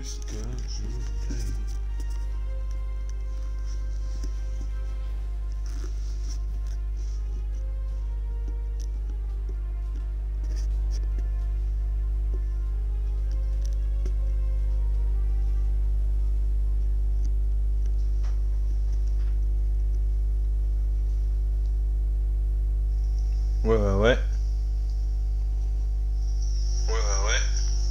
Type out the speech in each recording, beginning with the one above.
Jusqu'à je taille. Ouais, ouais, ouais. Ouais, ouais, ouais.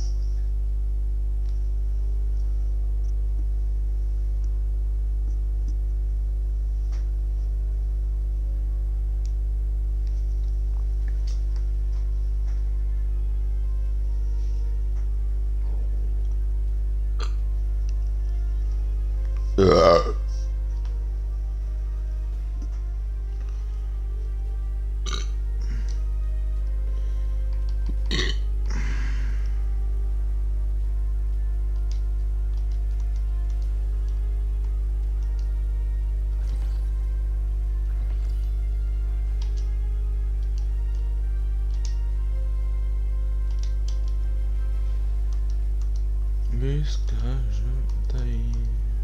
Jusqu'à je taille.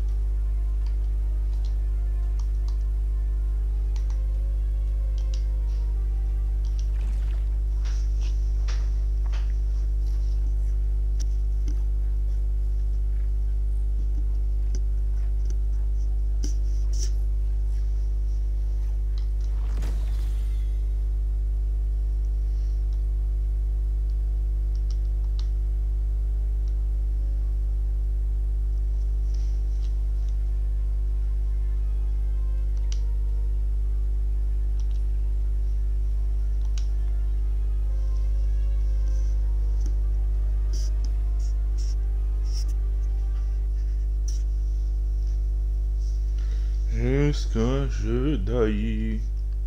Jusqu'à je daille.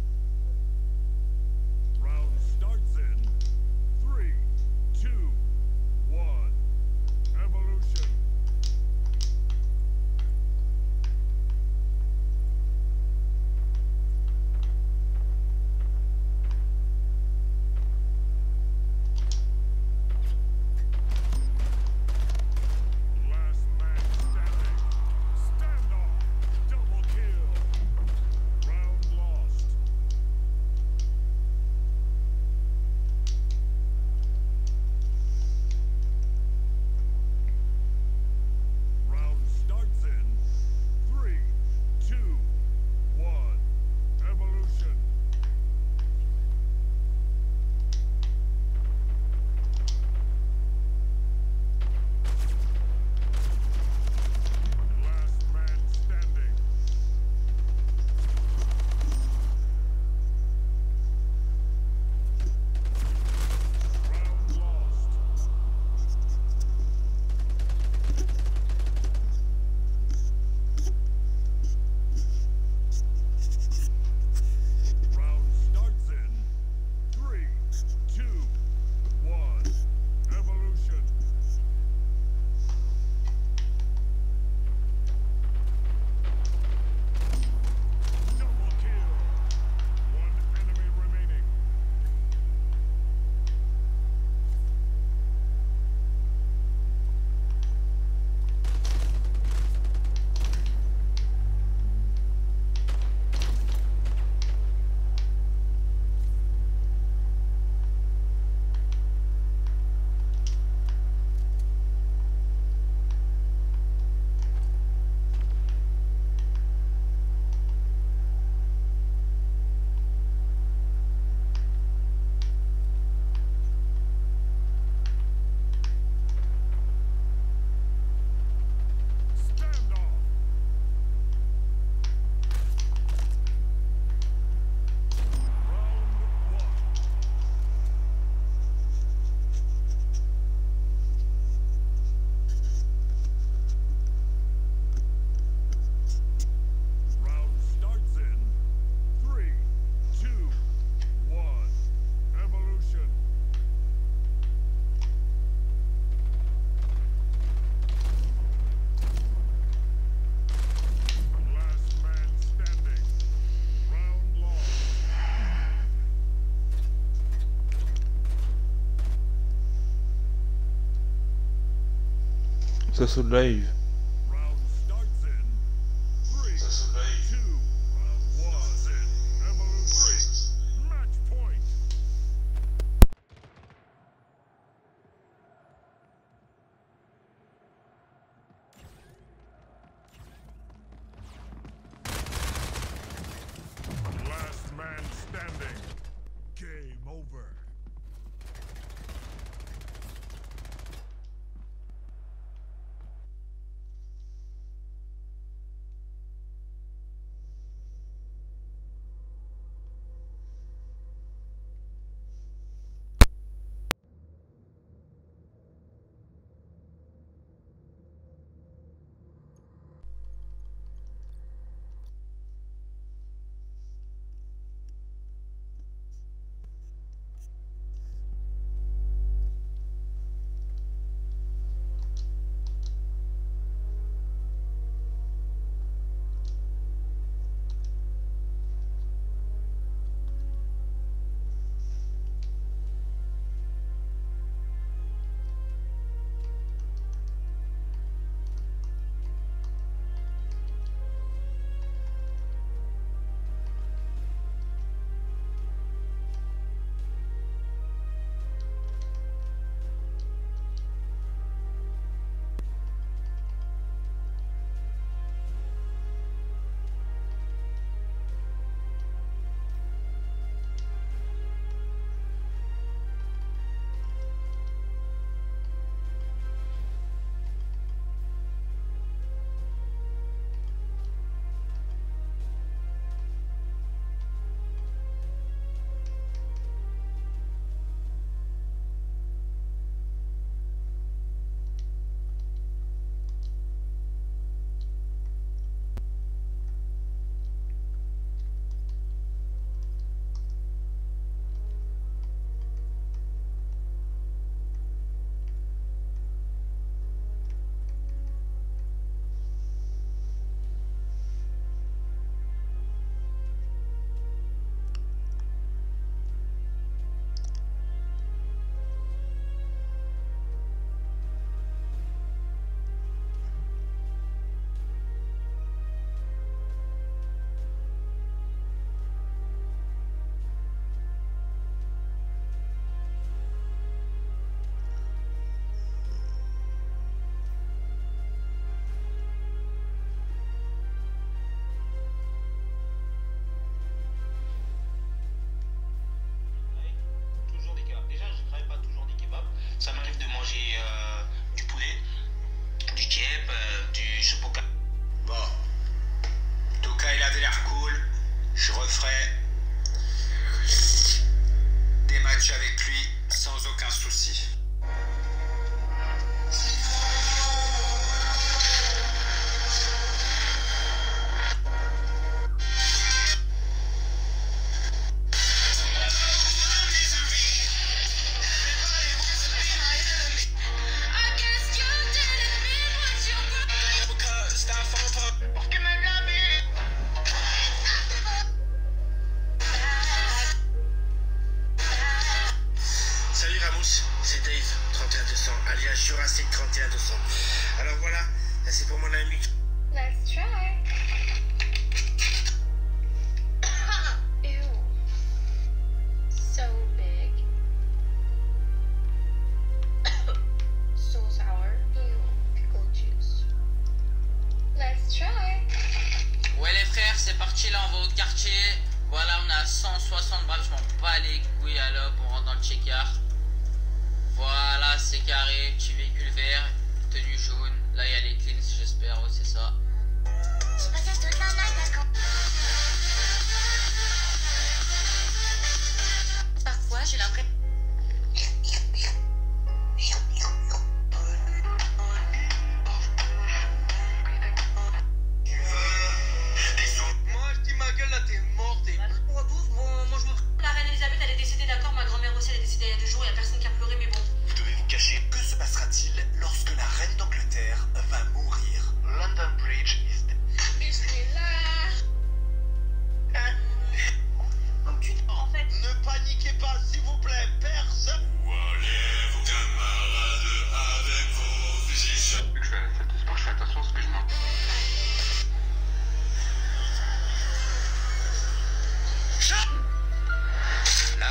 Round starts in 3, 2, 1. Evolution. Last man standing. Standoff. Double kill. Round lost. Ça saute live. Round starts in 3, Ça saute live. 2, 1. Evolution. Match point. Last man standing. Game over. Ça m'arrive de manger du poulet, du kebab, du chopoka. Bon, en tout cas il avait l'air cool. Je referai des matchs avec lui sans aucun souci. Salut Ramos, c'est Dave, 31200, alias Jurassic 31200. Alors voilà, c'est pour mon ami. Let's try. Ew. So big. So sour. Ew. Pickle juice. Let's try. Ouais les frères, c'est parti là, on va au quartier. Voilà, on a 160 balles, je m'en bats les couilles à l'op, on rentre dans le check-car. Voilà, c'est carré, petit véhicule vert, tenue jaune. Là, il y a les cleans, j'espère, ouais, c'est ça. J'ai passé toute la night d'accord. Parfois, j'ai l'impression. Moi je dis ma gueule là, t'es mort, t'es. Moi je me. La reine Elisabeth elle est décédée, d'accord, ma grand-mère aussi elle est décédée il y a 2 jours, il y a personne qui a pleuré, mais bon. Vous devez vous cacher. Que se passera-t-il lorsque la reine d'Angleterre va mourir? London Bridge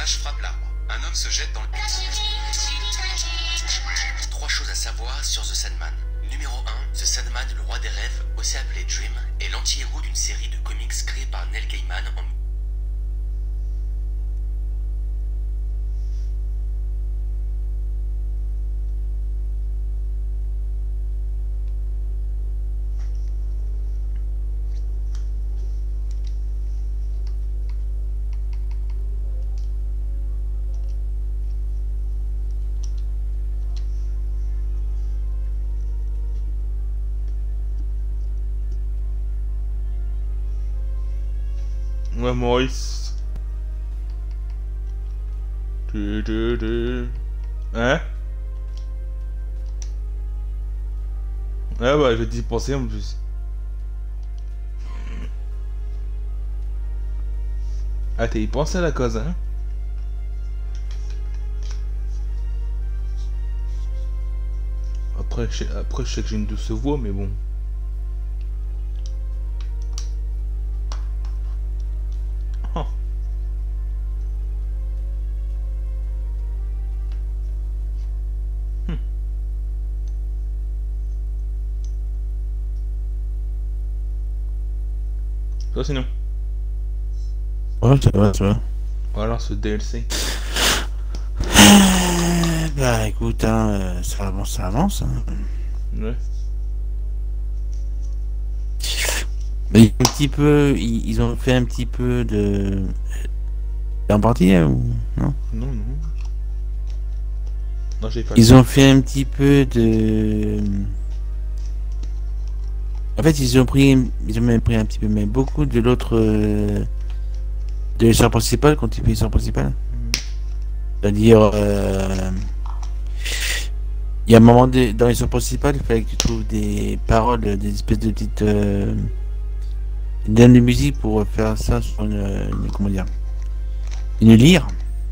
hache frappe l'arbre. Un homme se jette dans le... 3 choses à savoir sur The Sandman. Numéro 1, The Sandman, le roi des rêves, aussi appelé Dream, est l'anti-héros d'une série de comics créée par Neil Gaiman en... Ouais, Maurice. Hein? Ah bah, je vais t'y penser en plus. Ah, t'as y pensé à la cause, hein? Après, je sais que j'ai une douce voix, mais bon. Oh. Ça sinon. Ouais, ça va, ça va. Voilà ce DLC. Bah écoute, hein, ça avance. Hein. Ouais. Mais un petit peu, ils ont fait un petit peu de... T'es en partie ou non? Non, non. Non, j'ai pas. Ils ont fait un petit peu de... En fait, ils ont même pris un petit peu, mais beaucoup de l'autre... de l'histoire principale, quand tu fais l'histoire principale. C'est-à-dire... il y a un moment dans l'histoire principale, il fallait que tu trouves des paroles, des espèces de petites... de musique pour faire ça sur comment dire, une lyre.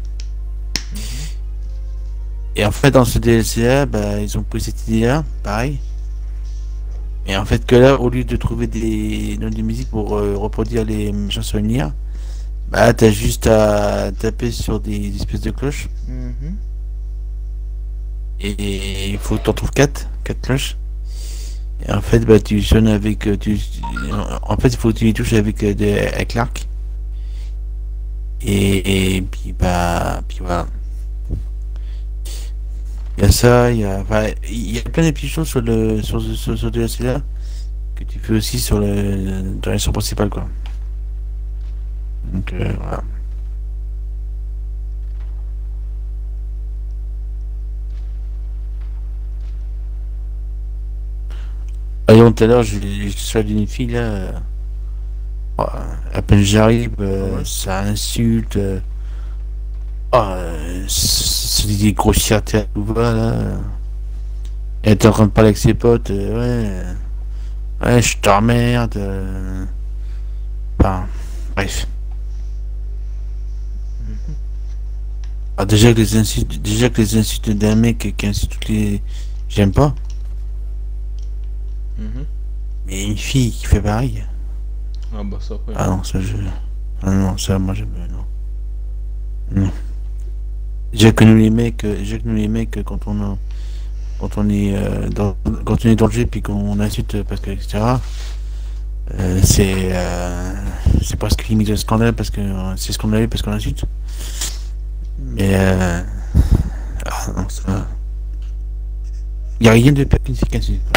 Et en fait dans ce DLC là, bah, ils ont pris cette idée là, pareil. Et en fait que là, au lieu de trouver des notes de musique pour reproduire les chansons une lyre, bah t'as juste à taper sur des espèces de cloches. Et il faut que t'en trouves 4 cloches. Et en fait, bah, tu sonnes avec... en fait, il faut que tu les touches avec l'arc. Et puis, bah... Puis voilà. Il y a ça, il y a plein de petites choses sur ce DLC là que tu fais aussi dans la mission principale, quoi. Donc, voilà. Allons, tout à l'heure, je suis d'une fille là. À peine j'arrive, ça insulte. C'est des grossièretés à tout va là. Elle était en train de parler avec ses potes. Ouais, je t'emmerde. Enfin, bref. Alors, déjà que les insultes d'un mec qui insulte toutes les. J'aime pas. Mais une fille qui fait pareil. Ah bah ça après. Ah non, ça je... Ah non, ça moi j'aime... Non. Déjà que nous les mecs, quand on est dans le jeu puis qu'on insulte parce que etc. C'est presque limite un scandale parce que c'est scandaleux parce qu'on insulte. Mais ah non, ça... Y a rien de pire qu'une fille qui insulte.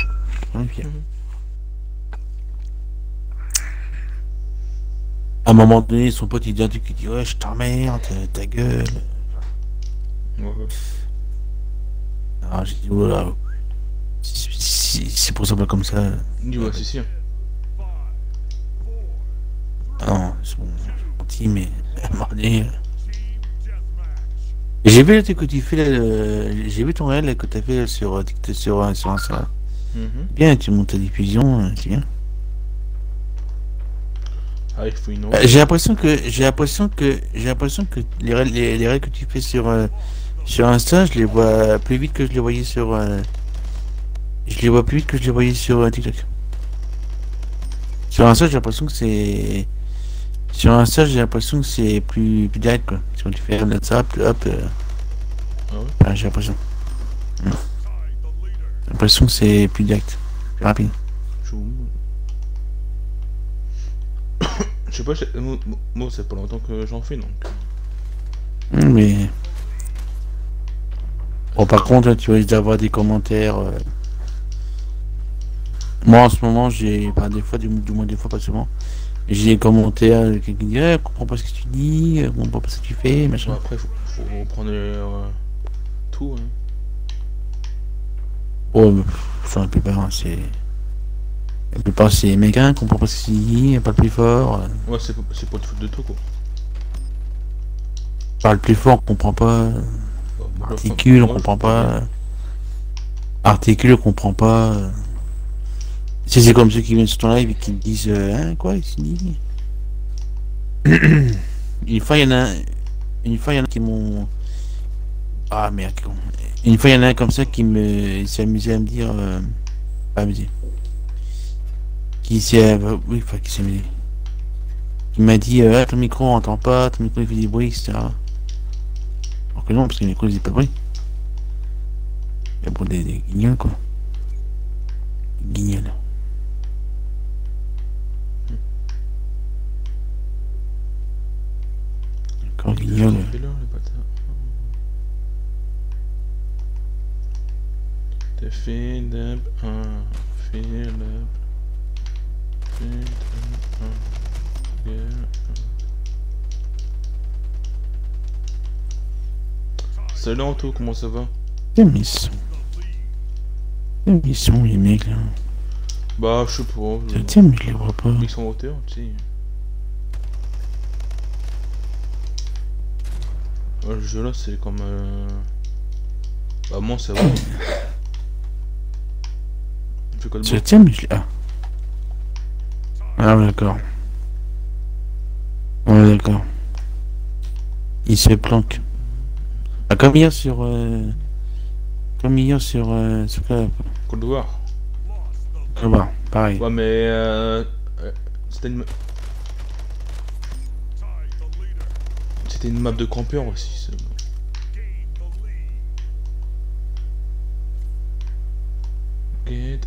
À un moment donné, son pote il dit un truc, il dit ouais, je t'emmerde, ta gueule. Ouais. Alors j'ai dit voilà, si c'est pour ça pas comme ça. Ouais, c'est sûr. Non, c'est bon, gentil, mais à un moment donné. J'ai vu le truc que tu fais là, j'ai vu ton réel là, que t'as fait sur Insta. Bien, tu montes ta diffusion, c'est bien. Ah, il faut une autre. J'ai l'impression que les règles que tu fais sur Insta, je les vois plus vite que je les voyais sur TikTok. Sur Insta, j'ai l'impression que Sur un stage, j'ai l'impression que c'est plus direct, quoi. Si on fait un ça, hop, Ah ouais? ah, j'ai l'impression. J'ai l'impression que c'est plus direct, plus rapide. Je sais pas, moi c'est pas longtemps que j'en fais donc. Mais bon, par contre, tu risques d'avoir des commentaires. Moi, en ce moment, j'ai, enfin, des fois, du moins des fois, pas souvent, j'ai des commentaires, quelqu'un qui dit, je comprends pas ce que tu dis, je comprends pas ce que tu fais, machin. Bon, après, faut prendre tout. Hein. Oh, mais, ça, la plupart, hein, c'est. La plupart, c'est les mecs, hein, comprend pas ce que tu dis, pas le plus fort. Ouais, c'est pas de faute de tout quoi. Parle plus fort, on comprend pas. Moi, Articule, on moi, comprend je pas. Articule, on comprend pas. Si c'est comme ceux qui viennent sur ton live et qui me disent hein, quoi, il se dit. Une fois, il y en a qui m'ont. Ah merde, con. Une fois, il y en a un comme ça qui s'est amusé à me dire. Pas amusé. Qui s'est. Oui, enfin, qui s'est amusé. Qui m'a dit ton micro on entend pas, ton micro il fait des bruits, etc. Alors que non, parce que le micro il fait pas de bruit. Il y a pour des guignols quoi. Des guignols. Encore guignol. The feed up, feed up, feed up, yeah. Salut Anto, comment ça va? Quelle mission? Quelle mission les mecs là? Bah je sais pas. Tiens mais je les vois pas. Ils sont en hauteur, tu sais. Ouais, le jeu là c'est comme bah moi ça va. Tu fais quoi de beau? Tiens mais je les... Ah ouais, d'accord. Ouais d'accord. Il se planque. Ah, comme hier sur Cold War. Pareil. Ouais mais c'était une map de campeur aussi. Get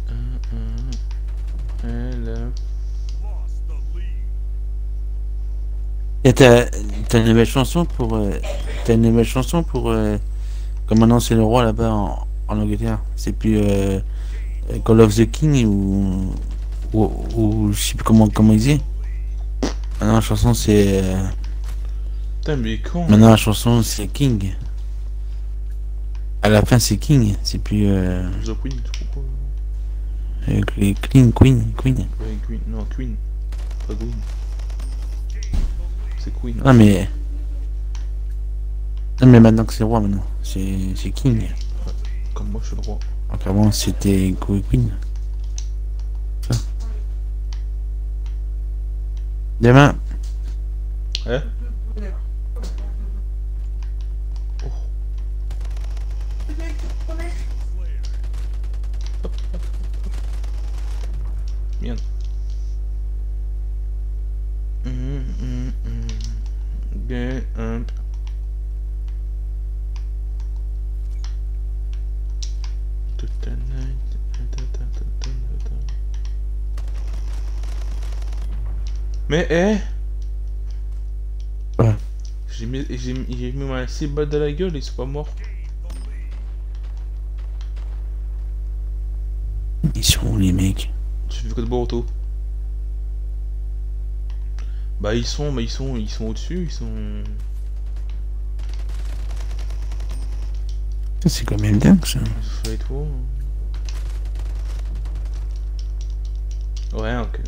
Et t'as une nouvelle chanson pour comme maintenant c'est le roi là-bas en Angleterre. C'est plus Call of the King ou je sais plus comment il dit. Maintenant la chanson c'est Putain mais con. maintenant la chanson c'est King. À la fin c'est King, c'est plus The Queen, tu comprends? Queen. Ouais, Queen, non Queen. Pas Queen. C'est Queen. Non mais maintenant que c'est roi maintenant, c'est King. Comme moi je suis le roi. Donc avant c'était Queen. Ça. Demain. Eh? Oh. Merde. Get up. Mais Ouais. j'ai mis ma 6 balles de la gueule, ils sont pas morts. Ils sont où les mecs? Tu fais quoi de beau auto? Bah ils sont au-dessus, ils sont... Ça c'est quand même dingue ça. Et toi. Ouais, ok.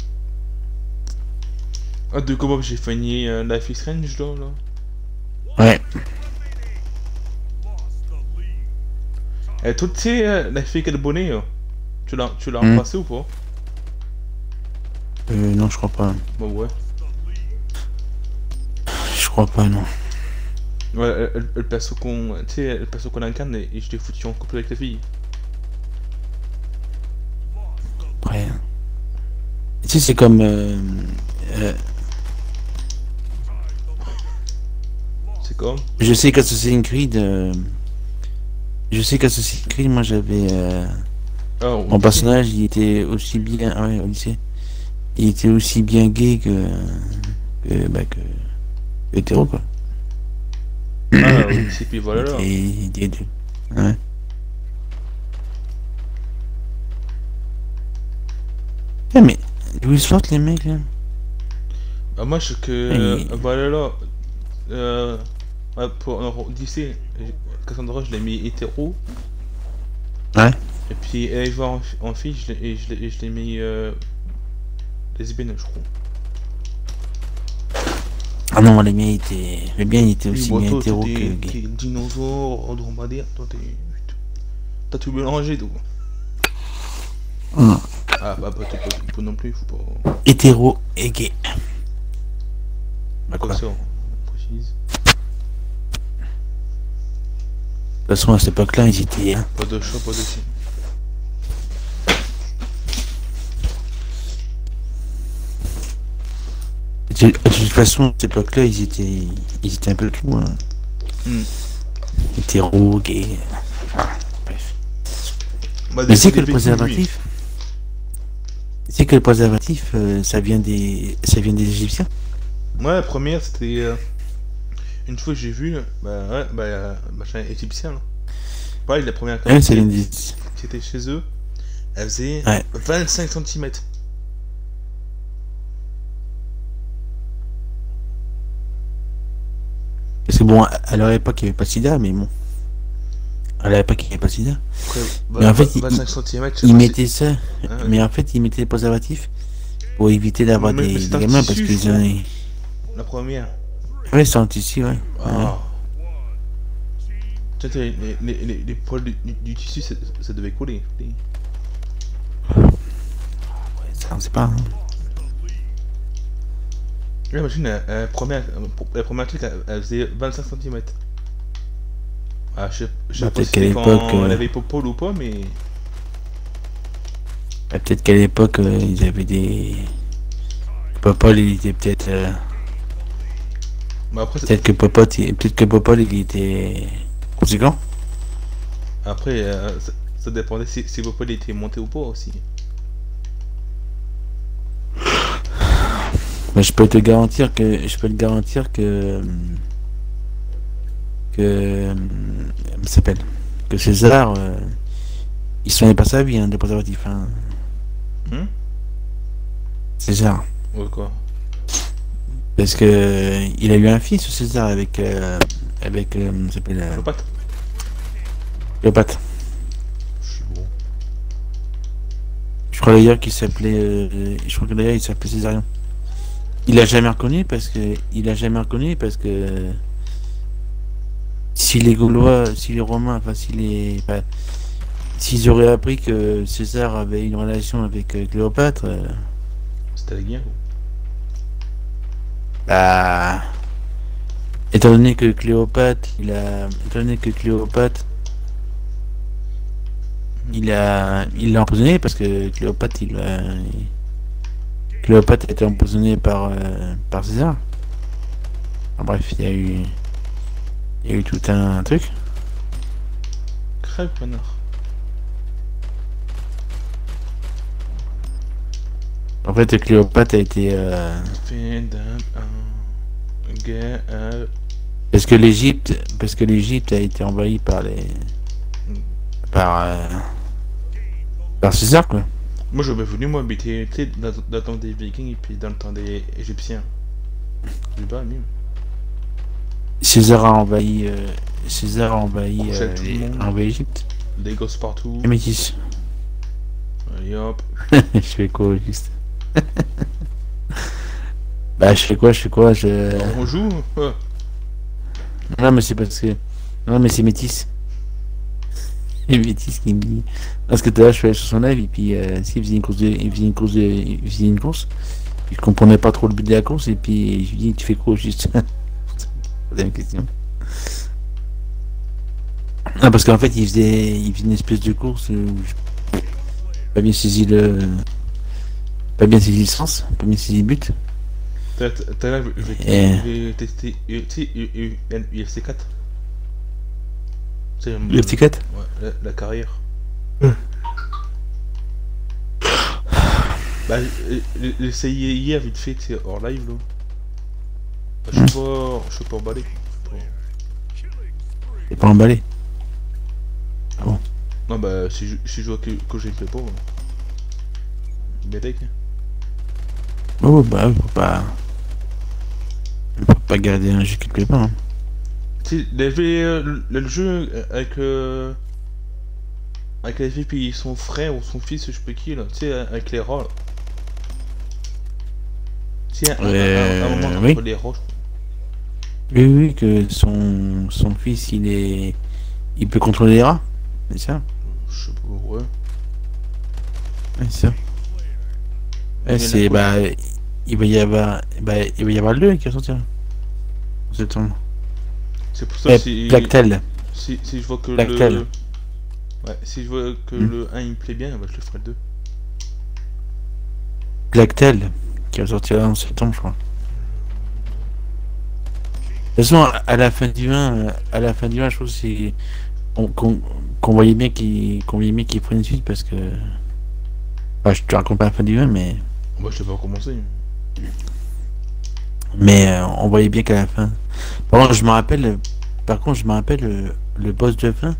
Ah, de comment j'ai fini Life is Strange là? Ouais. Et toi tu sais, la fille qui a le bonnet, tu l'as repassé ou pas? Non je crois pas. Bah ouais. Je crois pas non. Ouais, le perso qu'on... Tu sais, le perso qu'on incarne et je l'ai foutu en couple avec la fille. Après. Tu sais c'est comme C'est comme. Je sais qu'Assassin's Creed, moi j'avais mon personnage, il était aussi bien, ah ouais, au lycée, il était aussi bien gay que hétéro quoi. Ah oui, c'est puis voilà là. Et des deux. Ouais. Ouais, mais d'où ils sortent les mecs là? Ah, moi je sais que voilà là. Ouais, pour Odyssey, Cassandra je l'ai mis hétéro. Ouais. Et puis Eva en fille je l'ai mis lesbienne je crois. Ah non, le mien il était aussi Oui, bien toi, hétéro que t'es gay. dinosaure, dromadaire, toi t'as tout mélangé toi. Hum. Ah bah t'es pas non plus, faut pas. Hétéro et gay. Bah quoi? Quoi ça, on précise. De toute façon à cette époque-là ils étaient. Hein. Pas de chat, pas de chien. De toute façon, à cette époque-là, ils étaient un peu tout. Hein. Hétéro, gay. Bref. Bah, Mais c'est que le préservatif. C'est que le préservatif, ça vient des Égyptiens. Ouais, la première c'était. Une fois que j'ai vu, machin égyptien là. Pareil, la première Ouais, c'est l'une des. c'était chez eux, elle faisait Ouais. 25 cm. Parce que bon, à leur époque, il n'y avait pas de sida, mais bon. À leur époque, il n'y avait pas de sida. Après, Mais en fait, 25 cm, ils mettaient ça. Ouais. Mais en fait, ils mettaient les préservatifs pour éviter d'avoir Mais des c'est un gamins parce tissu, qu'ils je ont. La première. Ouais, c'est un tissu, ouais. Ah. Tu sais, les poils du tissu, ça devait coller. Ça, on sait pas. Hein. Ouais, imagine, la première truc, elle faisait 25 cm. Ah, je sais Bah, pas peut-être si qu'à c'était quand l'époque, elle avait Popol ou pas, mais. Bah, peut-être qu'à l'époque, ils avaient des. Popol, il était peut-être. Bah après, Peut-être que Popol, il était conséquent. après ça dépendait si Popol était monté ou pas aussi. Mais je peux te garantir que. Ça s'appelle. Que César. Il se soignait pas sa vie, hein, de préservatif. Hein. César. Ouais, quoi. Parce que. Il a eu un fils, César, avec. Ça s'appelle. Cléopâtre. Cléopâtre. Je suis bon. Je crois d'ailleurs qu'il s'appelait. Je crois que d'ailleurs il s'appelait Césarion. Il l'a jamais reconnu parce que. Si les Gaulois, si les Romains, enfin s'ils auraient appris que César avait une relation avec Cléopâtre, C'était la guerre. bah, étant donné que Cléopâtre, il l'a empoisonné parce que Cléopâtre a été empoisonné par César. Enfin, bref, il y a eu tout un truc. Crève, connard. En fait, Cléopâtre a été Fin d'un guerre. parce que l'Égypte a été envahie par César quoi. Moi j'aurais voulu moi habiter dans le temps des Vikings et puis dans le temps des Égyptiens. C'est pas mieux. César a envahi Couchait tout le monde. l'Égypte. Des gosses partout. Et métis. Allez hop. Je fais quoi juste? Bah je fais quoi On joue. Non mais c'est parce que. Non mais c'est métis. C'est métis qui me dit. Parce que là je suis allé sur son live et puis s'il faisait une course. Je comprenais pas trop le but de la course et puis je lui dis tu fais quoi juste? Deuxième question. Ah parce qu'en fait il faisait une espèce de course où j'ai pas bien saisi le sens, pas bien saisi le but. T'as là, je vais tester, tu sais, UFC 4. UFC 4 Ouais, la carrière. Bah, l'essayer hier vite fait, tu sais, hors live là. Bah, je suis pas emballé. T'es pas emballé? Ah bon? Non, bah, si je joue que je ne plais pas. Bédec. Oh, bah, faut pas garder un jeu qui te plaît pas. Hein. Tu sais, il y avait le jeu avec la fille puis son frère ou son fils, je sais pas qui là, tu sais, avec les rats là. Tu sais, un moment oui. entre les rats. Oui, que son fils il peut contrôler les rats, c'est ça? Je sais pas, ouais. Ouais, c'est ça. Ouais, c'est il va y avoir le 2 qui va sortir en septembre. C'est pour ça si Plactel. Si je vois que Plactel. Ouais, si je vois que le 1 il me plaît bien, bah je le ferai le 2. Plactel qui va sortir en septembre, je crois. De toute façon, à la fin du 1, je trouve que c'est qu'on voyait bien qu'il prenait une suite parce que. Enfin, je te raconte pas la fin du 1, mais. Moi, je l'ai pas commencé. Mais on voyait bien qu'à la fin. Par contre, je me rappelle le boss de fin.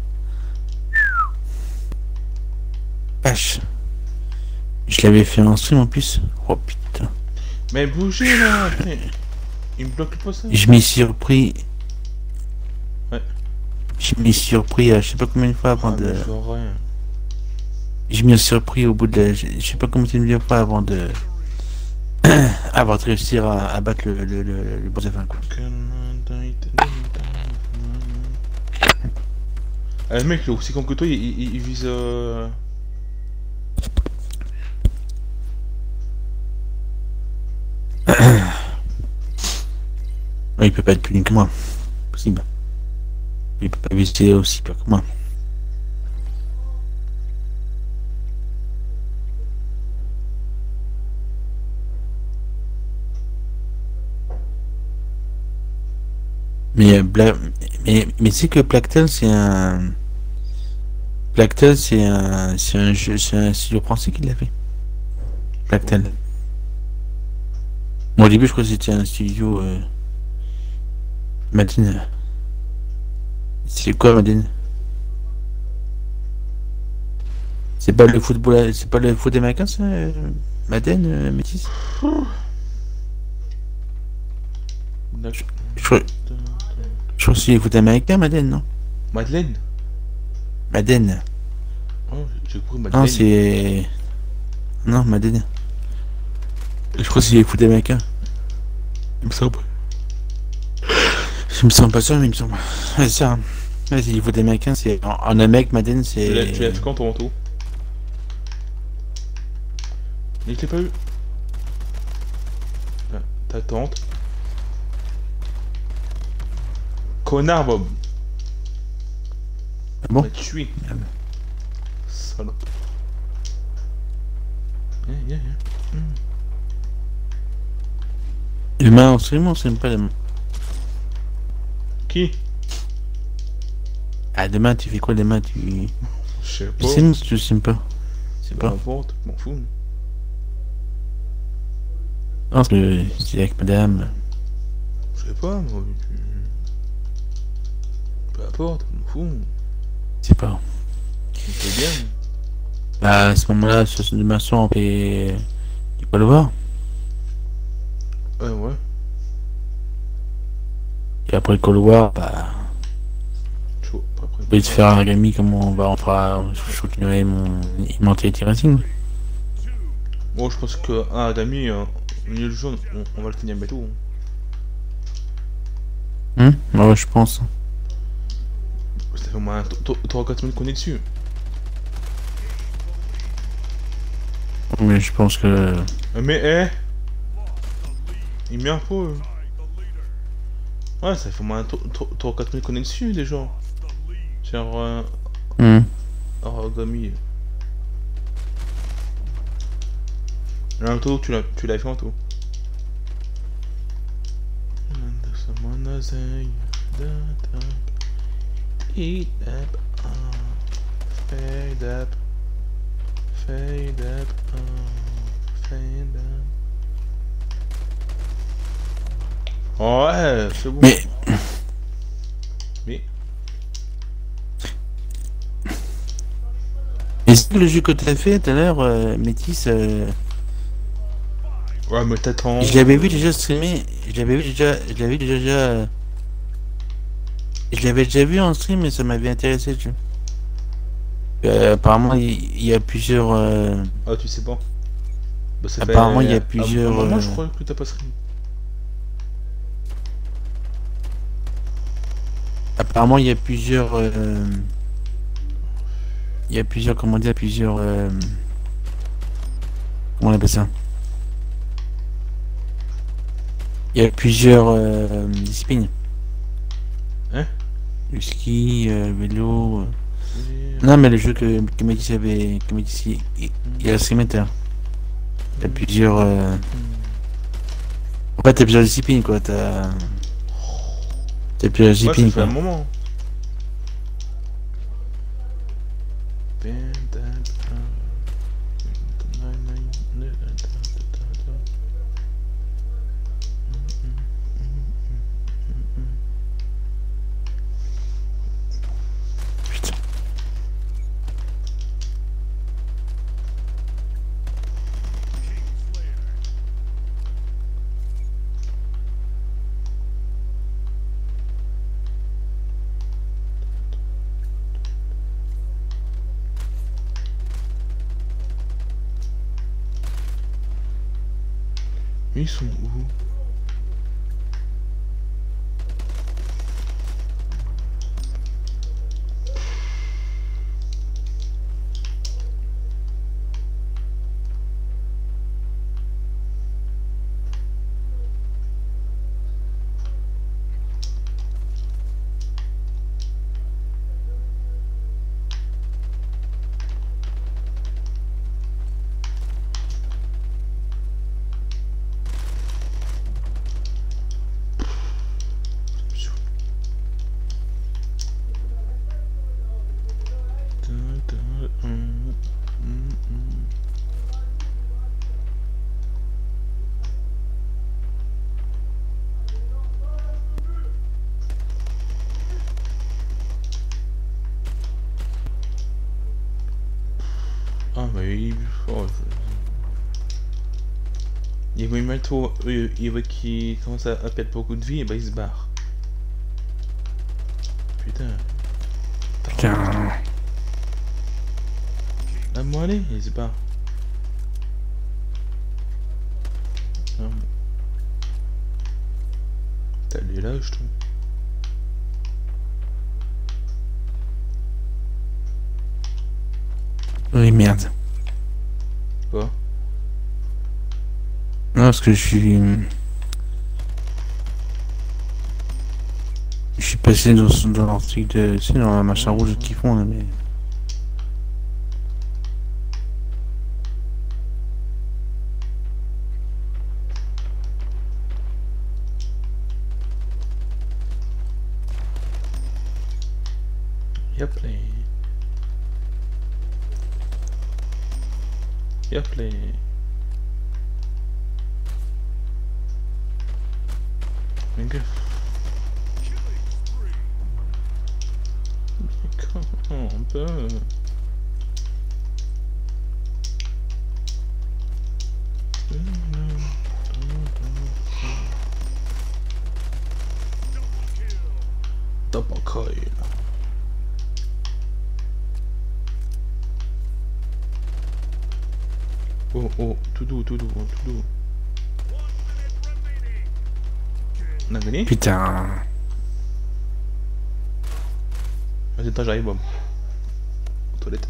Vache. Je l'avais fait en stream en plus. Oh putain. Mais bougez là, après. Il me bloque pas ça. Je m'y suis surpris. Ouais. Je m'y suis surpris je sais pas combien de fois avant de. Je vois rien. Je m'y suis surpris au bout de. Je sais pas combien de fois avant de. avant de réussir à battre le boss de fin quoi. Le mec là aussi con que toi, il vise Il peut pas être plus nul que moi. Possible. Il peut pas viser aussi peur que moi. Mais c'est que Plactel c'est un. Plactel c'est un jeu, c'est un studio français qui l'a fait. Plactel. Bon, au début je crois que c'était un studio Madine. C'est quoi Madine? C'est pas le football, c'est pas le foot américain ça Madden Métis? Je crois que c'est le foot américain Madden non? Madeleine. Madden. Oh, j'ai compris Madeleine. Non c'est. Non Madden. Je crois que c'est le foot américain. Il me semble. Je me sens pas sûr, mais il me semble. Ouais, c'est ça. Ouais, c'est le foot américain, c'est. En Amérique, Madden, c'est. Tu l'as fait quand Toronto? Mais je l'ai pas eu. Ta tante. Connard Bob. Ah bon? On va te tuer. Salope. Yeah. Les mains en stream, on s'aime pas les mains. Qui? Ah, demain, tu fais quoi demain? Tu. Je sais Tu pas. sais, tu sais pas. C'est pas. N'importe, m'en fous. Non, parce que c'est avec madame. Je sais pas, moi. Peu importe, m'en fous. C'est pas. C'est bien. Bah, à ce moment-là, demain soir, on fait. Tu peux le voir. Ouais. Et après le Call War, bah. Chaud. Après. Je vais te faire un gami comme on fera. Je continuerai mon Immortality Racing. Bon, je pense que un Adami, au milieu du jeu, on va le finir bientôt. Ouais, je pense. Ça fait au moins 3-4 minutes qu'on est dessus. Mais je pense que. Mais il met un peu. Ouais, ça fait au moins 3-4 minutes qu'on est dessus déjà. Genre Origami. Naruto, tu l'as fait en tout. Someone knows eat up, fade up, fade up, fade up. Ouais, c'est bon. Mais est-ce que le jeu que t'as fait tout à l'heure, Métis, ouais, mais t'attends. je l'avais vu déjà streamer, je l'avais déjà vu en stream et ça m'avait intéressé le jeu. Apparemment il y a plusieurs. Ah, tu sais pas. Bah, ça Apparemment, fait... il y a plusieurs, À un moment, je crois que t'as pas stream. Apparemment il y a plusieurs. Il y a plusieurs, comment dire, plusieurs. Comment on appelle ça? Il y a plusieurs disciplines. Hein? Le ski, vélo. Non, mais le jeu que Métis avait. Que Métis, il y a streamé. Il y a plusieurs. En fait, t'as plusieurs disciplines, quoi. T'as plusieurs Ouais, ça disciplines, fait un quoi. moment. Putain. Ils sont où? Ah, mais il... Oh, il va bientôt... il va qu'il commence à perdre beaucoup de vie, et ben il se barre. Putain. Putain. Ah, moi allez, il se barre. Ah, bon. T'as les lâches, toi. Oui, merde. Quoi? Non, parce que je suis passé dans leur truc de. Tu sais, dans la machin rouge qu'ils font, là, mais. Yep, les... Yep, les... Mais gaffe. Comment on peut... Double kill. Oh, oh, tout doux, tout doux, tout doux. On a gagné? Putain. Vas-y, attends, j'arrive, Bob. Aux toilettes.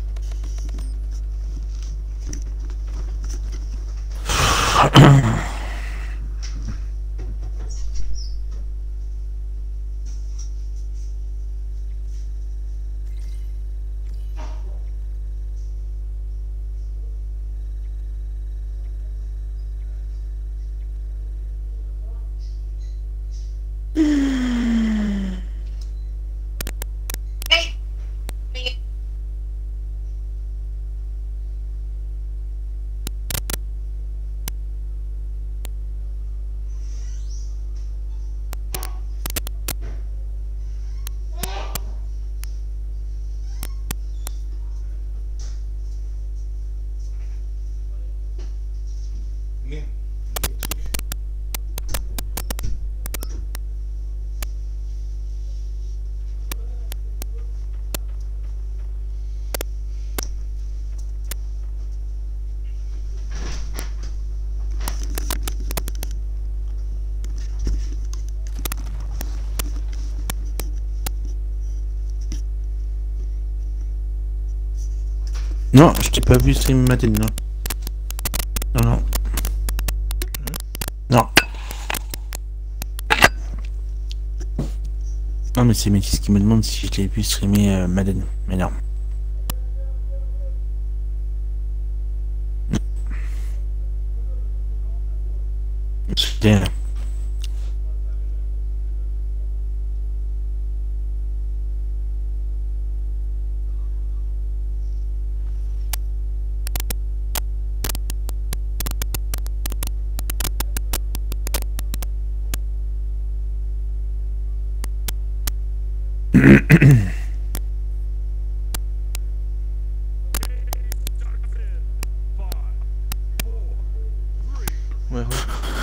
Non, je t'ai pas vu stream Madden, non. Non, non. Non. Non, mais c'est Métis qui me demande si je l'ai vu streamer Madden. Mais non. C'était... Ouais, ouais.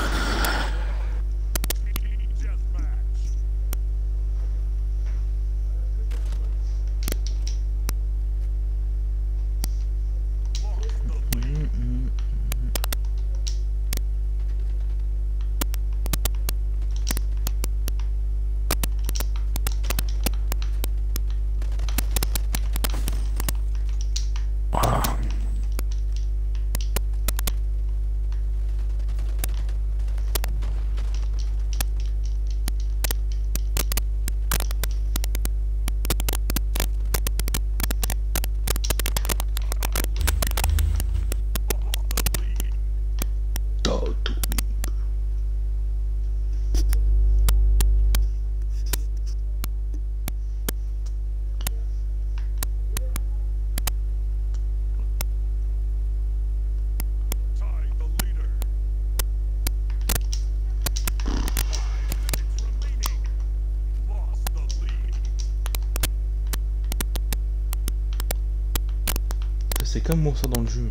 C'est comme moi ça dans le jeu.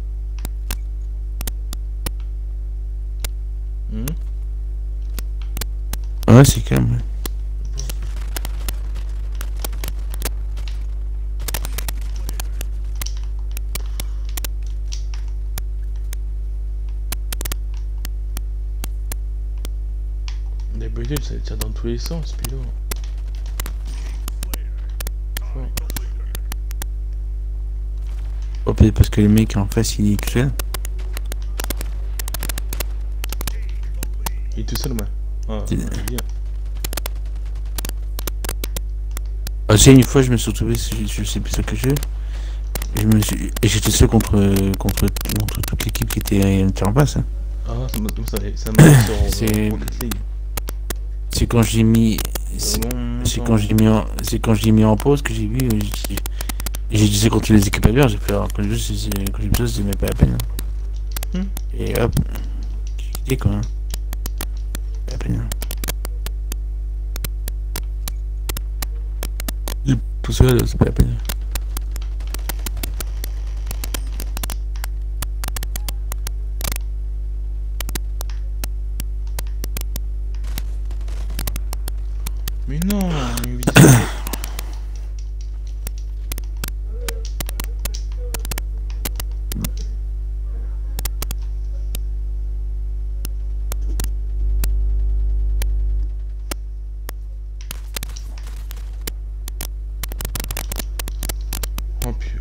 Ouais, c'est calme. D'habitude ça tire dans tous les sens, puis là. Oh, peut-être parce que le mec en face il est tout seul. Il est tout seul, ouais. Ah, C'est bien. Ah, c'est une fois je me suis retrouvé, je sais plus ce que je. Et j'étais seul contre toute l'équipe qui était en face. Hein. Ah, ça m'a sur C'est- Rocket League. C'est quand j'ai mis. C'est quand j'ai mis en pause que j'ai vu. J'ai dit c'est contre les équipes adverses, j'ai fait alors quand j'ai vu ça, c'est même pas la peine. Hein. Et hop, j'ai quitté quoi. Hein. Pas la peine. Hein. Tout seul, c'est pas la peine. Mais non, oh putain.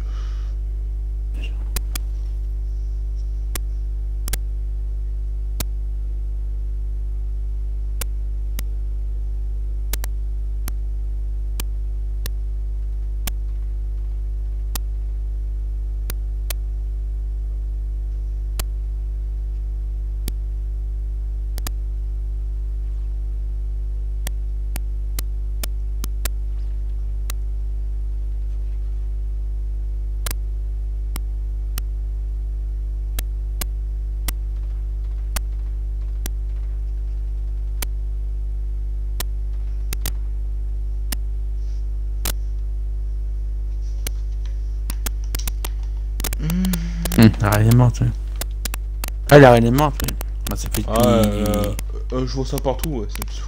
La reine est morte, ouais. Ah, la reine est morte, ouais. Bah, ça fait depuis... Je vois ça partout, ouais.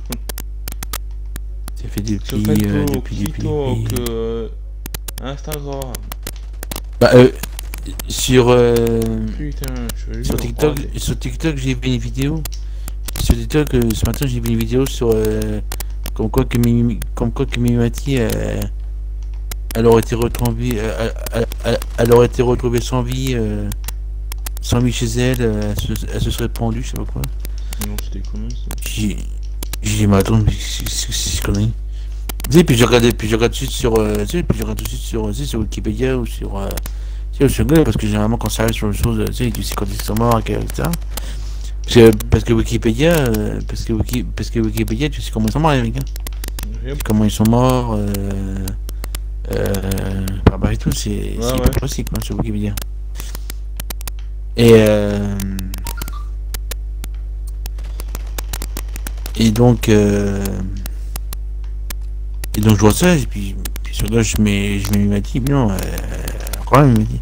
Ça fait depuis... Sur Facebook, depuis... TikTok, Instagram. Bah, sur... Putain, je sur TikTok, j'ai vu une vidéo. Sur TikTok, ce matin, j'ai vu une vidéo sur... comme quoi que Mimimati elle aurait été retrouvée, elle aurait été retrouvée sans vie chez elle, elle se serait pendue, je sais pas quoi. Non, c'était comment ça? J'ai dit, mais attends, mais c'est connerie. Tu sais, puis je regarde tout de suite sur, tu sais, puis je regarde tout de suite sur, tu sais, sur Wikipédia ou sur, tu sais, sur Google, parce que généralement quand ça arrive sur les choses, tu sais, tu sais quand ils sont morts, etc. Parce que Wikipédia, parce que Wikipédia, tu sais comment ils sont morts, les mecs, hein. Yep. Comment ils sont morts, bah et tout, c'est Ouais. hyper classique, quoi, sur Wikipédia. Et donc je vois ça, et puis sur là, je mets ma type, non, quand même, il m'a dit.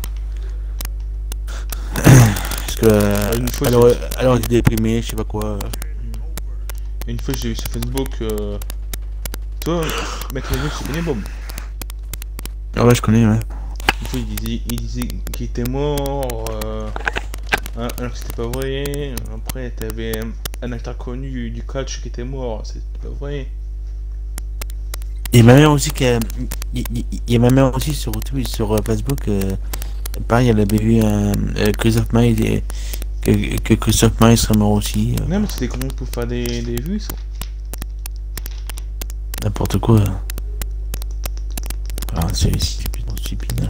Parce que, Une fois, alors, il est déprimé, je sais pas quoi. Une fois, j'ai vu sur Facebook, toi, mec, tu connais Bob? Ah ouais, je connais, ouais. Une fois, il disait qu'il était mort, alors que c'était pas vrai. Après, t'avais un acteur connu du catch qui était mort, c'était pas vrai. Et ma mère aussi, il y a ma mère aussi sur Twitter, sur Facebook, pareil, elle avait vu Christophe Maé, que Christophe Maé serait mort aussi. Non, mais c'était comment pour faire des vues, ça? N'importe quoi. Ah, c'est stupide.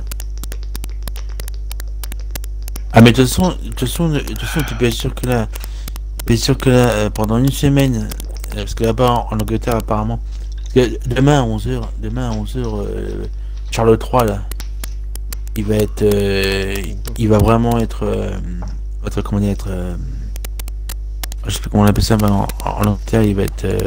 Ah, mais de toute façon, tu peux être sûr que là, pendant une semaine, parce que là-bas en Angleterre apparemment, parce que demain à 11h, Charles III là, il va vraiment être comment dire, je sais pas comment on appelle ça, mais en Angleterre il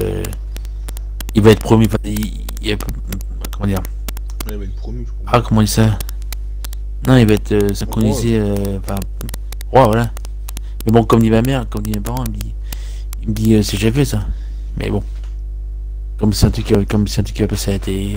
va être promu, comment dire, Il avait le promu, je crois. ah comment on dit ça, non, il va être synchronisé, enfin, roi, voilà. Mais bon, comme dit ma mère, comme dit mes parents, il me dit c'est déjà fait ça. Mais bon, comme c'est un truc qui va passer à la télé.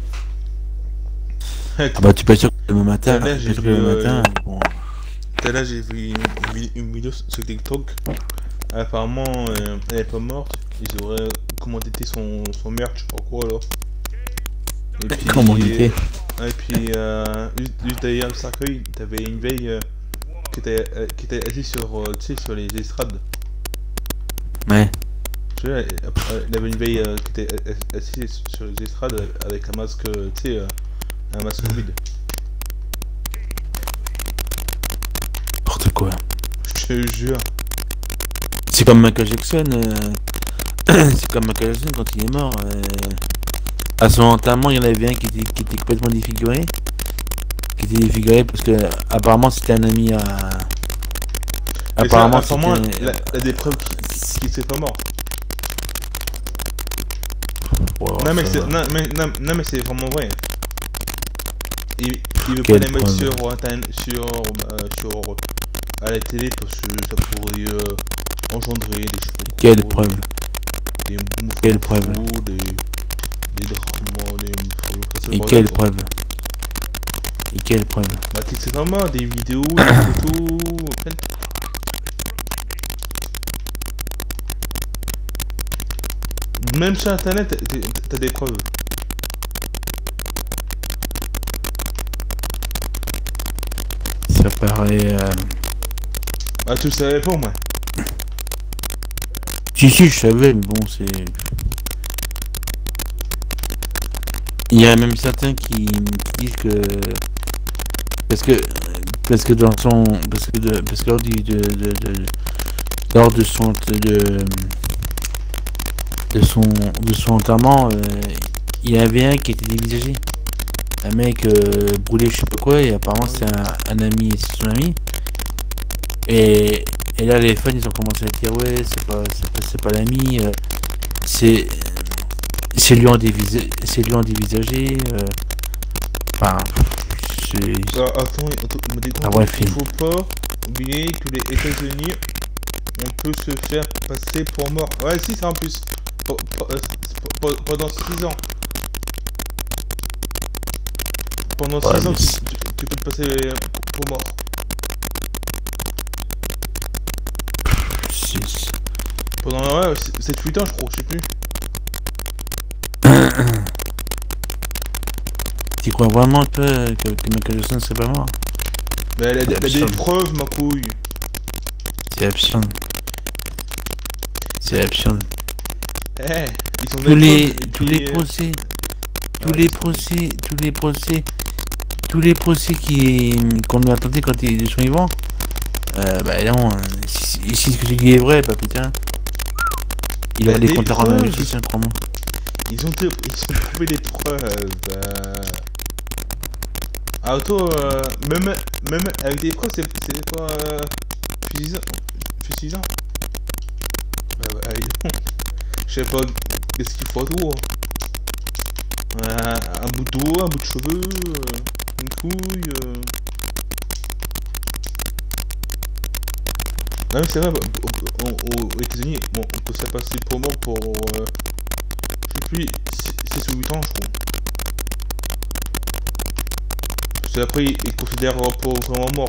Ah bah tu peux être sûr que demain matin, Là, j'ai vu, bon. Tout à l'heure, j'ai vu une vidéo sur TikTok. Apparemment, elle est pas morte. Ils auraient commandité son merch, je sais pas quoi là. Et puis, Commandité. Et puis, juste derrière le cercueil, t'avais une vieille qui était assise sur, tu sais, sur les estrades. Ouais. Tu vois, il y avait une vieille qui était assise sur les estrades avec un masque, tu sais, un masque Covid. N'importe quoi. Je te jure. C'est comme Michael Jackson. C'est comme Michael Jackson quand il est mort. À son enterrement, il y en avait un qui était complètement défiguré. Qui était défiguré parce que apparemment c'était un ami à. Apparemment, il y a des preuves qu'il s'est pas mort. Wow, non, mais c'est vraiment vrai. Il veut pas les mettre sur internet, à la télé parce que ça pourrait engendrer des choses. Quelle preuve? Quelle preuve? Des drames, Et quelle preuve? Et quelle preuve? Bah, c'est vraiment des vidéos, des photos. En fait. Même sur internet, t'as des preuves. Ça paraît. Ah, tu le savais pas, moi. Si, je savais, mais bon, c'est. Il y a même certains qui disent que. Parce que dans son. Parce que lors de son enterrement, il y avait un qui était dévisagé. Un mec brûlé, je sais pas quoi, et apparemment c'est un ami, c'est son ami. Et là les fans ils ont commencé à dire ouais c'est pas l'ami, c'est lui en dévisagé, enfin c'est. Attends, Ah, bref, il faut pas oublier que les États-Unis, on peut se faire passer pour mort. Ouais, si, c'est en plus. Pendant 6 ans. Pendant 6 ans, tu peux te passer pour mort. Pendant 7-8 ans, je crois, je sais plus. tu crois vraiment, toi, que Michael Jackson serait pas mort? Mais elle a des absurde. preuves, ma couille. C'est absurde. C'est absurde. Eh, ils sont Tous les, preuves, et tous puis, les procès, tous les procès qu'on lui a tenté quand ils sont vivants, bah non, si ce que tu dis est vrai, bah putain, il Bah, a des des comptes à rendre à la preuves. justice, hein, crois-moi. ils ont trouvé des preuves. Ah, toi, même avec des preuves, c'est pas suffisant. Bah, ouais, allez, donc. Je sais pas, qu'est-ce qu'il faut à toi? Un bout de doigt, un bout de cheveux, une couille. Non, mais c'est vrai, aux États-Unis, bon, on peut se faire passer pour mort pour. Je sais plus, 6 ou 8 ans, je crois. Parce qu'après, ils considèrent pas vraiment mort.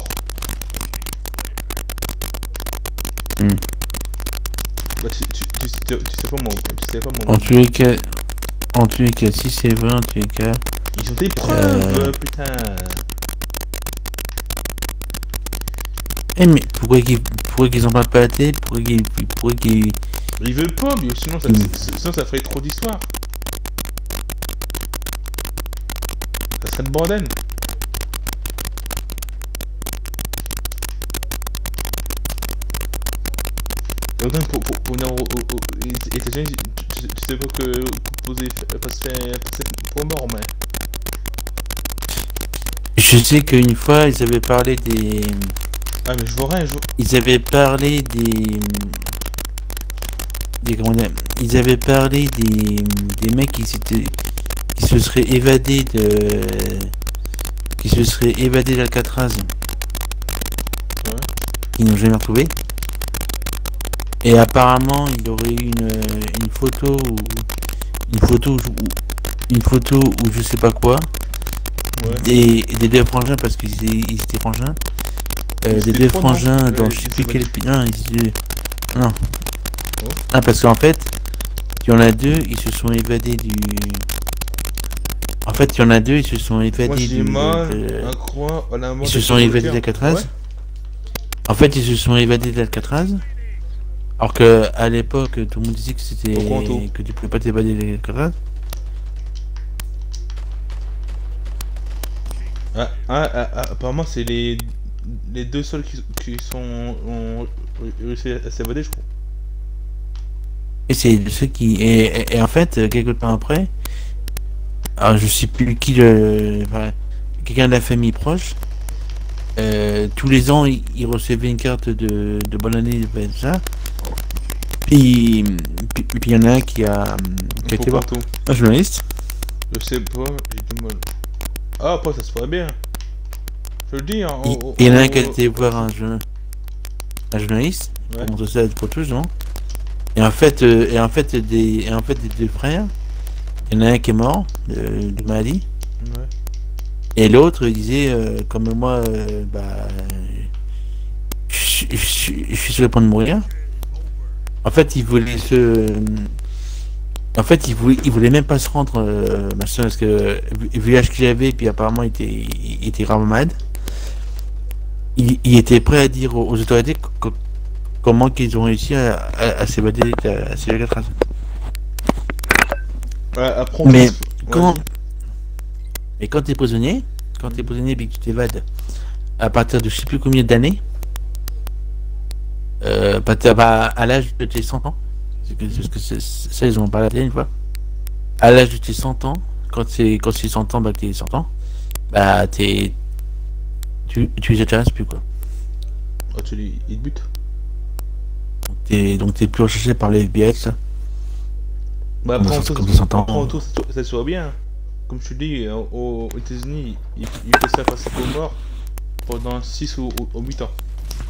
Hmm. Bah, tu sais pas, moi. Tu sais pas, moi. En tous les cas, si c'est vrai, en tous les cas, Ils ont des preuves, putain. eh mais pourquoi qu'ils en parlent pas à la télé? Pourquoi qu'ils... Ils veulent pas, mais sinon ça ferait trop d'histoire. Ça serait le bordel. Et autant pour venir aux États-Unis, tu sais pas que poser pas se faire passer pour mort, mais. Je sais qu'une fois, ils avaient parlé des... Ah, mais je vois rien, Ils avaient parlé comment dire, ils avaient parlé des mecs qui se seraient évadés d'Alcatraz, qui n'ont jamais retrouvé. Et apparemment, il aurait eu une photo ou je sais pas quoi, des deux frangins, parce qu'ils étaient frangins. Des deux frangins dans je sais plus quel pays. Non. Ah, parce qu'en fait, il y en a deux, ils se sont évadés du. En fait, il y en a deux, ils se sont évadés moi, j'ai du. mal à croire à la mort Ils se de sont évadés Joker. d'Alcatraz. Ouais. En fait, ils se sont évadés d'Alcatraz. Alors que à l'époque, tout le monde disait que c'était que tu pouvais pas t'évader d'Alcatraz. Apparemment, c'est les deux seuls qui ont réussi à s'évader, je crois. Et c'est ceux qui. Et en fait, quelques temps après, alors je sais plus qui enfin, quelqu'un de la famille proche, tous les ans, il recevait une carte de bonne année, tout ça. Puis il y en a un qui a été voir un journaliste. Je sais pas, j'ai du mal. Ah, après, ça se ferait bien. Je le dis, hein. Il y en a un qui a été voir un journaliste, Ouais. pour montrer ça pour tous, non? Et en fait, des deux frères, il y en a un qui est mort de maladie. Ouais. Et l'autre disait, comme moi, je suis sur le point de mourir. En fait, il voulait il voulait même pas se rendre, machin, parce que vu l'âge qu'il avait, puis apparemment il était grave malade. Il était prêt à dire aux autorités comment qu'ils ont réussi à s'évader à Alcatraz. Après, Mais quand t'es prisonnier, et que tu t'évades à partir de je sais plus combien d'années, à l'âge de tes 100 ans, parce que ça ils ont parlé une fois, à l'âge de tes 100 ans, quand c'est 100 ans, que t'es 100 ans, tu les intéresses plus, quoi. Oh, ils te butent. Donc t'es plus recherché par les FBI, ça. Bah, après, comme ça se voit bien. Comme je te dis, aux États-Unis, il fait ça passer pour mort pendant 6 ou 8 ans.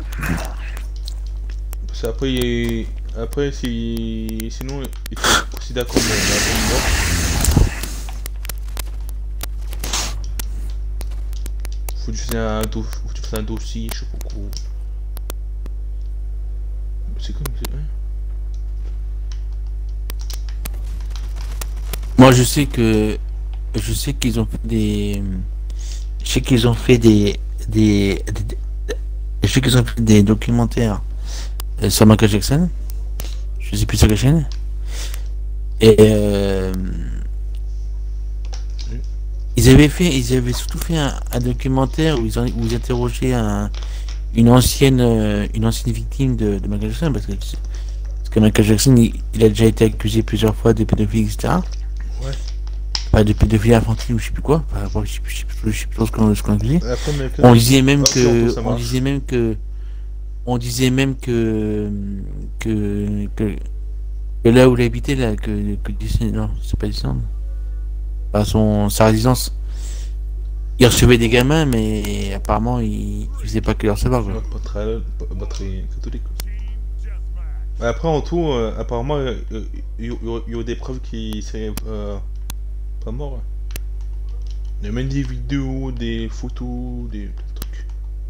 Parce qu'après, sinon, il faut considérer comme mort. Faut que tu fasses un dossier, je sais pas quoi. C'est comme ça. Moi je sais que je sais qu'ils ont fait des, je sais qu'ils ont fait je sais qu'ils ont fait des documentaires sur Michael Jackson. Je sais plus sur quelle chaîne. Et ils avaient surtout fait un documentaire où ils interrogeaient une ancienne victime de Michael Jackson parce que Michael Jackson il a déjà été accusé plusieurs fois de pédophilie, etc. Ouais. Pas de pédophilie infantile ou je sais plus quoi. Enfin, je sais plus trop ce qu'on accusait. Après, mais On disait même Ah, si, on on disait même que là où il habitait là que Disney, non c'est pas Disney, pas sa résidence, il recevait des gamins mais apparemment il faisait pas que les recevoir quoi. pas très catholique. Après, en tout, apparemment, il y a des preuves qu'il serait pas mort. Il y a même des vidéos, des photos, des trucs.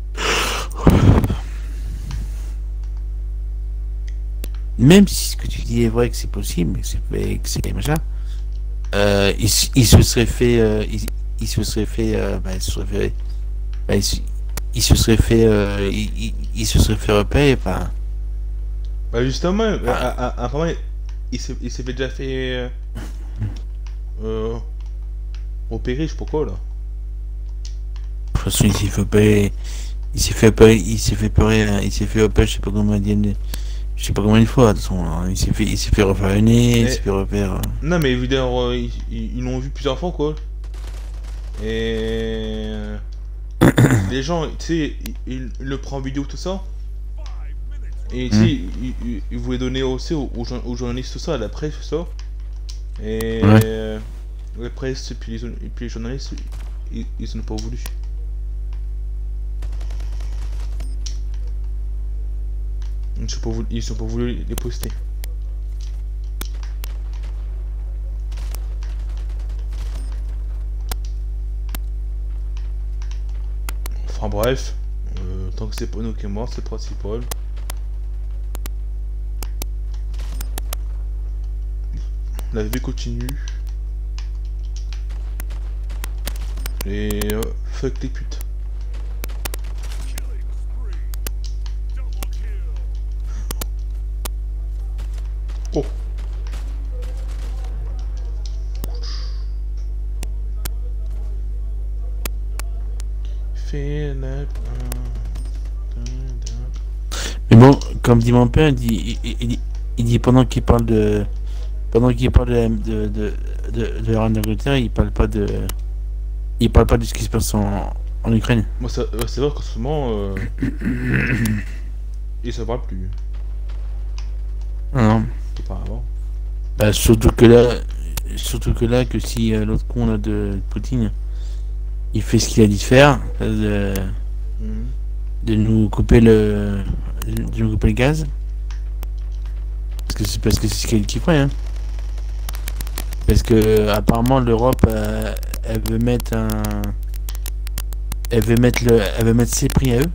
Même si ce que tu dis est vrai que c'est possible, que c'est machin, il se serait fait, il se serait fait, il se serait fait repérer, enfin. Bah justement, apparemment, il s'est déjà fait opérer, je sais pas quoi là. De toute façon, il s'est fait opérer, je sais pas combien de fois, de toute façon, hein. Il s'est fait refaire le nez, il s'est fait refaire. Non mais évidemment, ils l'ont vu plusieurs fois quoi. Et les gens, tu sais, ils le prennent en vidéo tout ça. Et tu sais, ils voulaient donner aussi aux journalistes tout ça, à la presse tout ça. Et la presse et puis les journalistes, ils n'ont pas voulu. Ils n'ont pas voulu les poster. Enfin bref, tant que c'est pas nous qui est mort, c'est le principal. La vie continue. Et fuck les putes. Killing spree. Double kill. Oh. Fais la... Mais bon, comme dit mon père, il dit pendant qu'il parle de la reine d'Angleterre, il parle pas de ce qui se passe en Ukraine. Moi, c'est vrai qu'en ce moment, il se parle plus. Non. C'est pas avant. Bah, surtout que là, que si l'autre con là de Poutine, il fait ce qu'il a dit de faire, de nous couper le gaz, parce que c'est ce qu'il ferait, hein. Parce que apparemment l'Europe elle veut mettre ses prix à eux.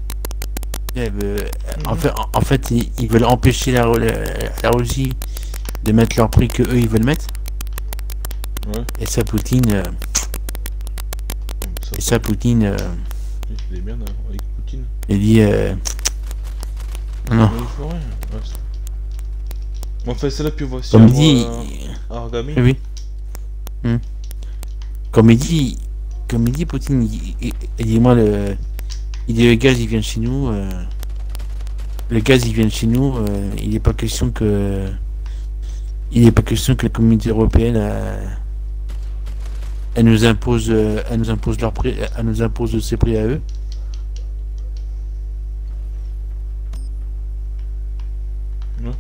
En fait ils veulent empêcher la Russie de mettre leur prix que eux ils veulent mettre. Ouais. Et ça Poutine Il est bien avec Poutine. il dit non. Ouais, il faut rien. Ouais, on fait ça là puis on va Comme il dit Argami. oui. Comme il dit Poutine, il dit moi le gaz il vient de chez nous, il n'est pas question que la communauté européenne elle nous impose leur prix, elle nous impose ses prix à eux. Ouais.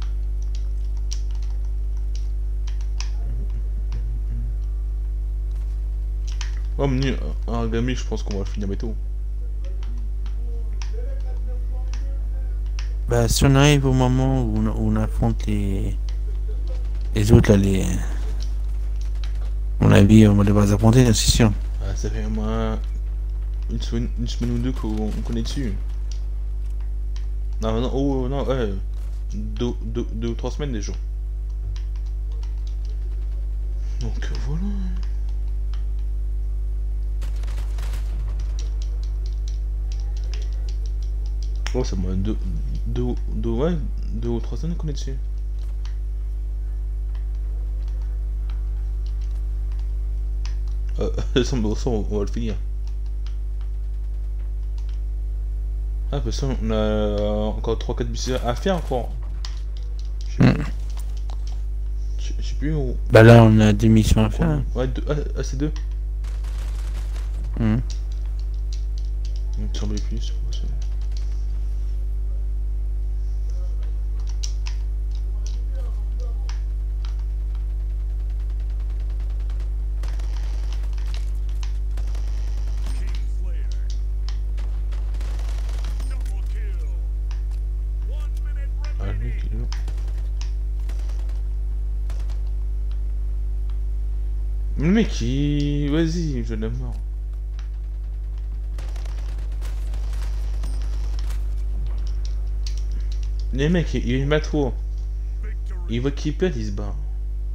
Ouais, mais Argami, je pense qu'on va finir bientôt. Bah si on arrive au moment où on affronte les autres là, à mon avis on va devoir les affronter, c'est sûr. Ah, ça fait au moins une semaine ou deux qu'on connaît dessus. Non, ouais. 2 ou 3 semaines déjà. Donc voilà. Oh, ça m'a ouais, 2 ou 3 semaines qu'on est dessus. Ça, on va le finir. Ah, parce qu'on a encore 3-4 missions à faire encore. Je sais plus. Je sais plus où. Bah là, on a 2 missions à faire. Ouais, c'est 2. Hmm. Il me semblait plus, je pense. Kingslayer. Double kill. 1 minute Ah, le mec, remaining. il est là. Le mec, il... Vas-y, je l'ai mort. Les mecs, il met trop. Victory. Il voit qu'il pète, il se bat.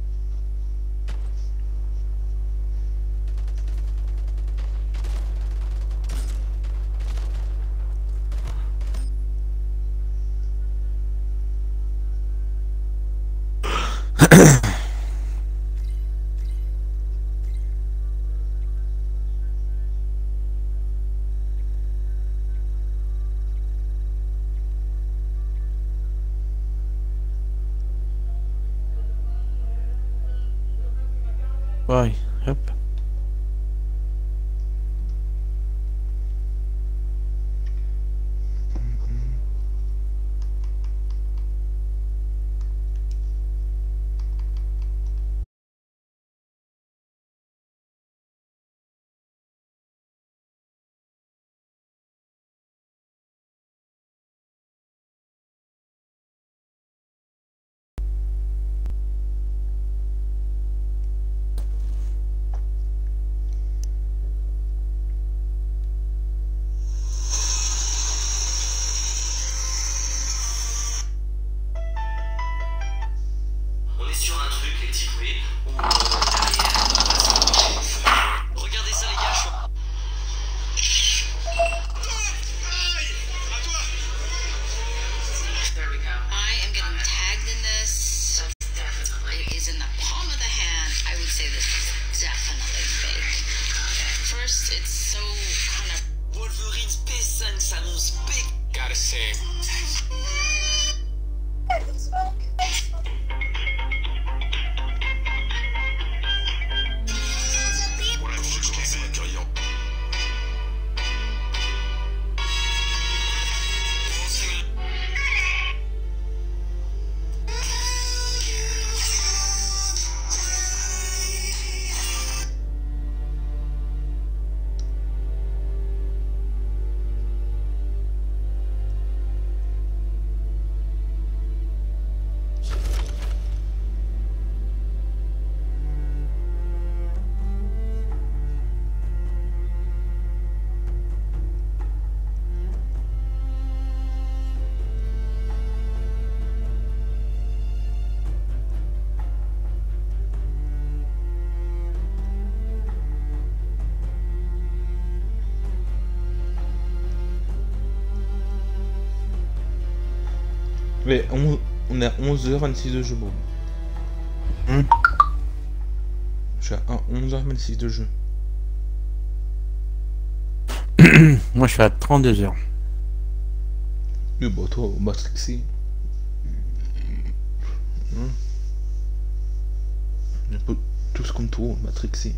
Ouais, hop. On est sur un truc, les petits poulets, où derrière, on va s'approcher du feu. Regardez ça, les gars, je suis... There we go. I am getting tagged in this. It is in the palm of the hand. I would say this is definitely fake. First, it's so kind of. Wolverine's P5 s'annonce big. Gotta say. Mais on a 11h26 de jeu, bon. Hmm. Je suis à 11h26 de jeu. Moi, je suis à 32 heures. Mais bon, toi, au Matrixé. On est pas tous comme toi, au Matrixé.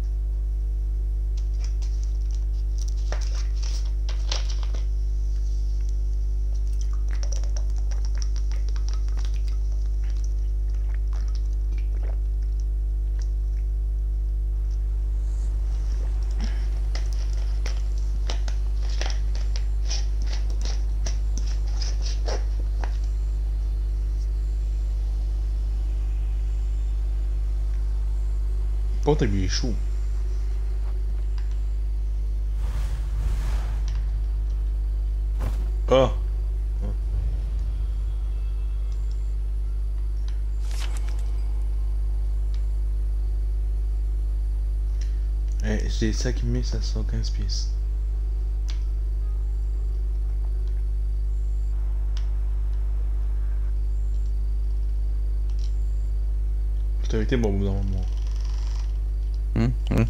Bon, t'as lui est chaud. Ah. Eh, j'ai ça qui met 515 pièces. T'as été bon normalement. Ouais.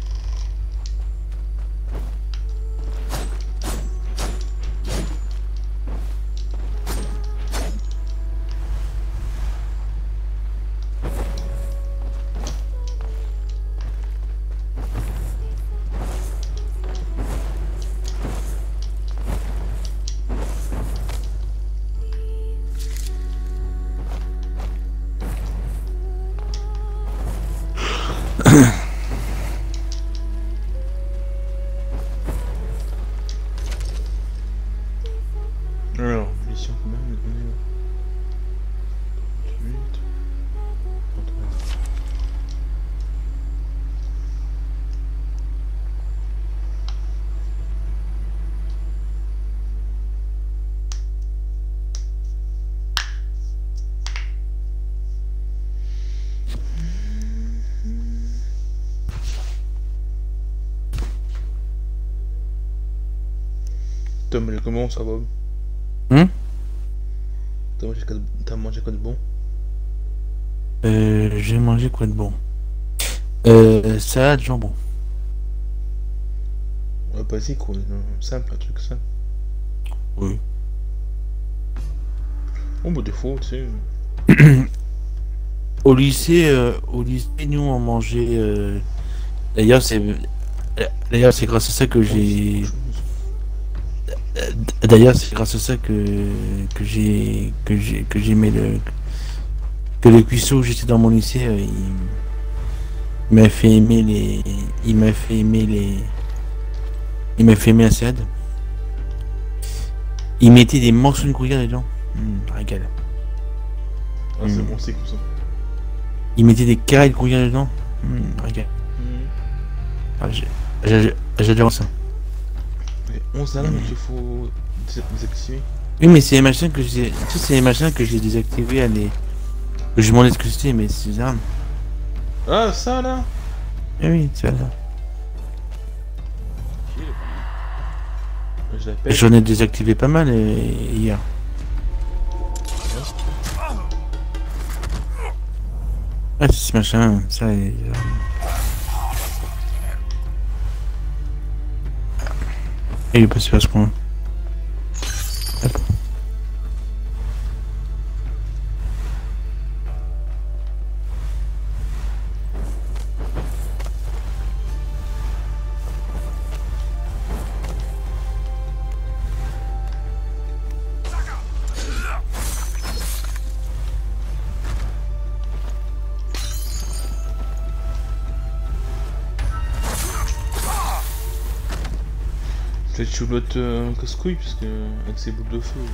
Alors, mission quand même. 38. 39. T'as mangé comment ça va? T'as mangé quoi de bon? J'ai mangé quoi de bon? Salade, jambon. Ouais, basique quoi, simple, un truc simple. Oui. Bon bah des fois, tu sais. Au lycée, nous on mangeait. D'ailleurs, c'est grâce à ça que j'ai. D'ailleurs, c'est grâce à ça que j'ai aimé le cuisseau où j'étais dans mon lycée. Il m'a fait aimer la salade. Il mettait des morceaux de gruyère dedans. Régal. Ah, c'est bon, c'est comme ça. Il mettait des carrés de gruyère dedans. Régal. Ah, j'adore ça. 11 alarmes qu'il faut désactiver. Oui, mais c'est les machins que j'ai. Tu sais, c'est les machins que j'ai désactivés à les. Je me demandais ce que c'était, mais c'est ça. Ah, ça là. Eh oui, c'est ça. Je l'appelle. J'en ai désactivé pas mal hier. Ah, c'est ce machin, ça est. Il est passé à ce point. Hop. Peut-être tu blottes casse-couille, parce que avec ses boules de feu.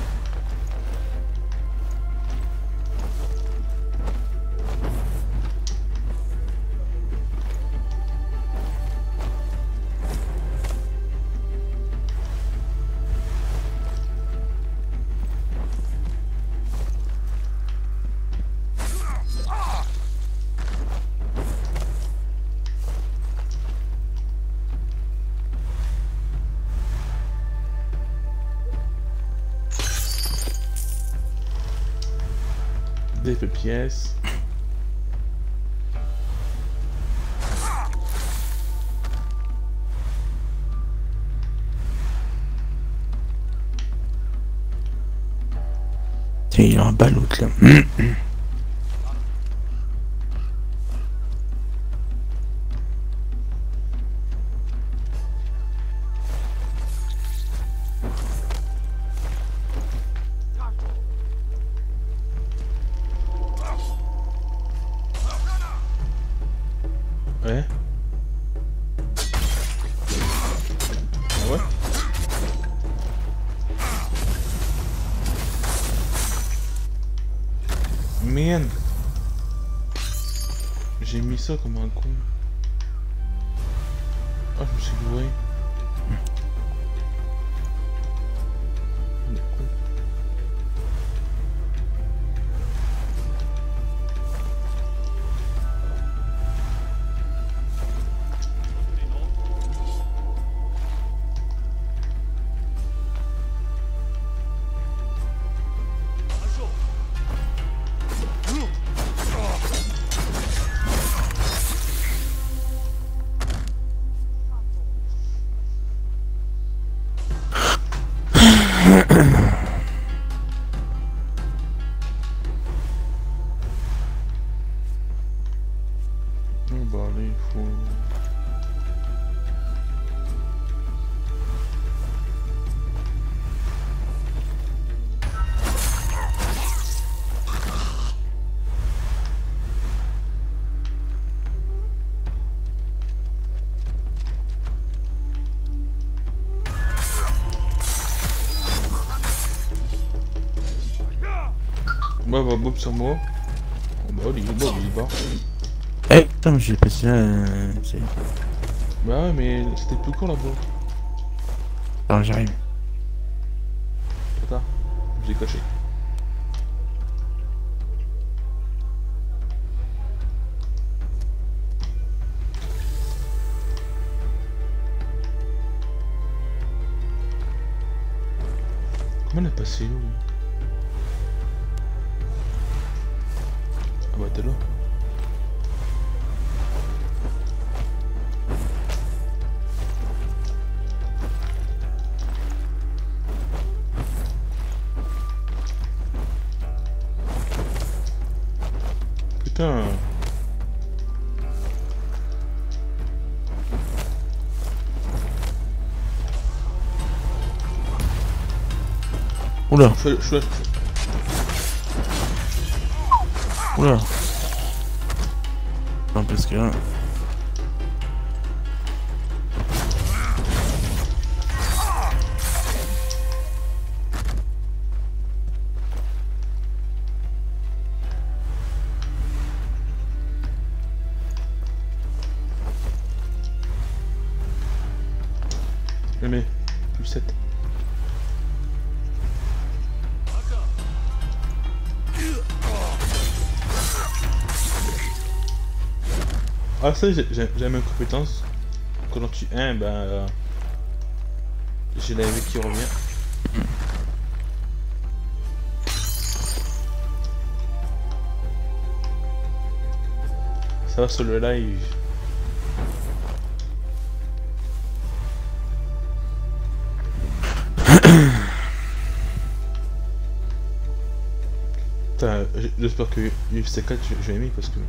Des pièces. Tiens, il est en bas l'autre là. Ouais. Ah ouais. Man. J'ai mis ça comme un con. Ah, je me suis gouré. Bah là il faut... Bah Bob sur moi. Oh, bah il est bas. Eh putain, mais j'ai passé là. C'est... Bah ouais mais c'était plus court là-bas. Alors j'arrive. Trop tard. Je l'ai caché. Comment on a passé où? Ah bah t'es là. Putain. Oula, Je suis là. oula. Non, parce que là. Mais plus 7. Ah ça j'aime une compétence. Quand on tue un, ben j'ai la vie qui revient. Ça va sur le live. Putain, j'espère que UFC 4 je vais aimer parce que...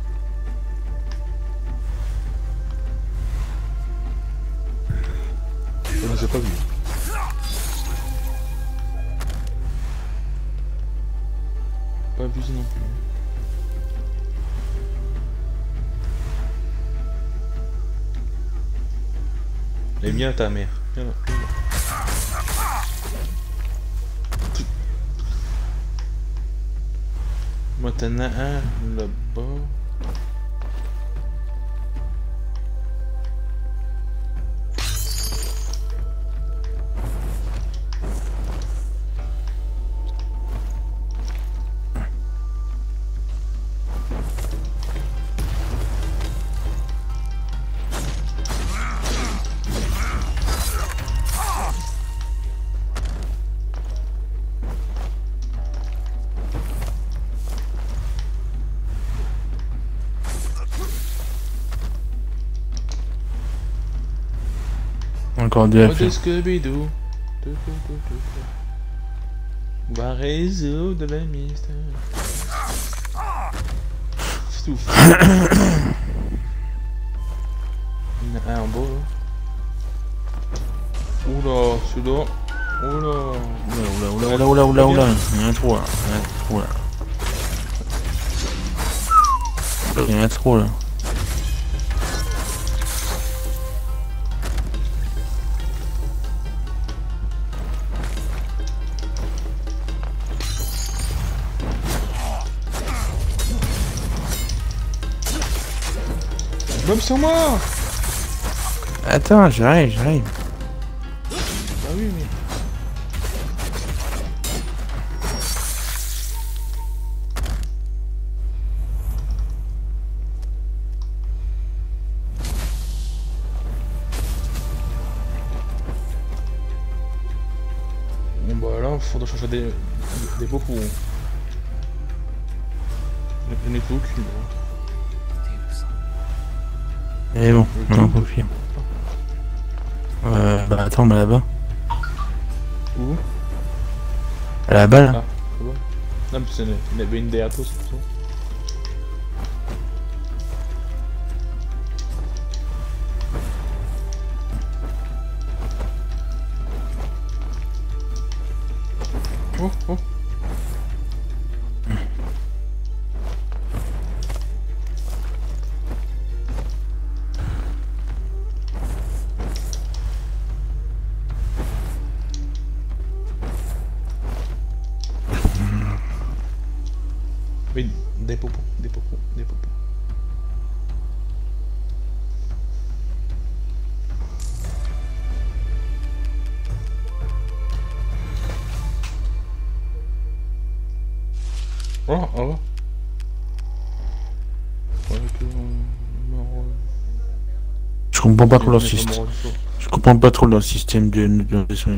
Je ne les ai pas vus. Pas abusé non plus. Et bien ta mère. Viens là, viens là. Moi t'en as un là-bas. Encore deux à faire. Scooby-Doo. On va résoudre le mystère. Souffle. Il y en a un en bas là. Oula, celui-là. Oula. Il y en a trop là. Il y en a trop là. Bob sur moi. Attends, j'arrive. Bah oui mais... Bon bah là, faudra changer des popos. Je n'ai plus aucune. Et bon, on en profite. Bah attends, bah là-bas. Où? Là-bas là. Ah, c'est bon. Non mais il y en avait une derrière toi, c'est tout. Des popos, des popos, des popos. Oh, oh. Je comprends pas trop leur système. Je comprends pas trop leur système de notation.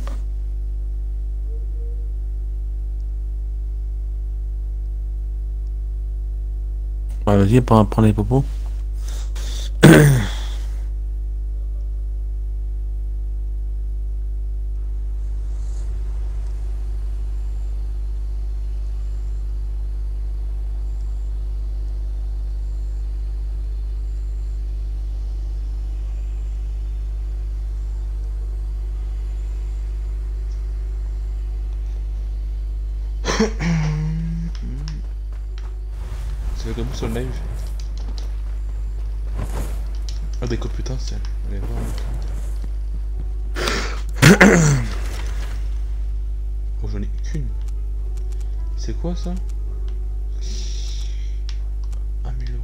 Ah, vas-y, prends les popos. Ça fait comme sur le live. Ah des putain c'est. Allez voir. Oh j'en ai qu'une. C'est quoi ça? Améliorer.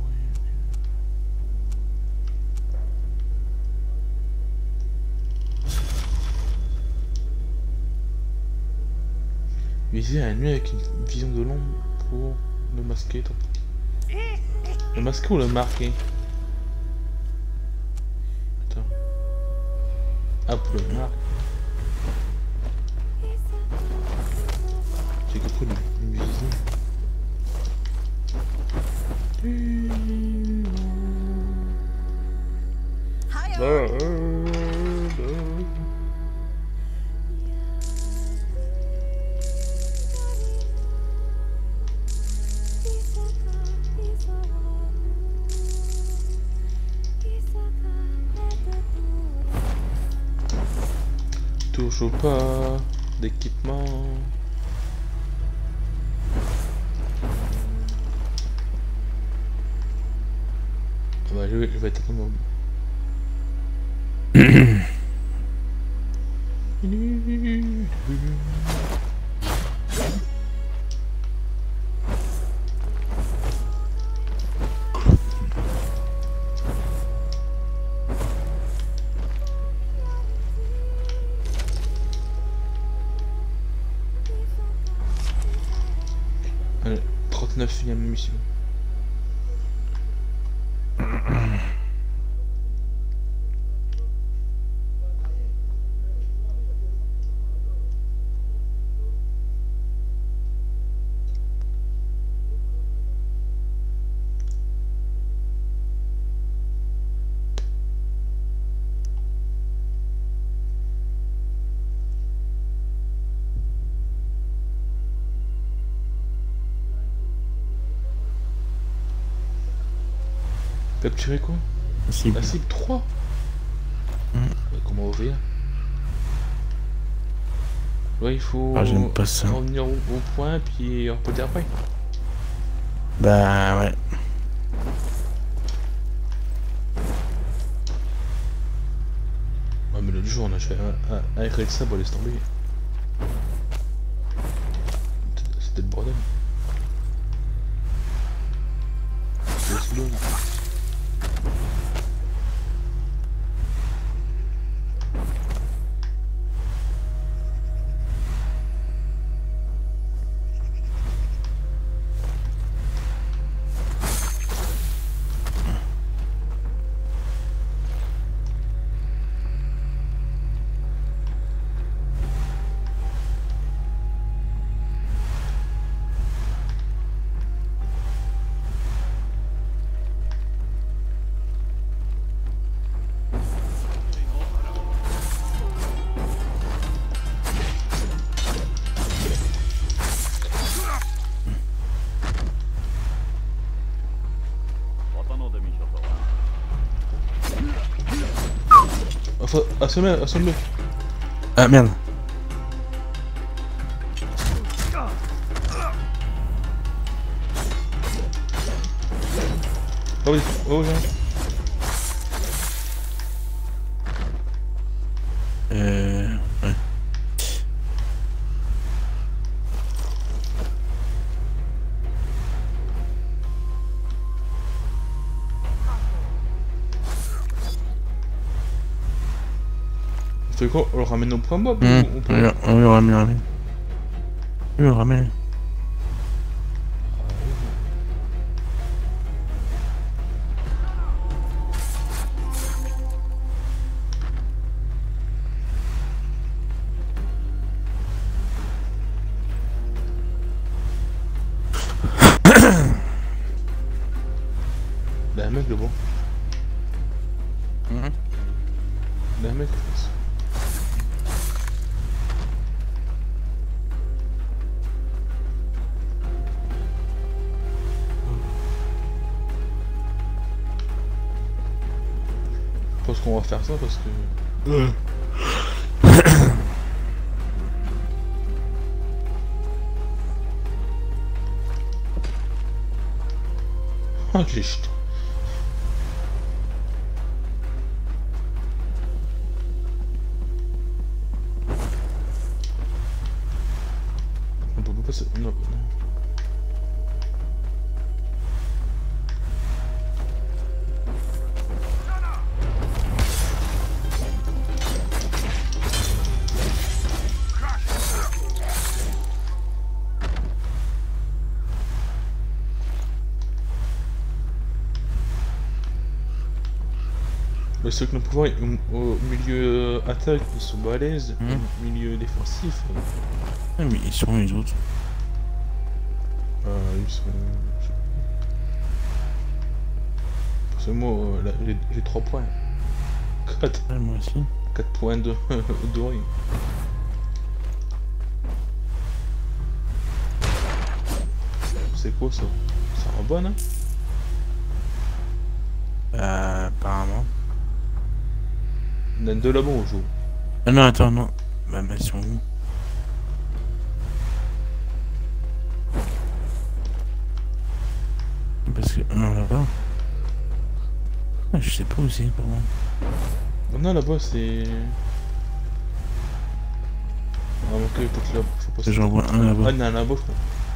Viser à la nuit avec une vision de l'ombre pour le masquer. Toi. Le masquer ou le marquer? Attends. Ah, pour le marquer. J'ai compris une vision. Toujours pas d'équipement. Ah bah je vais être un moment. Allez, 39e mission. Capturer quoi? La cible 3. Comment ouvrir? Ouais, il faut j'aime pas ça. revenir au point puis reposer après. Bah ouais. Ouais mais l'autre jour on a fait un avec le sabre, laisse tomber. C'était le bordel. C'était sous l'eau. Assomme-le. Ah merde. Oh oui, oh viens. Ouais. fait quoi? On le ramène au point bas? On le ramène. On le ramène. Là, un mec là-bas. Là, un mec, je pense. Je pense qu'on va faire ça parce que... Ah, je l'ai jeté. On peut pas passer... Non, non. Ceux que nos pouvoirs au milieu attaque ils sont balèzes, au milieu défensif. Ah mais ils sont les autres. Ils sont... Parce que moi là, j'ai 3 points. 4. Ouais, moi aussi. 4 points de doré. C'est quoi ça? Ça rebonne hein? Apparemment. On a 2 là-bas au jour. Ah non, attends, non. Bah, ils sont où? Parce que... Non, là-bas. Ah, je sais pas où c'est, pardon. Non, là-bas, c'est... Ah, ok, peut-être là, faut pas... J'en vois un là-bas. Ah, il y en a un là-bas, je crois.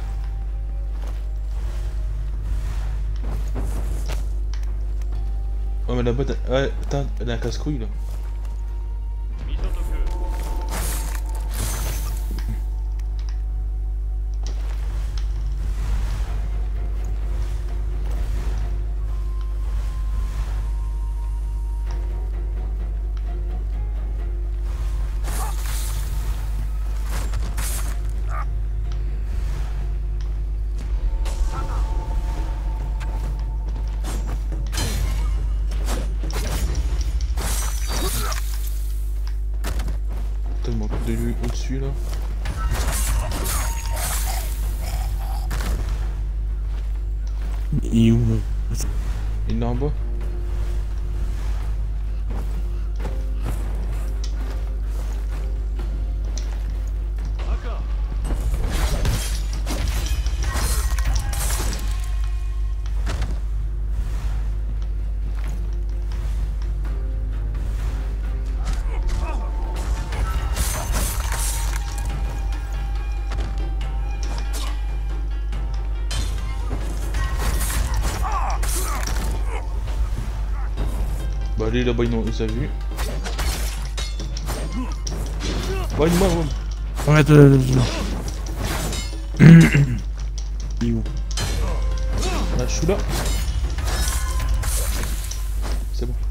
Oh, mais là-bas, ouais, attends, il y a un casse-couille, là. Mise en feu. Tellement de lui au-dessus, là. Il est où? Il est en bas. D'accord. Bah, lui, là-bas, il nous a vu. Bah, il est mort, ouais. Arrête, il est où? Là, je suis là. C'est bon.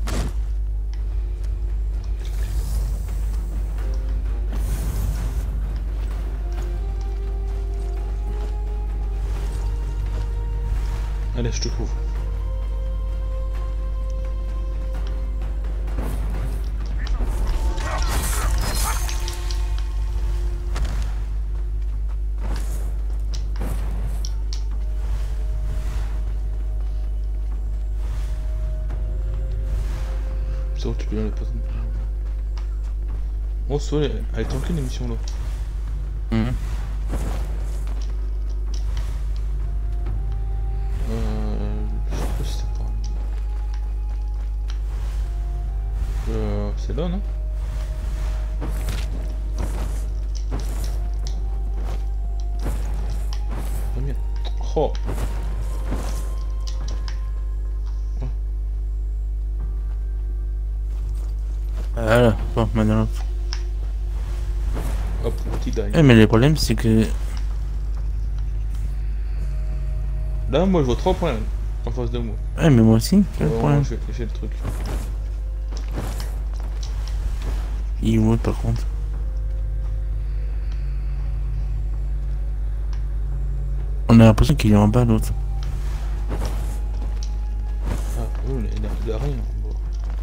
Allez, je te couvre. C'est bon, tu peux bien les passer. Oh, ça, elle est tranquille l'émission là. Je sais pas si c'est pas. C'est là, non? Pas bien. Oh! Voilà, bon, maintenant. automatique derrière. Ouais, mais le problème c'est que. Là, moi, je vois 3 points en face de moi. Ouais, mais moi aussi, c'est le Ouais, problème. j'ai le truc. Il est où par contre? On a l'impression qu'il est en bas l'autre. Ah, oh, il a rien. Bon.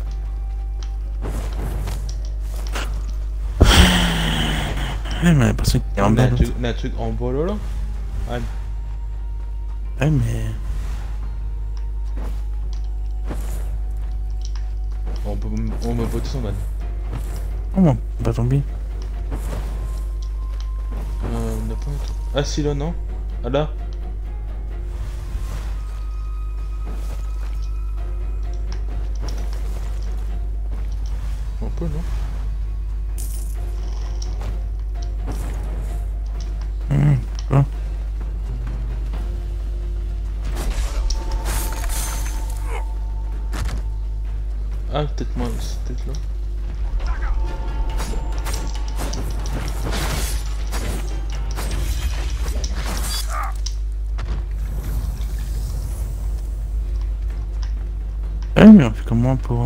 Ouais, mais on a l'impression qu'il est en bas l'autre. Il y a un truc en bas là. Ah, Ouais, mais. on me vote son man. Oh, on va pas tomber. On n'a pas un truc. Ah, si là, non. Ah là. On peut, non? Quoi? Ah, peut-être moi, c'est peut-être là. Ouais, mais on fait comment pour.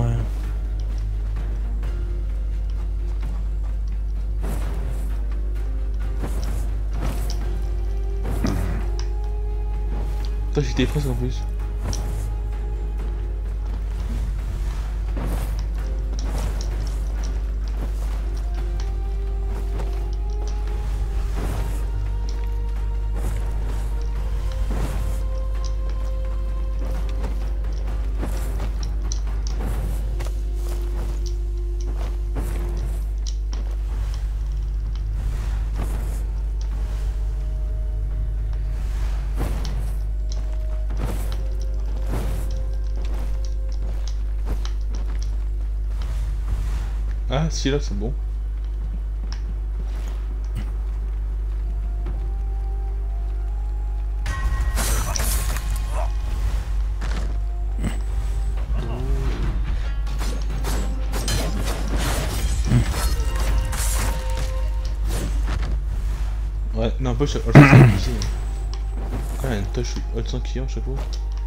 Putain, j'étais presque en plus. Ah, si là, c'est bon. Ouais, non, pas je sais pas. Quand même, une touche 800 qui je sais pas.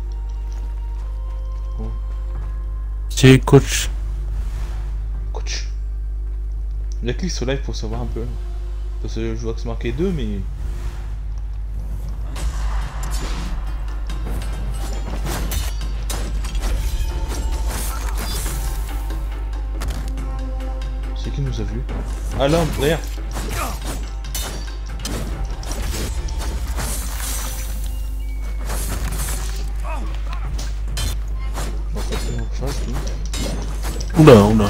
Bon. C'est coach. Coach. Il y a clic sur live pour savoir un peu. Parce que je vois que c'est marqué 2, mais. C'est qui nous a vu? Ah là, derrière. On va passer en face, lui. Oula, oula.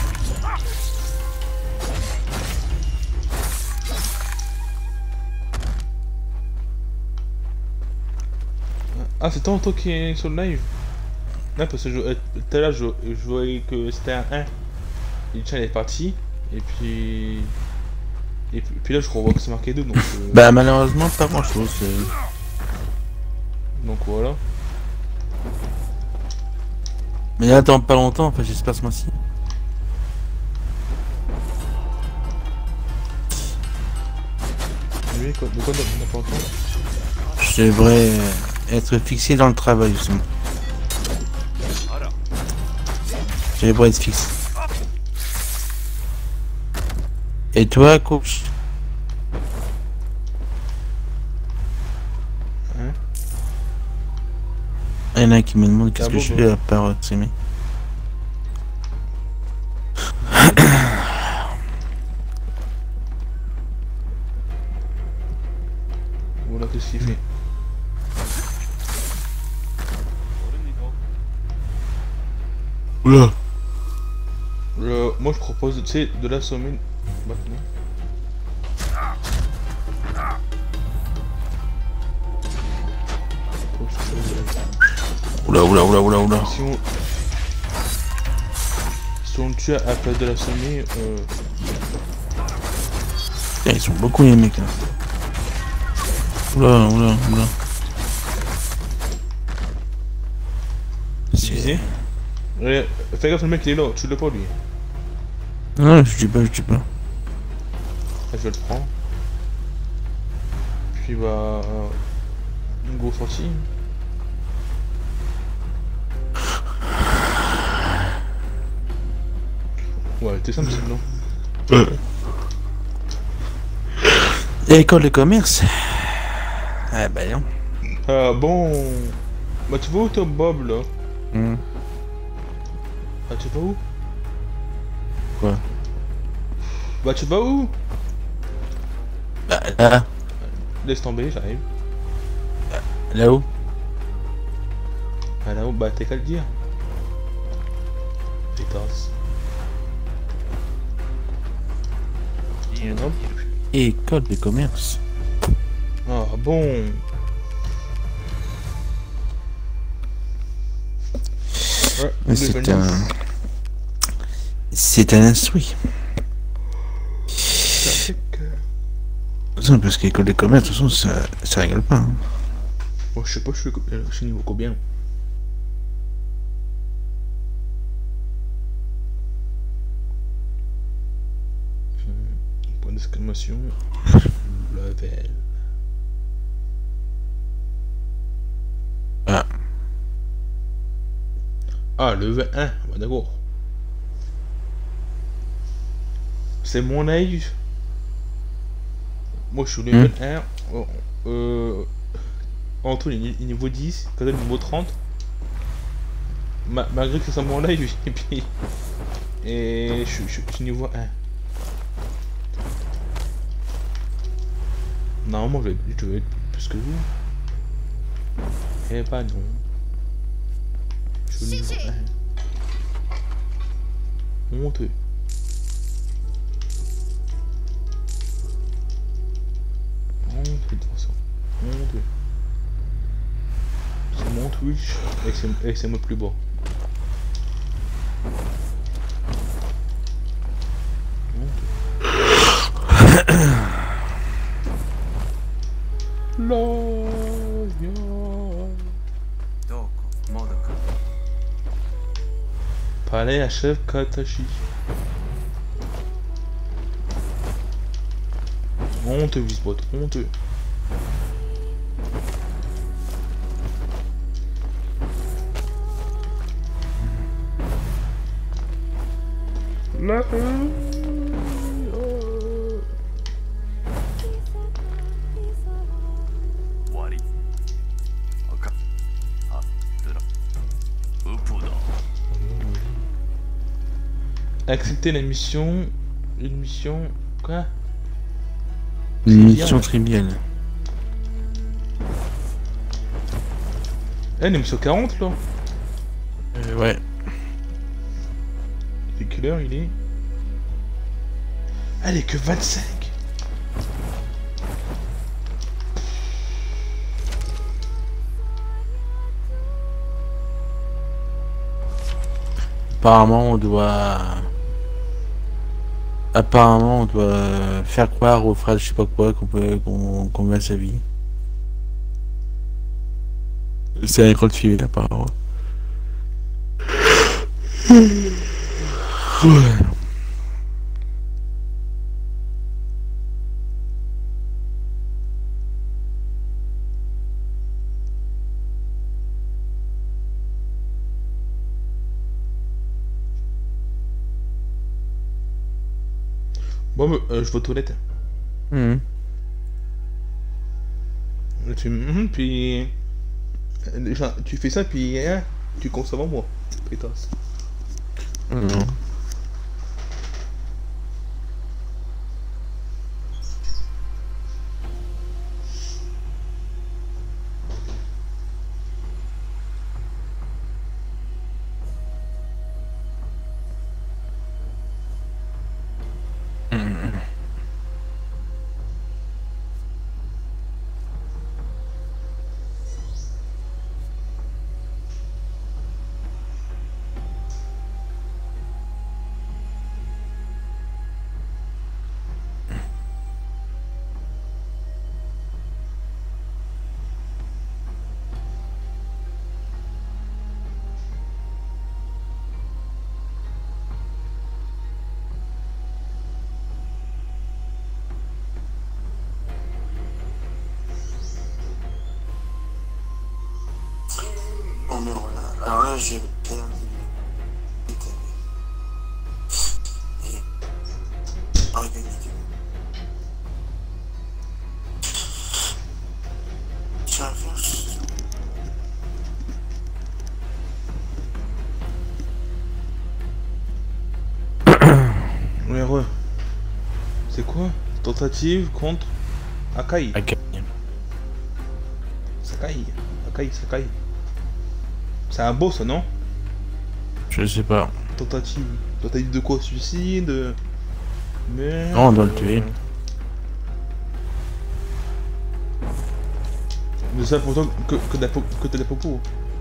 Ah, c'est toi qui est sur le live? Non, parce que tout à l'heure, je voyais que c'était un 1. Et le chat est parti. Et puis. Et puis là, je revois que c'est marqué 2. Donc, Bah, malheureusement, pas grand chose. donc voilà. Mais là, dans pas longtemps, enfin, j'espère ce mois-ci. Lui, de quoi on n'a pas entendu? Je devrais être fixé dans le travail, justement. Je devrais être fixe. Et toi, coach? Hein? Il y en a qui me demandent qu'est-ce Ah que bon, je bon. fais à part streamer. Voilà, qu'est-ce qu'il fait? Oula. Moi, je propose, tu sais, de l'assommer maintenant. Oula, oula, oula, oula, oula. Si on le tue à la place de l'assommer, Putain, ils sont beaucoup les mecs là. Oula, oula, oula. visé. Fais gaffe, le mec il est là, tu l'as pas lui. Non, je dis pas, je dis pas. Ah, je vais le prendre. puis bah... une grosse sortie. Ouais, t'es simple, sinon. École de commerce. Ah bah non. Ah bon... Bah tu vas où toi, Bob, là? Ah tu vas où? Quoi? Bah tu vas où? Bah là. Laisse tomber, j'arrive. Là-haut. Ah là-haut, bah t'as qu'à le dire. Pétasse. Hop. École de commerce. Ah bon. Ouais, C'est un... C'est un instruit. Non, parce qu'école de commerce, de toute façon, ça rigole pas. Hein. Oh, je sais pas, je suis niveau combien. Point d'exclamation. Level. Ah. Ah, level 1, bah d'accord. C'est mon âge. Moi je suis au level 1. Antoine est niveau 10, Kazel niveau 30. Malgré que c'est mon âge, et puis. Et je suis niveau 1. Normalement je vais être plus que vous. Eh bah non. Je suis au niveau 1. Honteux. Honteux de toute façon. Honteux. C'est mon Twitch et c'est moi plus bas. Palais à chef Katashi. Honteux, Visbot, honteux. Là. Accepter la mission. Une mission. Quoi? Une mission triviale. Eh, une mission 40 là? Ouais. C'est quelle heure il est? Elle est que 25. Apparemment on doit faire croire aux frères je sais pas quoi qu'on met sa vie. C'est un écran de film apparemment. Ouais. Bon, je vais aux toilettes. Puis... Déjà, tu fais ça, puis hein, tu consommes en moi. Pétasse. Oh mais voilà. Alors là, j'ai bien et organique. Ça avance. Ouais, ouais. C'est quoi? Tentative contre Akai. Akai. Sakai. C'est un boss, non? Je sais pas. Tentative. Tentative de quoi? Suicide? Mais... Non, on doit le tuer. De ça pourtant que de la popo.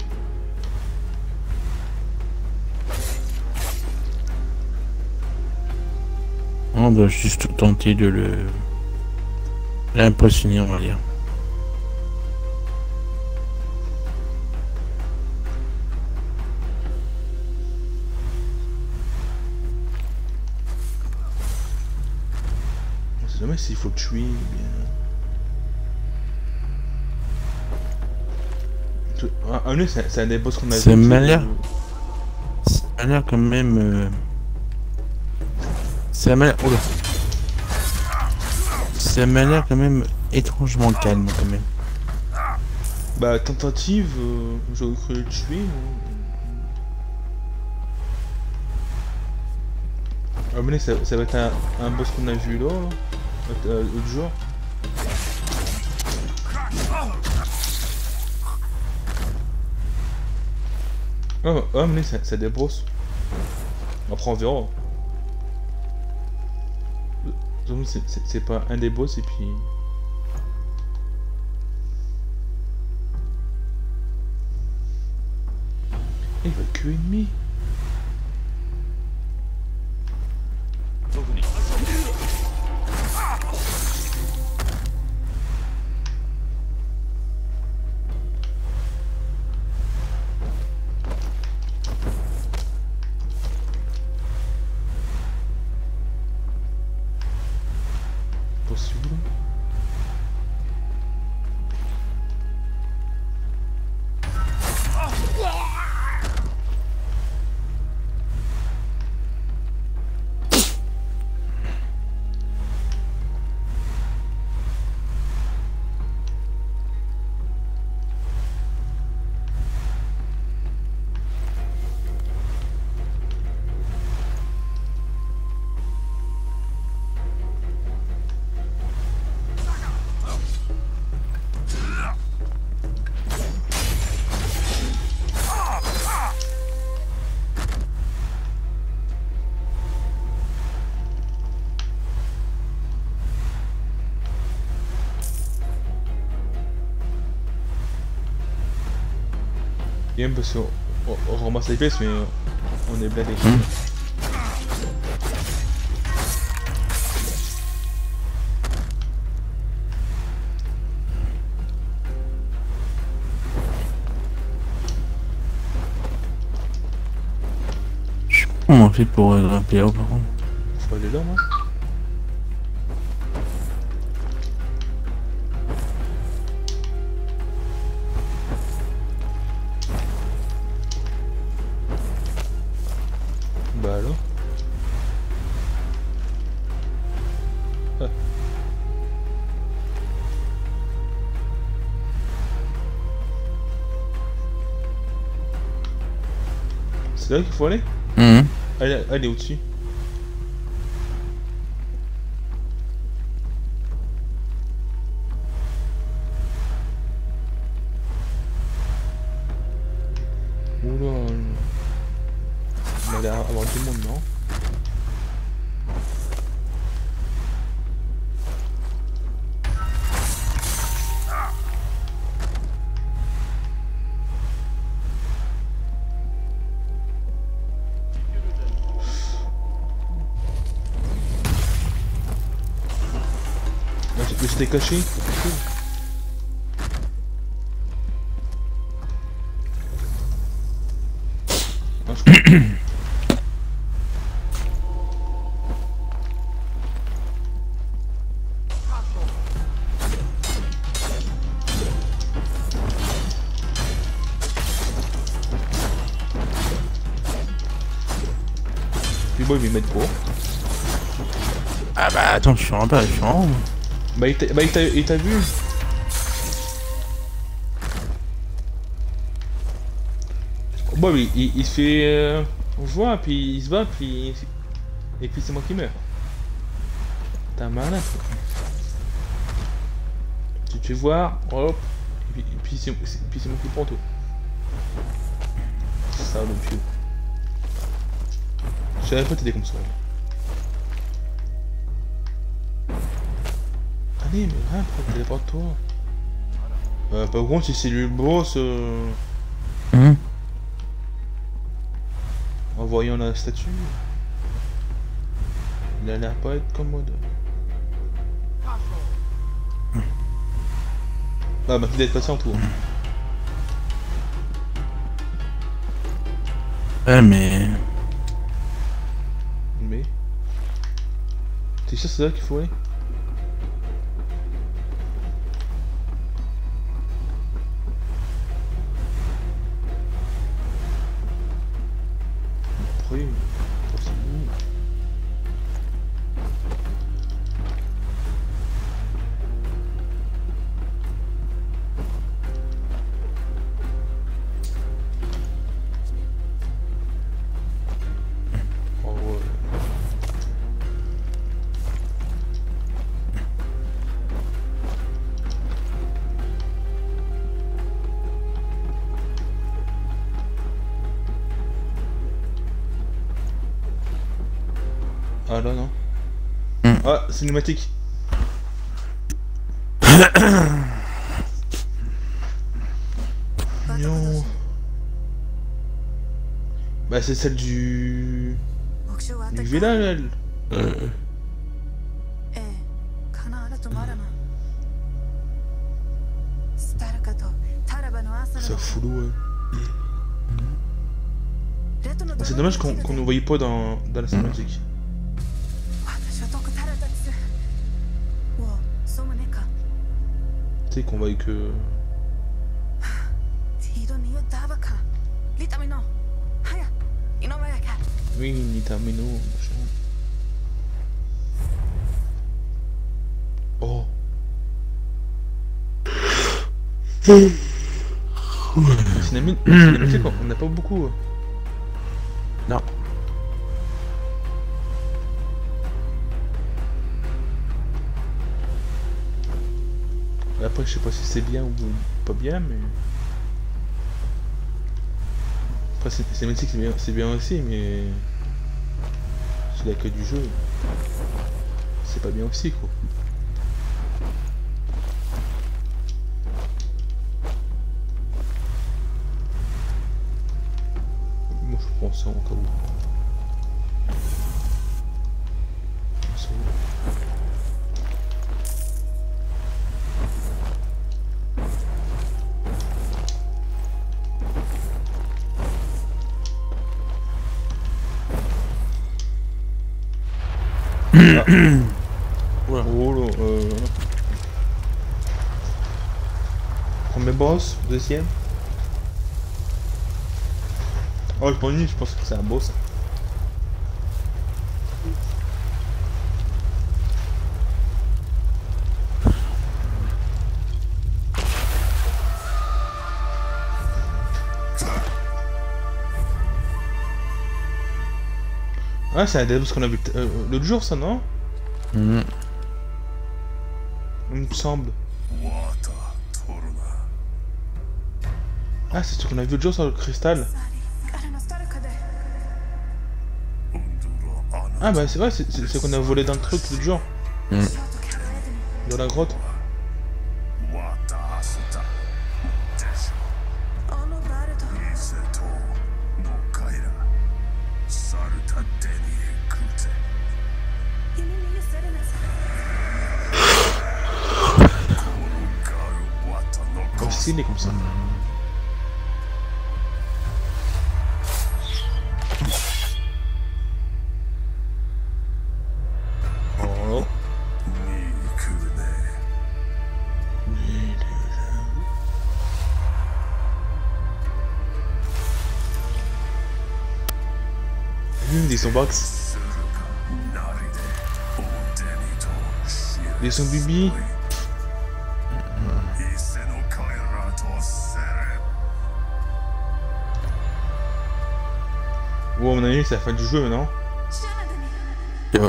On doit juste tenter de le... l'impressionner, on va dire. On sait jamais s'il faut le tuer ou bien... Un nœud, c'est un des boss qu'on a vu. Ça m'a l'air quand même... Ça m'a l'air... Oula. Ça m'a l'air quand même étrangement calme quand même. Bah tentative, j'aurais cru le tuer. Ah mais ça va être un boss qu'on a vu là, l'autre jour. Ah mais c'est des boss. Après on verra. Donc c'est pas un des boss et puis... Il va que ennemi. Possible. Bien parce qu'on ramasse les pièces mais on est blindé. Comment on fait pour grimper là-haut par contre? Faut aller là moi. Bah alors. Ah. C'est là qu'il faut aller? Allez au-dessus. Oula. On a l'air avoir tout le monde, non? Mais j'étais caché, c'est possible. Ah, je crois. Puis bon, il va mettre pour. Ah bah attends, je suis en bas, je suis en haut. Bah il t'a vu. Bon, il se fait... on voit, puis il se bat, puis... Et puis c'est moi qui meurs. T'es un malin, quoi. Tu te fais voir, hop, et puis c'est moi qui prends tout. Ça, le pieu. Je savais pas t'aider comme ça. Allez, mais rien, pourquoi téléporte-toi? Par contre, si c'est lui le boss, en voyant la statue, il a l'air pas être commode. Ah bah, il doit être passé en tour. Ouais, mais... Mais... T'es sûr c'est là qu'il faut aller? Après... c'est où? Ah là non. Ah, cinématique. Non. Bah c'est celle du village elle. Ça fout l'eau. C'est dommage qu'on ne voyait pas dans la cinématique. Tu sais qu'on voyait que... Oui, Nitamino, machin. Oh. Cinématique, on n'a pas beaucoup. Non. Après, je sais pas si c'est bien ou pas bien, mais... Après, cinématique, c'est bien aussi, mais... C'est la queue du jeu. C'est pas bien aussi, quoi. Moi, je prends ça en cas où. Ça va. Voilà. Oh là, premier boss, deuxième. Oh le premier, je pense que c'est un boss. Ah, c'est un des boss qu'on a vu l'autre jour, ça, non? Il me semble. Ah, c'est ce qu'on a vu l'autre jour sur le cristal. Ah, bah c'est vrai, c'est ce qu'on a volé dans le truc l'autre jour. Dans la grotte. Il est comme ça. Oh. Des son box. Les zombies. Bon, à mon avis, c'est la fin du jeu, non? Ouais.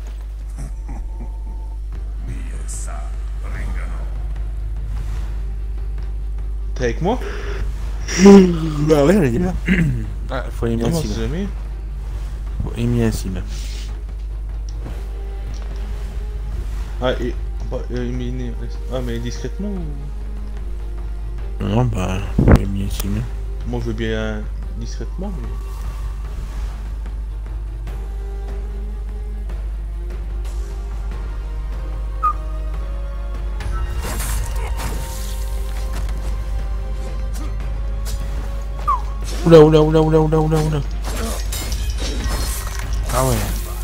T'es avec moi? Bah ouais, elle est là. Ah, faut aimer Non, un on cible. sait jamais. Faut aimer un cible. Ah, et... mais discrètement ou... Non, bah, faut aimer un cible. Moi, je veux bien discrètement, mais... Oula, oula, oula, oula, oula, oula, oula. Ah ouais.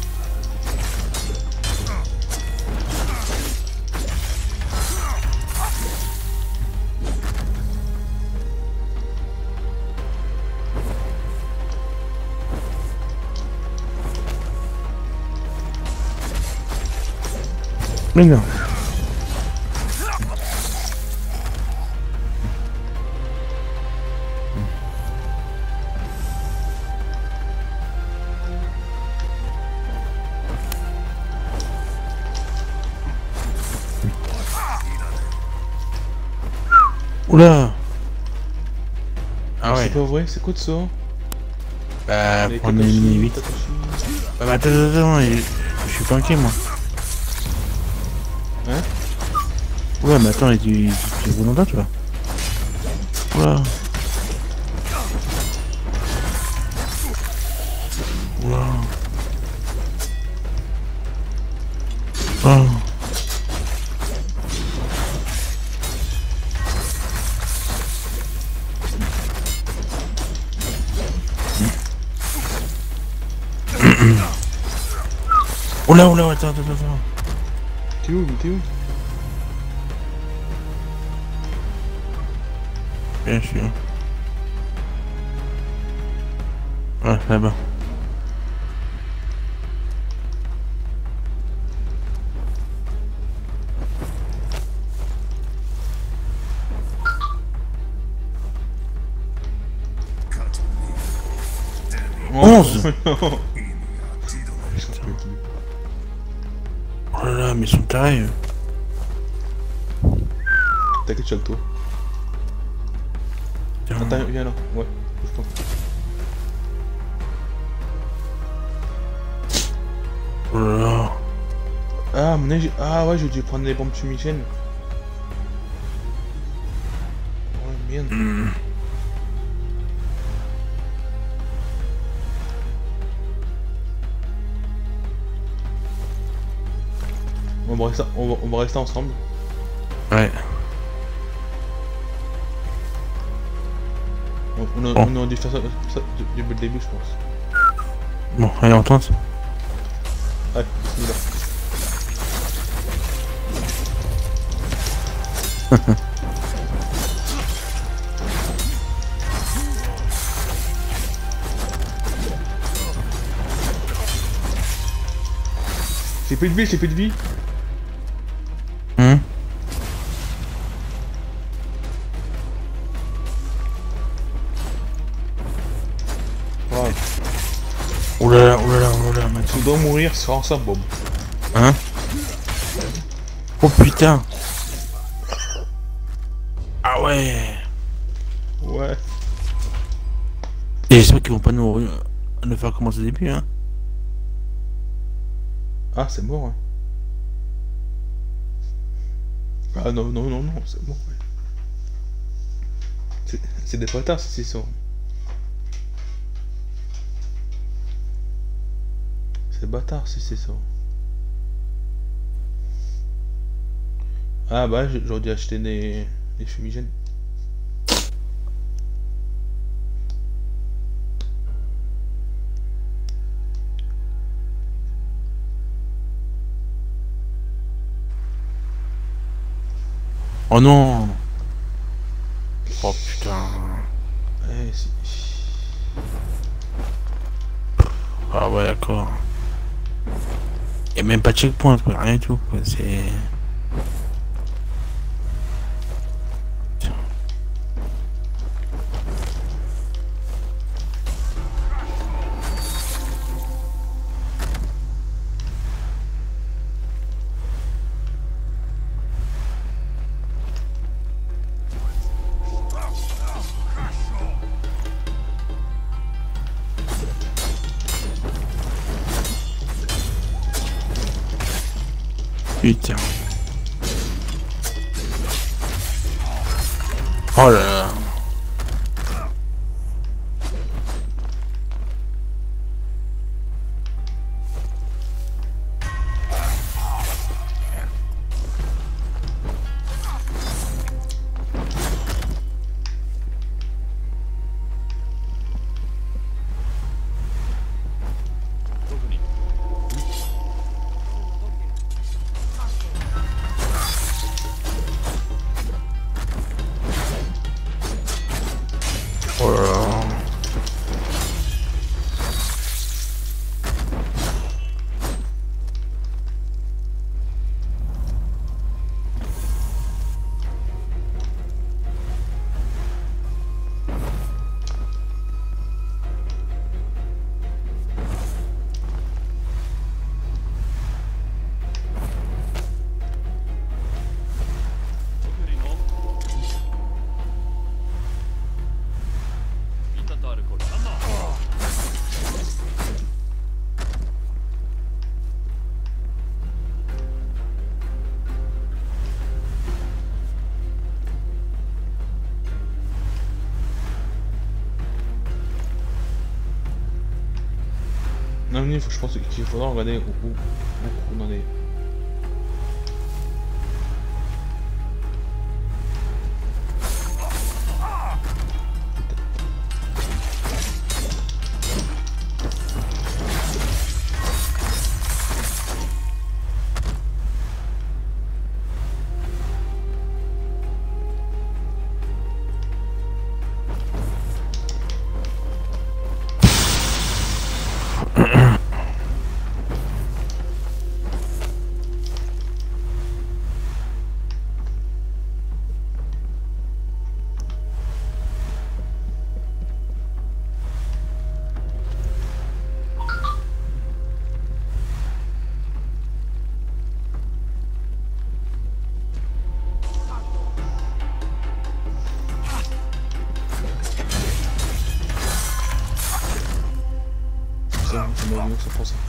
Mais non. Oula. Ah ouais. C'est pas vrai, c'est quoi de ça? Bah, Les prendre Kakashi, les 8. Takashi. Bah, attends, je suis pas inquiet, moi. Hein? Ouais, mais attends, tu roules en tu vois. Oula. Oula. Oh. Oula, oula, attends. T'es où? Bien sûr. Ouais, là-bas. Oh, 11. non. Oh là là, mais ils sont tarés. T'inquiète, je suis avec toi. Attends, viens là. Ouais, bouge pas. Oh là là. Ah, ah ouais, j'ai dû prendre les bombes fumigènes. Ouais, merde. On va rester ensemble. Ouais. On aurait dû faire ça depuis le début, je pense. Bon, allez, on tente. Ouais, il est là. J'ai plus de vie. Wow. Oulala, Tu dois mourir sans ça, Bob. Hein? Oh putain! Ah ouais! Ouais. Et j'espère qu'ils vont pas nous faire commencer au début, hein? Ah, c'est mort, hein. Ah non, c'est mort, ouais. C'est des bâtards, c'est ça. C'est bâtard si c'est ça. Ah bah j'aurais dû acheter des fumigènes. Oh non! Oh putain! Ah ouais, d'accord. Y'a même pas de checkpoint, quoi, rien du tout, quoi. C'est... Putain. Oh là là. Oh là là. Non, mais je pense qu'il faudra regarder où on en est. Ça m'a dit que c'est pour ça.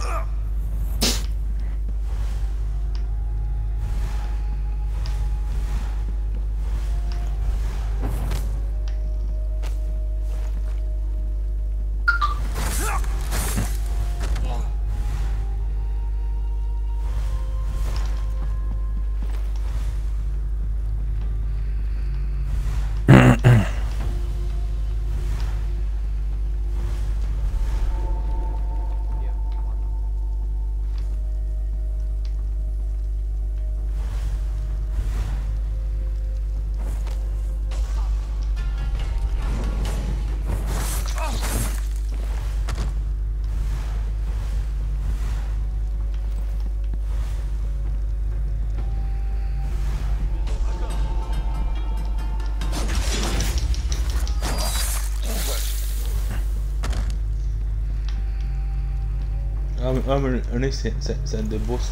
Ah mais c'est un des boss.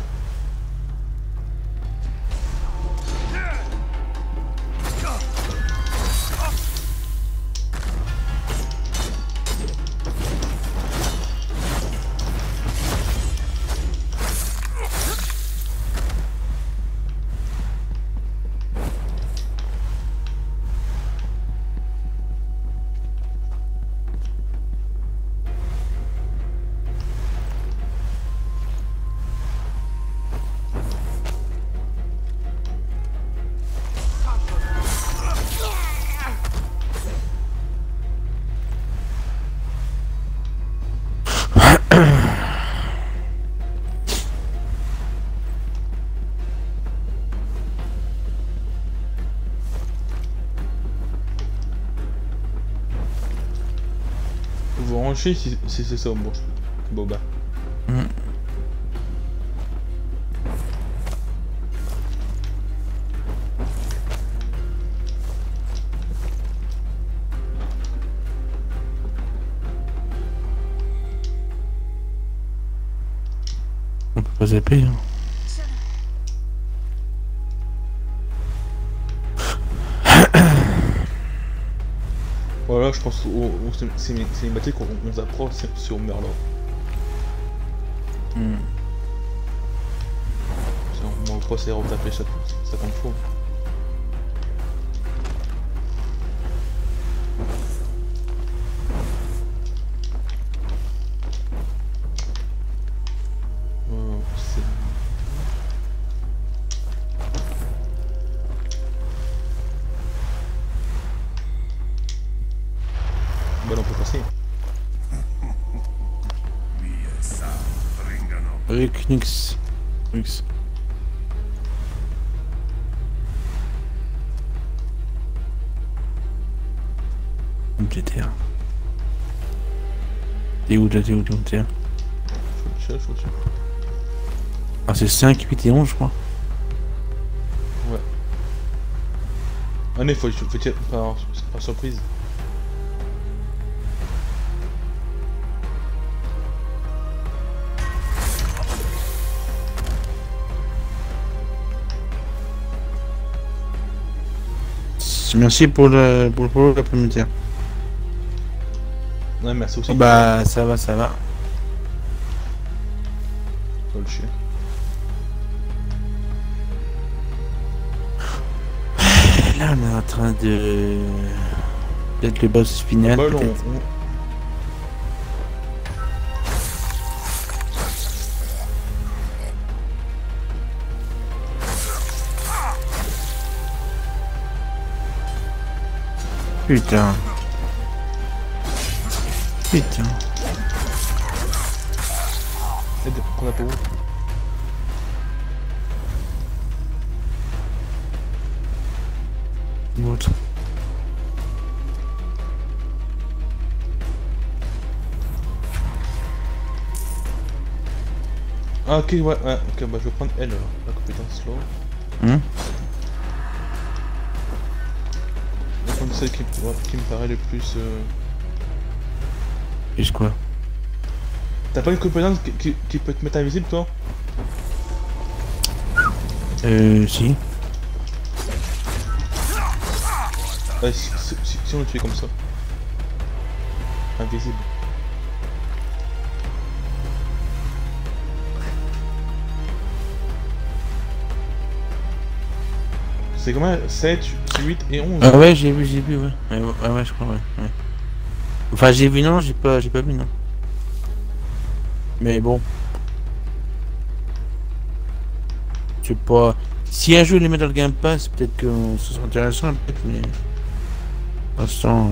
Vous ranchez si c'est ça, bon. Boba. On peut pas zapper, hein. Voilà, je pense au cinématique on s'approche sur Merlin. On fois c'est retaper ça comme faut. C'est... Bon, on peut passer. Avec Nix. Nix. GTA. T'es où là, t'es où t'es où? Je suis. Ah, c'est 5, 8 et 11, je crois. Ouais. Ah non, il faut tirer par surprise. Merci pour le follow l'après-midi. Ouais, merci aussi. Bah, ça va, ça va. Faut le chier. Là, on est en train de... Peut-être le boss final, Bah, peut-être. Putain. Putain. Aide, prends la peau. L'autre. Ah ok, ouais, ok, bah je vais prendre elle alors, la compétence slow. Je vais prendre celle qui me paraît le plus... Plus quoi? T'as pas une compétence qui peut te mettre invisible toi? Si. Ouais, si on le tue comme ça. Invisible. C'est combien? 7, 8 et 11. Ah ouais, j'ai vu, ouais. Ouais, je crois, ouais. Enfin, j'ai vu, non, j'ai pas vu, non. Mais bon. Je sais pas... Si un jour ils les mettent dans le Game Pass, peut-être que ce sera intéressant, peut-être, mais... Pour l'instant...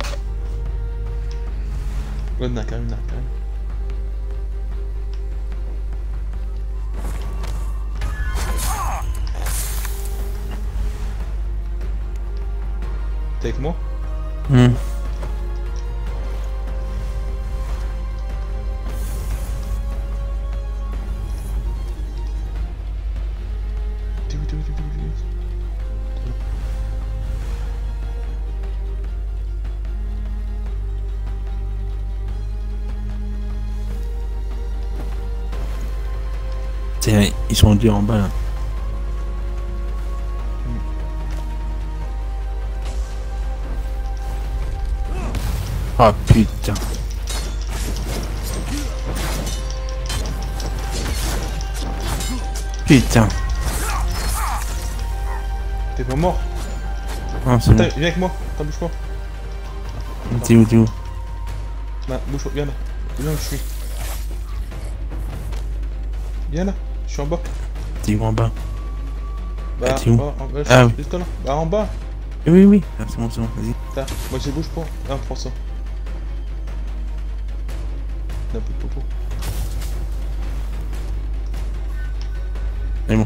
Ouais, n'a quand même. T'es avec moi? Ils sont deux en bas là. Ah putain. Putain. T'es pas mort? Ah, c'est bon. Viens avec moi, t'as bouge pas. T'es où? Bah, bouge pas, viens là. Viens où je suis. Viens là, je suis en bas. T'es où en bas? Bah, t'es où? oui. Là. Bah, en bas. Oui. Ah, c'est bon, vas-y. Moi, je bouge pas. Ah, prends ça. Un peu de popo. C'est bon.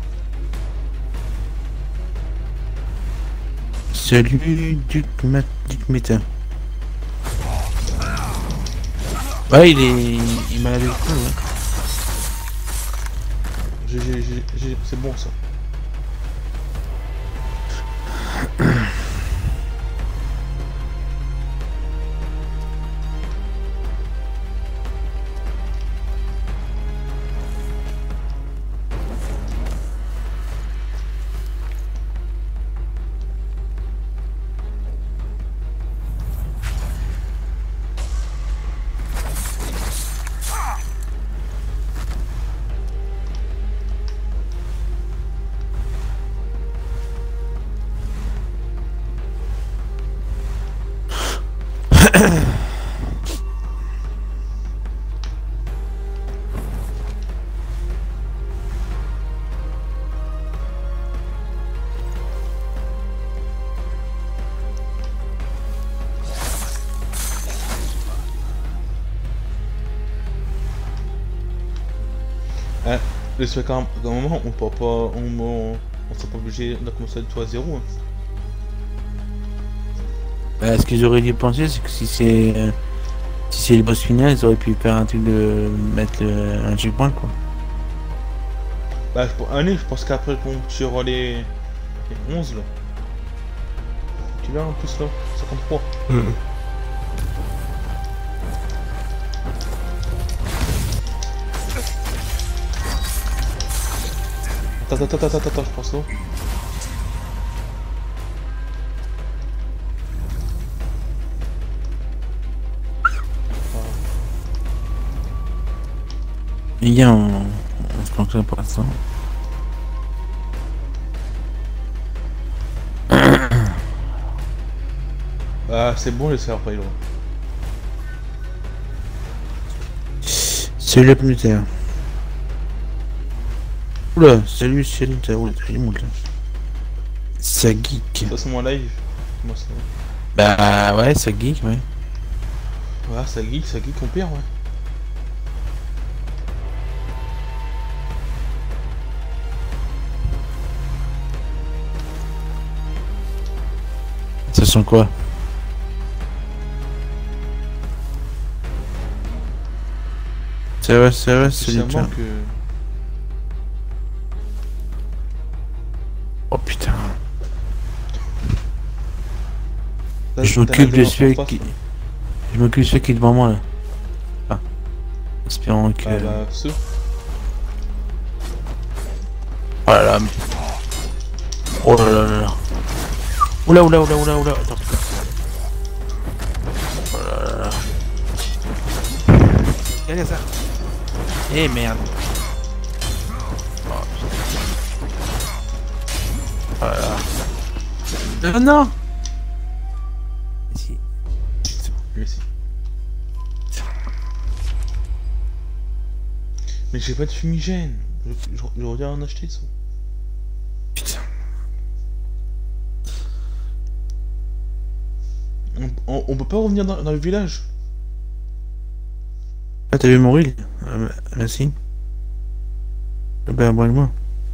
Salut Duc Meta. Ouais, il m'a lavé le coup, ouais. C'est bon ça. Le seul qu'à un moment, on peut pas. On sera pas obligé de commencer de tout à zéro. Hein. Bah, ce qu'ils auraient dû penser, c'est que si c'est le boss final, ils auraient pu faire un truc de mettre un checkpoint quoi. Bah, allez, je pense qu'après, quand tu auras les 11 là. Tu l'as en plus là, 53. Attends, je pense là. Les gars, on se planque là pour l'instant. Bah, c'est bon, laissez après, là. Salut la planète. Oula, salut Célita, oula, il monte là. Ça geek. Ça, c'est mon live. Moi, ça... Bah ouais, ça geek, ouais. Ouais, ça geek, on perd, ouais. Ça sent quoi? Ça va, c'est Spécialement Célita. que... Oh putain. Là, Je t'as m'occupe la de défense celui en face, qui... là. Je m'occupe de celui qui est devant moi là. Ah. Espérons que... Ah bah, ceux. Oh là là, mais... Oh là là là là. Oula. Attends, putain. Oh là là là. Regardez ça. Eh merde. Oh putain. Oh là là. Non. Ici. Putain. Merci. Mais j'ai pas de fumigène. Je reviens en acheter ça. Putain. On peut pas revenir dans le village. Ah, t'as vu mon reel? Merci. Ben, abonne-moi.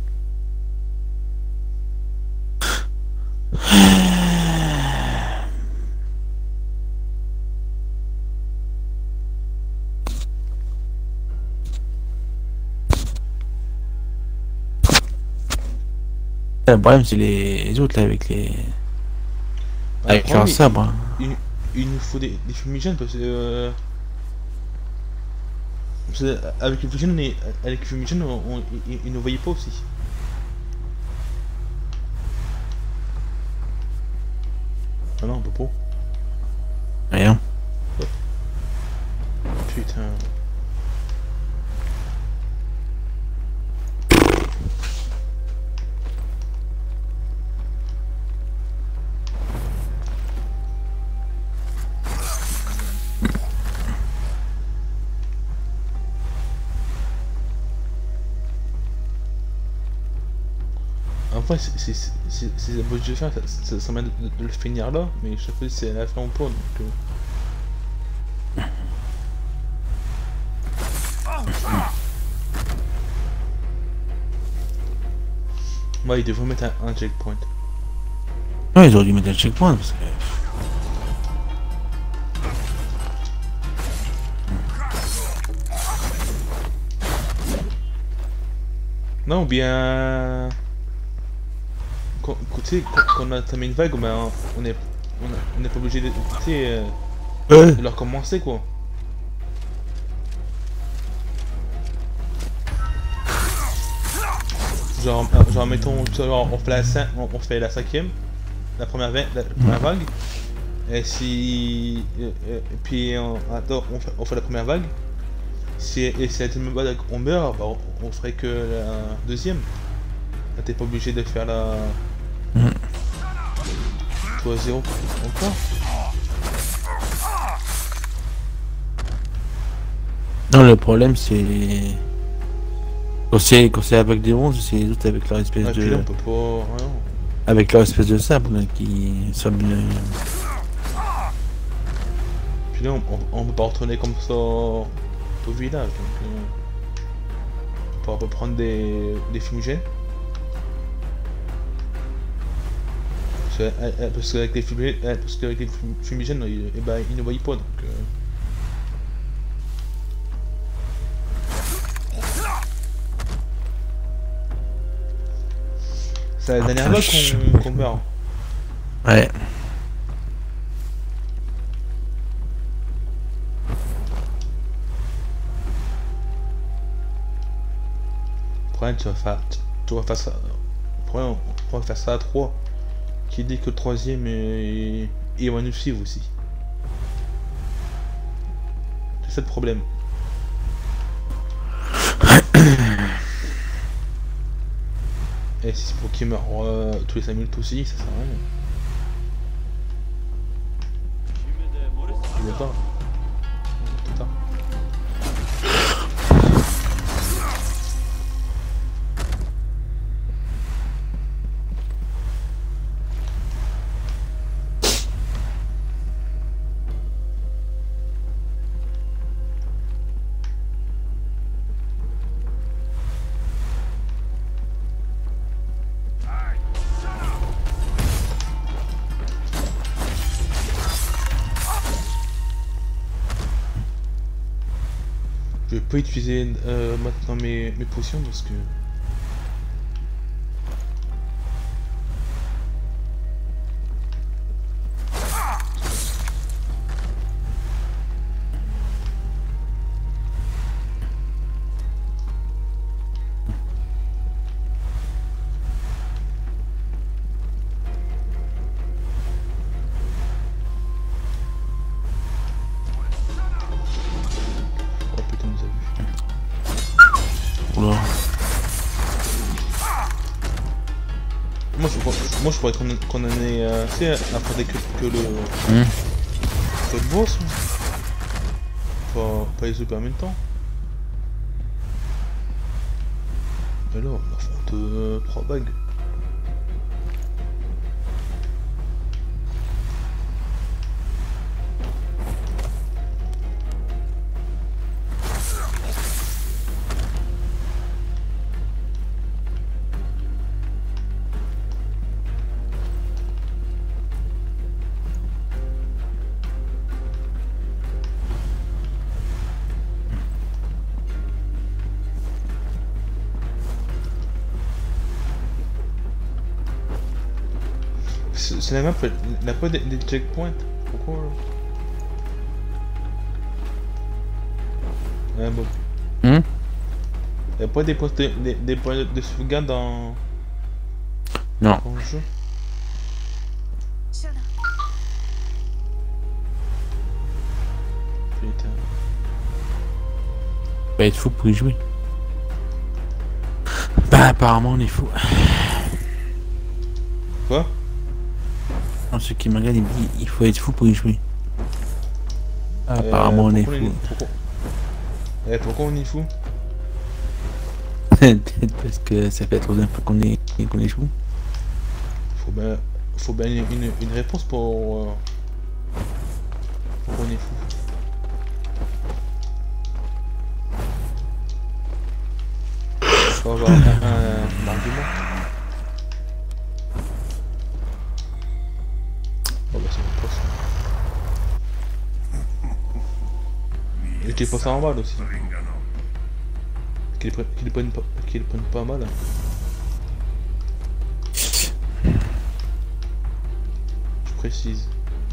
Le problème, c'est les autres là avec les. Avec leur sabre. Il nous faut des fumigènes parce que. Avec les fumigènes, ils ne voyaient pas aussi. Ah non, on peut pas. Rien. Putain. Après, c'est la bonne de faire, ça m'a de le finir là, mais chaque fois c'est à la fin ou pas, donc... Ouais, ils devraient mettre un checkpoint. Ouais, ils auraient dû mettre un checkpoint parce que. Non, ou bien... Quand on a terminé une vague, ben, on n'est pas obligé de, de leur commencer quoi. Genre mettons, on fait la cinquième, la première vague, et si... puis attends, on fait la première vague. Si la deuxième vague on meurt, bah, on ferait que la deuxième. Là t'es pas obligé de faire la... 3-0 encore. Non, le problème c'est... Quand c'est avec des ronces, c'est les autres avec leur espèce de... Puis là, on peut pas... Rien. Avec leur espèce de sable là, qui sont... Puis là on peut pas retourner comme ça au village donc... pour prendre des fumigènes. Parce qu'avec les fumigènes, ils ne voient pas donc. C'est la dernière fois qu'on meurt. Ouais. Problème, tu vas faire ça. Problème, on va faire ça à 3. Qui dit que le troisième il va nous suivre aussi. C'est ça le problème. Et si c'est pour qu'il meure tous les 5 minutes aussi, ça sert à rien. Il est pas. Tout tard. Je vais pas utiliser maintenant mes potions parce que... Moi je pourrais condamner après que le boss. Pas les super en même temps. Alors on affronte 3 bagues. C'est la map, elle n'a pas des checkpoints. Pourquoi là bon. Il n'y a pas des points de sauvegarde dans le jeu. Putain. Bah être fou pour y jouer. Bah apparemment on est fou. Quoi? Non, ce qui me regarde il me dit il faut être fou pour y jouer. Apparemment on est fou. Pourquoi on est fou? Peut-être parce que ça fait trop d'infos qu'on est fou. Faut bien une réponse pour qu'on est fou. Faut avoir un argument. Oh bah c'est pas ça. Et qu'il passe en balle aussi. Qu'il prenne pas mal. Je précise.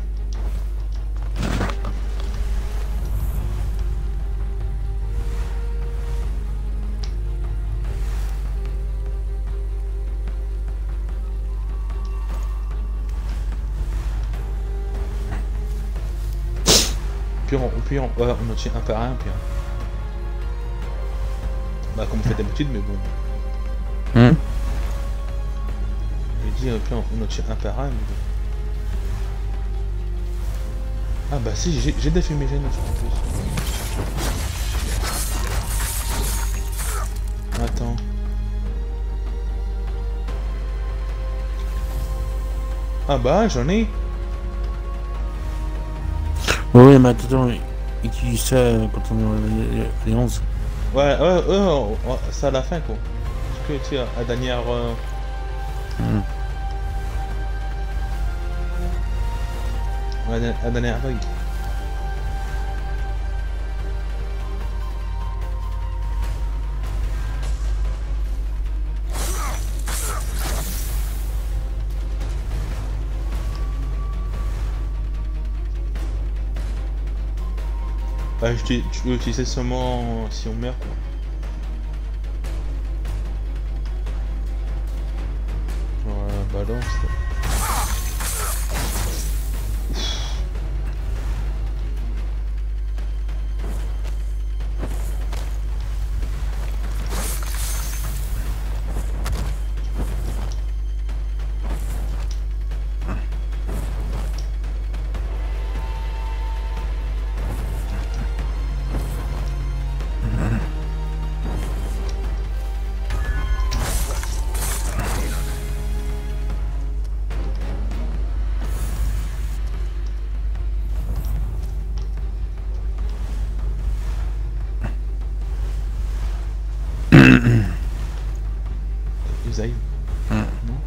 Puis on en tient un par un, puis bah comme on fait d'habitude, mais bon. Je dis, puis on en tient un par un, mais bon. Ah bah si, j'ai des fumigènes en plus. Attends. Ah bah j'en ai. Oui, mais attends, utilise ça quand on est les 11. c'est à la fin quoi. Parce que tu sais, à la dernière. À la dernière vague. Bah, tu peux utiliser seulement si on meurt quoi. Voilà, balance. Usaï. Non.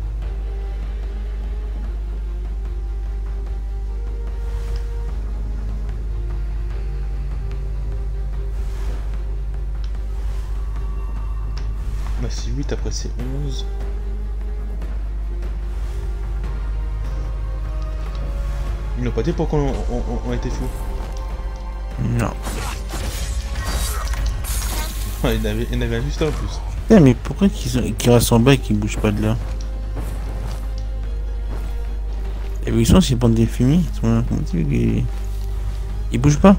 Bah c'est 8, après c'est 11. Ils n'ont pas dit pourquoi on était fous. Non. Ouais, il y en avait un juste en plus. Putain, mais pourquoi qu'ils restent en bas et qu'ils bougent pas de là? Et ils sont ces bandes des fumis, ils bougent pas.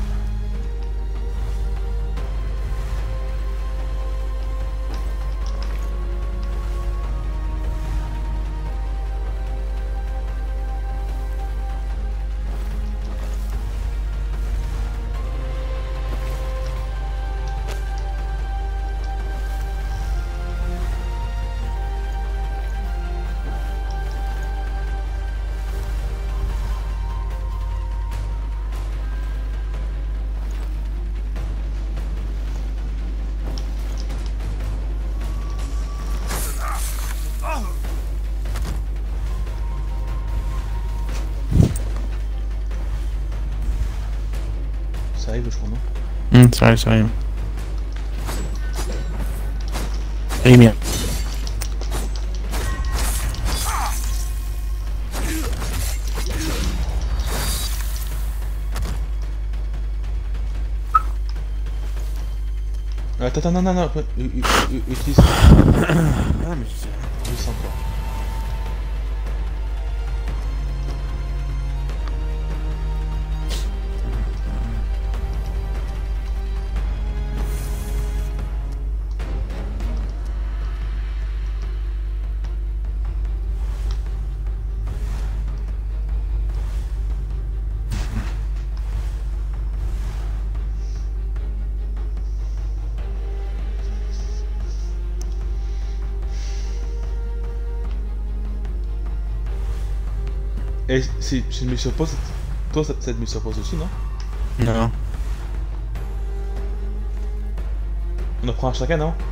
Ça arrive, je crois, non? Ça arrive, ça arrive. Eh bien. Attends, non, utilise. Ah, mais je sais. Juste encore. Et si je me suppose, toi ça te me suppose aussi, non? Non. On en prend un chacun, non?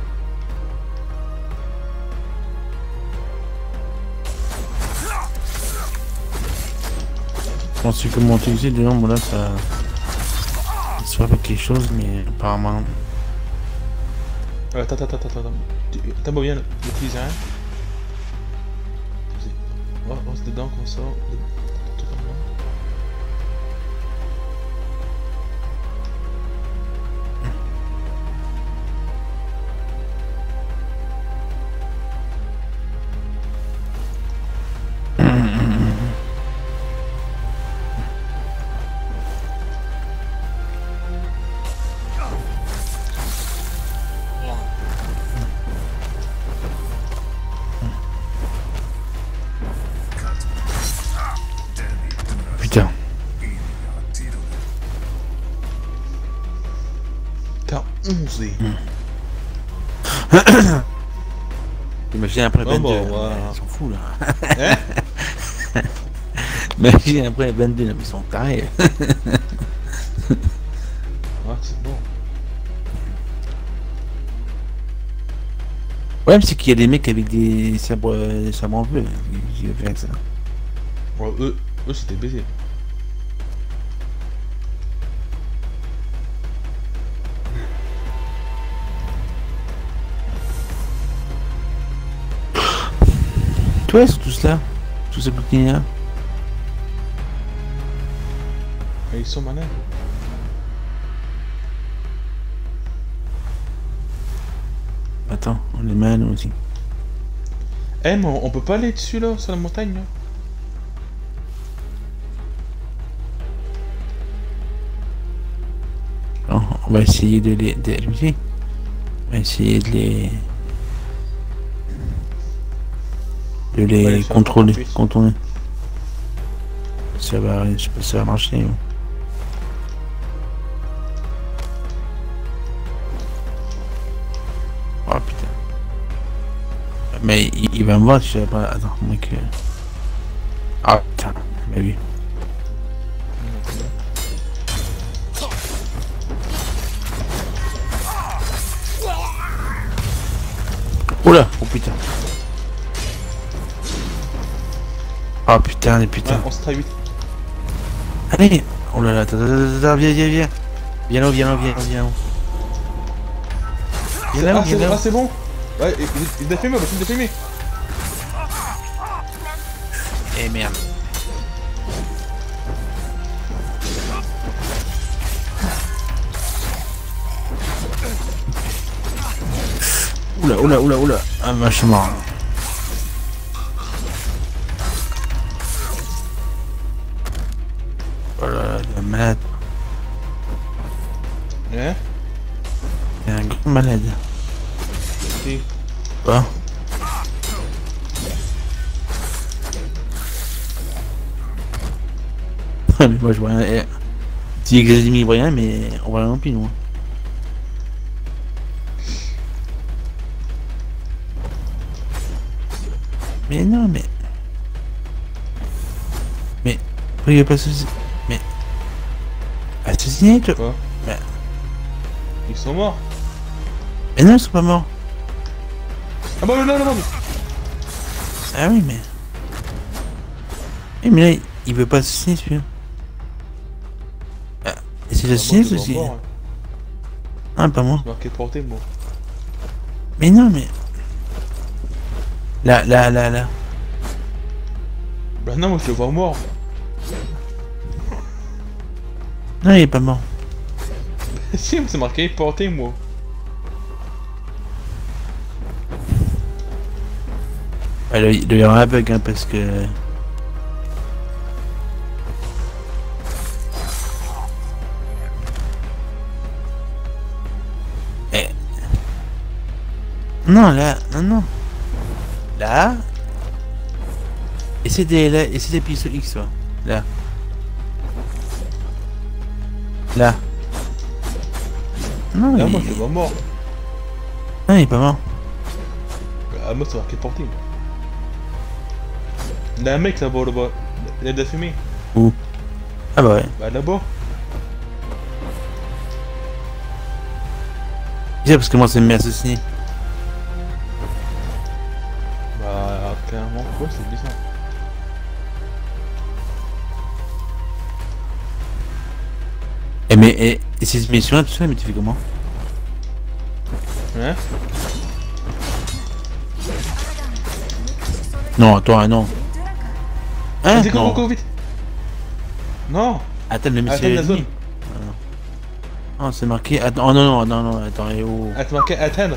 Je pense que comment utiliser dedans, bon là ça soit avec quelque chose, mais apparemment. Attends. T'as bien l'utiliser hein? Oh, c'est dedans qu'on sort. Tout comme ça. Putain. T'as 11. Imagine après 22, bon, voilà. ils s'en foutent là. Hein? Imagine après 22, là, ils sont carrés. Ouais, c'est bon. Ouais, mais c'est qu'il y a des mecs avec des sabres en feu qui veulent faire ça. Ouais, eux c'était baisé. Tu vois, ils sont tous là. Tous ces petits là. Et ils sont malins. Attends, on est mal aussi. Eh, mais on peut pas aller dessus là, sur la montagne là. Non, on va essayer de les... On va essayer de les... On va aller faire contrôler, un peu plus. contourner. Ça va, je sais pas si ça va marcher. Hein. Oh putain. Mais il va me voir si je sais pas. Attends, mec. Ah putain, mais oui. Oula, oh putain. Oh putain, les putains. Ouais, on se traite vite. Allez. Oh là là, attends, viens. Viens là, viens là. Viens là. Ah, c'est bon. Ouais, il t'a filmé, il t'a filmé. Eh merde. Oula. Ah, vachement. Oh là là, il est malade. Hein? Il est un grand malade. Si. Quoi? Mais moi je vois rien. Si Exazimi voit rien, mais on voit rien non plus, non. Mais non, mais pourquoi il veut pas assassiner? Mais assassiner, toi? Quoi? Mais... Ils sont morts. Mais non, ils sont pas morts. Ah bah non. Ah oui, mais... Eh, mais là, il veut pas assassiner, celui-là. Ah, et c'est l'assassiner, c'est aussi. mort, hein. Ah, pas moi. C'est marqué porté, moi. Mais non, mais... Là. Bah non, moi je le vois mort. Non, il est pas mort. Si, c'est marqué porté, moi. Ah, il doit y avoir un bug, hein, parce que... Eh... Non, là, non. Là... Essaye d'appuyer sur X, toi. Là. Non, Là, il... moi je le vois mort. Non, il est pas mort. Ah, moi c'est marqué porté. Il y a un mec là-bas. Il a de la fumée. Où? Ah bah ouais. Bah là-bas. C'est parce que moi, c'est me assassiner. Bah clairement, quoi, c'est bizarre. Eh mais, et ces missions-là, tout ça, mais tu fais comment? Hein? Non, toi, non. Hein? Vas-y, Non. go vite. Non. Attends, le monsieur Attends la zone. Oh, c'est marqué. Attends, oh non, attends, et oh. Ah, tu marqué atteindre.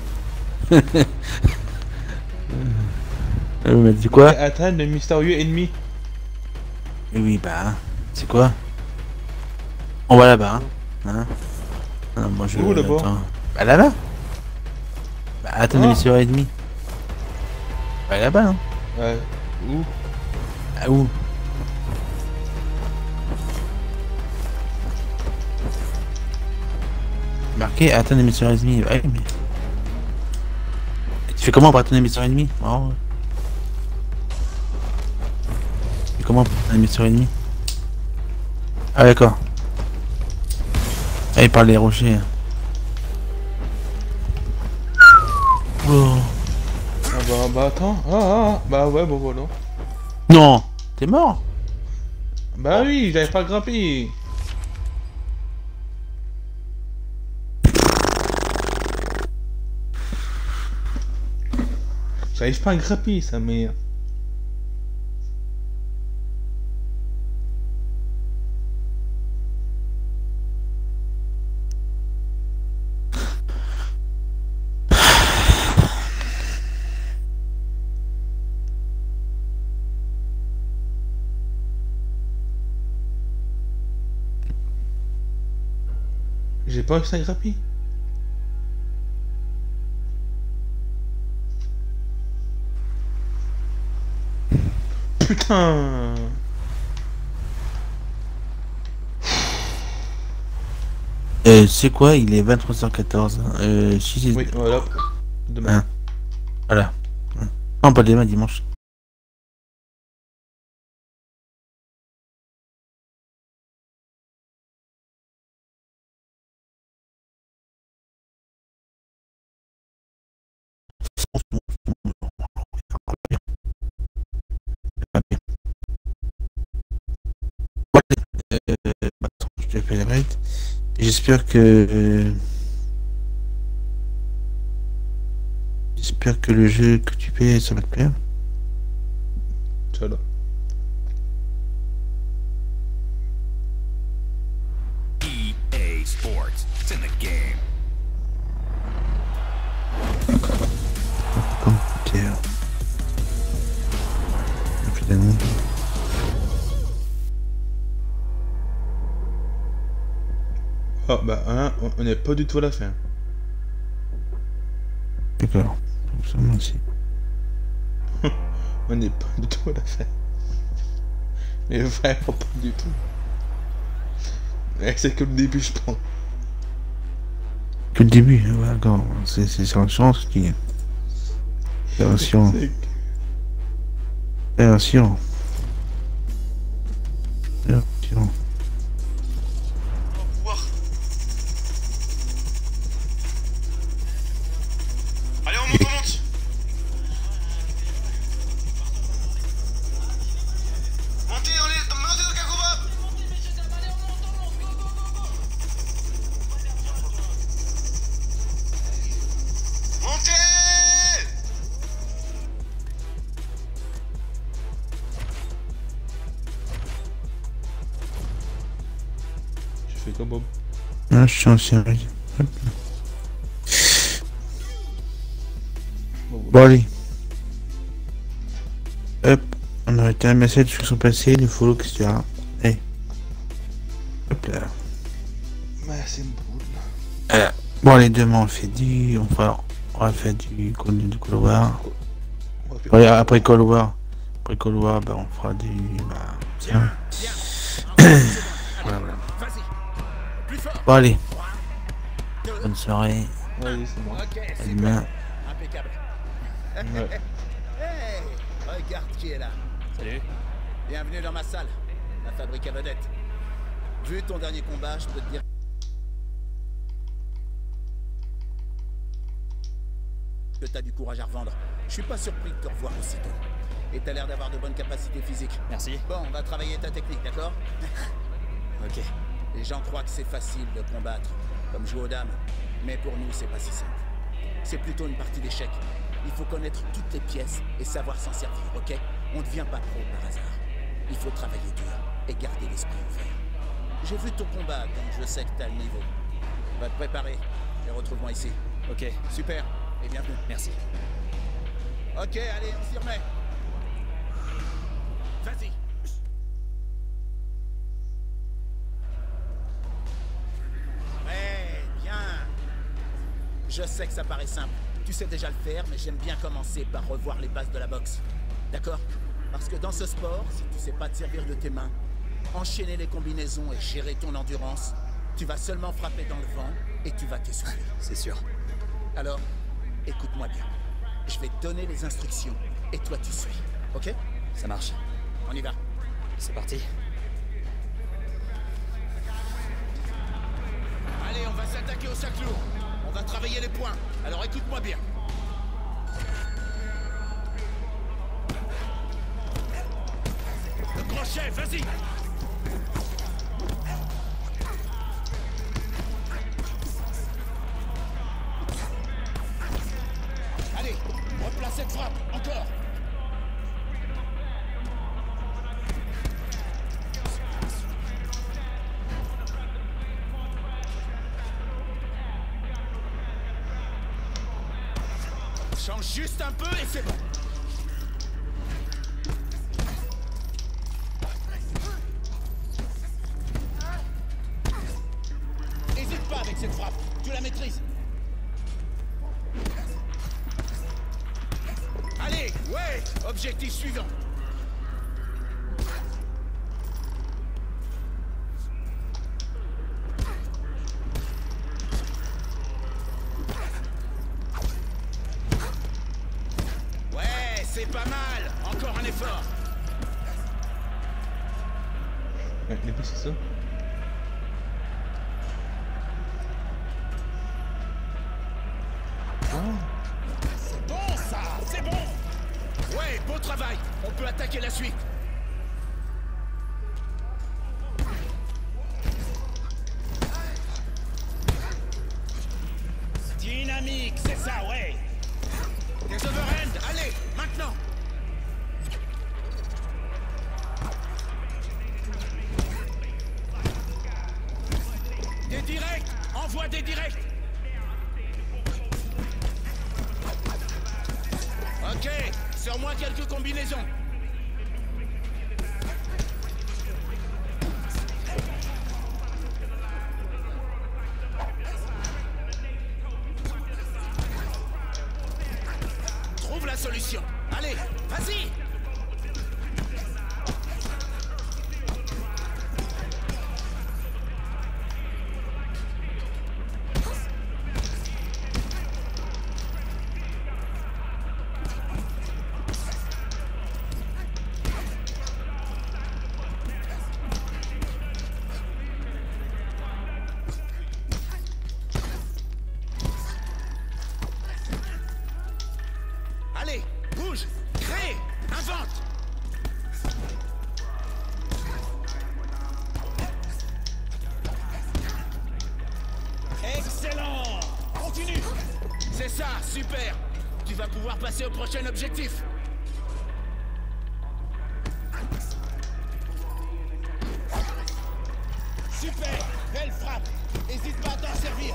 Mais dis quoi? Atteindre le mystérieux ennemi. Oui, bah, c'est quoi? On va là-bas, hein? Non, moi je. Où, là-bas? Attends. Bah là-bas. Bah attends, le monsieur et demi. Bah là-bas, hein? Où? Ah, où? Marqué atteindre l'émission et demi. Ouais, mais... Tu fais comment pour atteindre l'émission et demi? Oh. Tu fais comment pour atteindre l'émission et demi? Ah d'accord. Ah, il parle des rochers. Oh. bah attends. Bah ouais, bon voilà. Non, t'es mort. Bah oui, j'avais pas grimpé. J'arrive pas à grimper, sa mère. J'ai pas réussi à grimper. Putain. C'est quoi? Il est 23h14. Si c'est... Oui, voilà. Demain. Hein. Voilà. Non, pas demain, dimanche. Je te fais la règle. J'espère que... J'espère que le jeu que tu fais, ça va te plaire. Inch'Allah. EA Sports. It's in the game. Computer. Évidemment. Ah bah hein, on n'est pas du tout à la fin. D'accord. Ça aussi. On n'est pas du tout à la fin. Mais vraiment pas du tout. C'est que le début, je pense. Que le début, ouais, d'accord. C'est en chance qui... Attention. Attention. Attention. Allez, on monte, on monte. Montez, montez dans le Kakoba. Montez. Tu fais quoi, Bob? Là, je suis en série. Hop. Bon, allez. Hop. On a été un message sur son passé, le follow, etc. Hey. Hop là. Merci, mon poule. Bon, allez, demain, on fait du... on va faire du Call War. Ouais, après Call War. Après Call War, bah, on fera du... Bah, tiens. Voilà. Bon, allez. Bonne soirée. Vas-y, c'est moi. À demain. Impeccable. Ouais. Hey, regarde qui est là. Salut. Bienvenue dans ma salle, la fabrique à vedettes. Vu ton dernier combat, je peux te dire que t'as du courage à revendre. Je suis pas surpris de te revoir aussitôt. Et t'as l'air d'avoir de bonnes capacités physiques. Merci. Bon, on va travailler ta technique, d'accord? Ok. Les gens croient que c'est facile de combattre, comme jouer aux dames. Mais pour nous, c'est pas si simple. C'est plutôt une partie d'échecs. Il faut connaître toutes les pièces et savoir s'en servir, ok? On ne devient pas pro par hasard. Il faut travailler dur et garder l'esprit ouvert. J'ai vu ton combat, donc je sais que t'as le niveau. Va te préparer et retrouve-moi ici. Ok. Super, et bienvenue. Merci. Ok, allez, on s'y remet. Vas-y. Ouais, bien. Je sais que ça paraît simple. Tu sais déjà le faire, mais j'aime bien commencer par revoir les bases de la boxe. D'accord? Parce que dans ce sport, si tu sais pas te servir de tes mains, enchaîner les combinaisons et gérer ton endurance, tu vas seulement frapper dans le vent et tu vas t'essouffler. C'est sûr. Alors, écoute-moi bien. Je vais te donner les instructions et toi tu suis. Ok? Ça marche. On y va. C'est parti. Allez, on va s'attaquer au sac lourd. On va travailler les points. Alors écoute-moi bien. Achève, vas-y. Allez, replace cette frappe, encore. Change juste un peu et c'est bon. Hésite pas avec cette frappe, tu la maîtrises. Allez, ouais, objectif suivant. Ouais, c'est pas mal. Encore un effort. Ouais, mais c'est ça. C'est bon ça, c'est bon. Ouais, beau travail. On peut attaquer la suite. Dynamique, c'est ça, ouais. Des overhands, allez, maintenant. Des directs, envoie des directs. Ok, sors-moi quelques combinaisons. Trouve la solution. Allez, vas-y. Allez, bouge, crée, invente. Excellent. Continue. C'est ça, super. Tu vas pouvoir passer au prochain objectif. Super, belle frappe. N'hésite pas à t'en servir.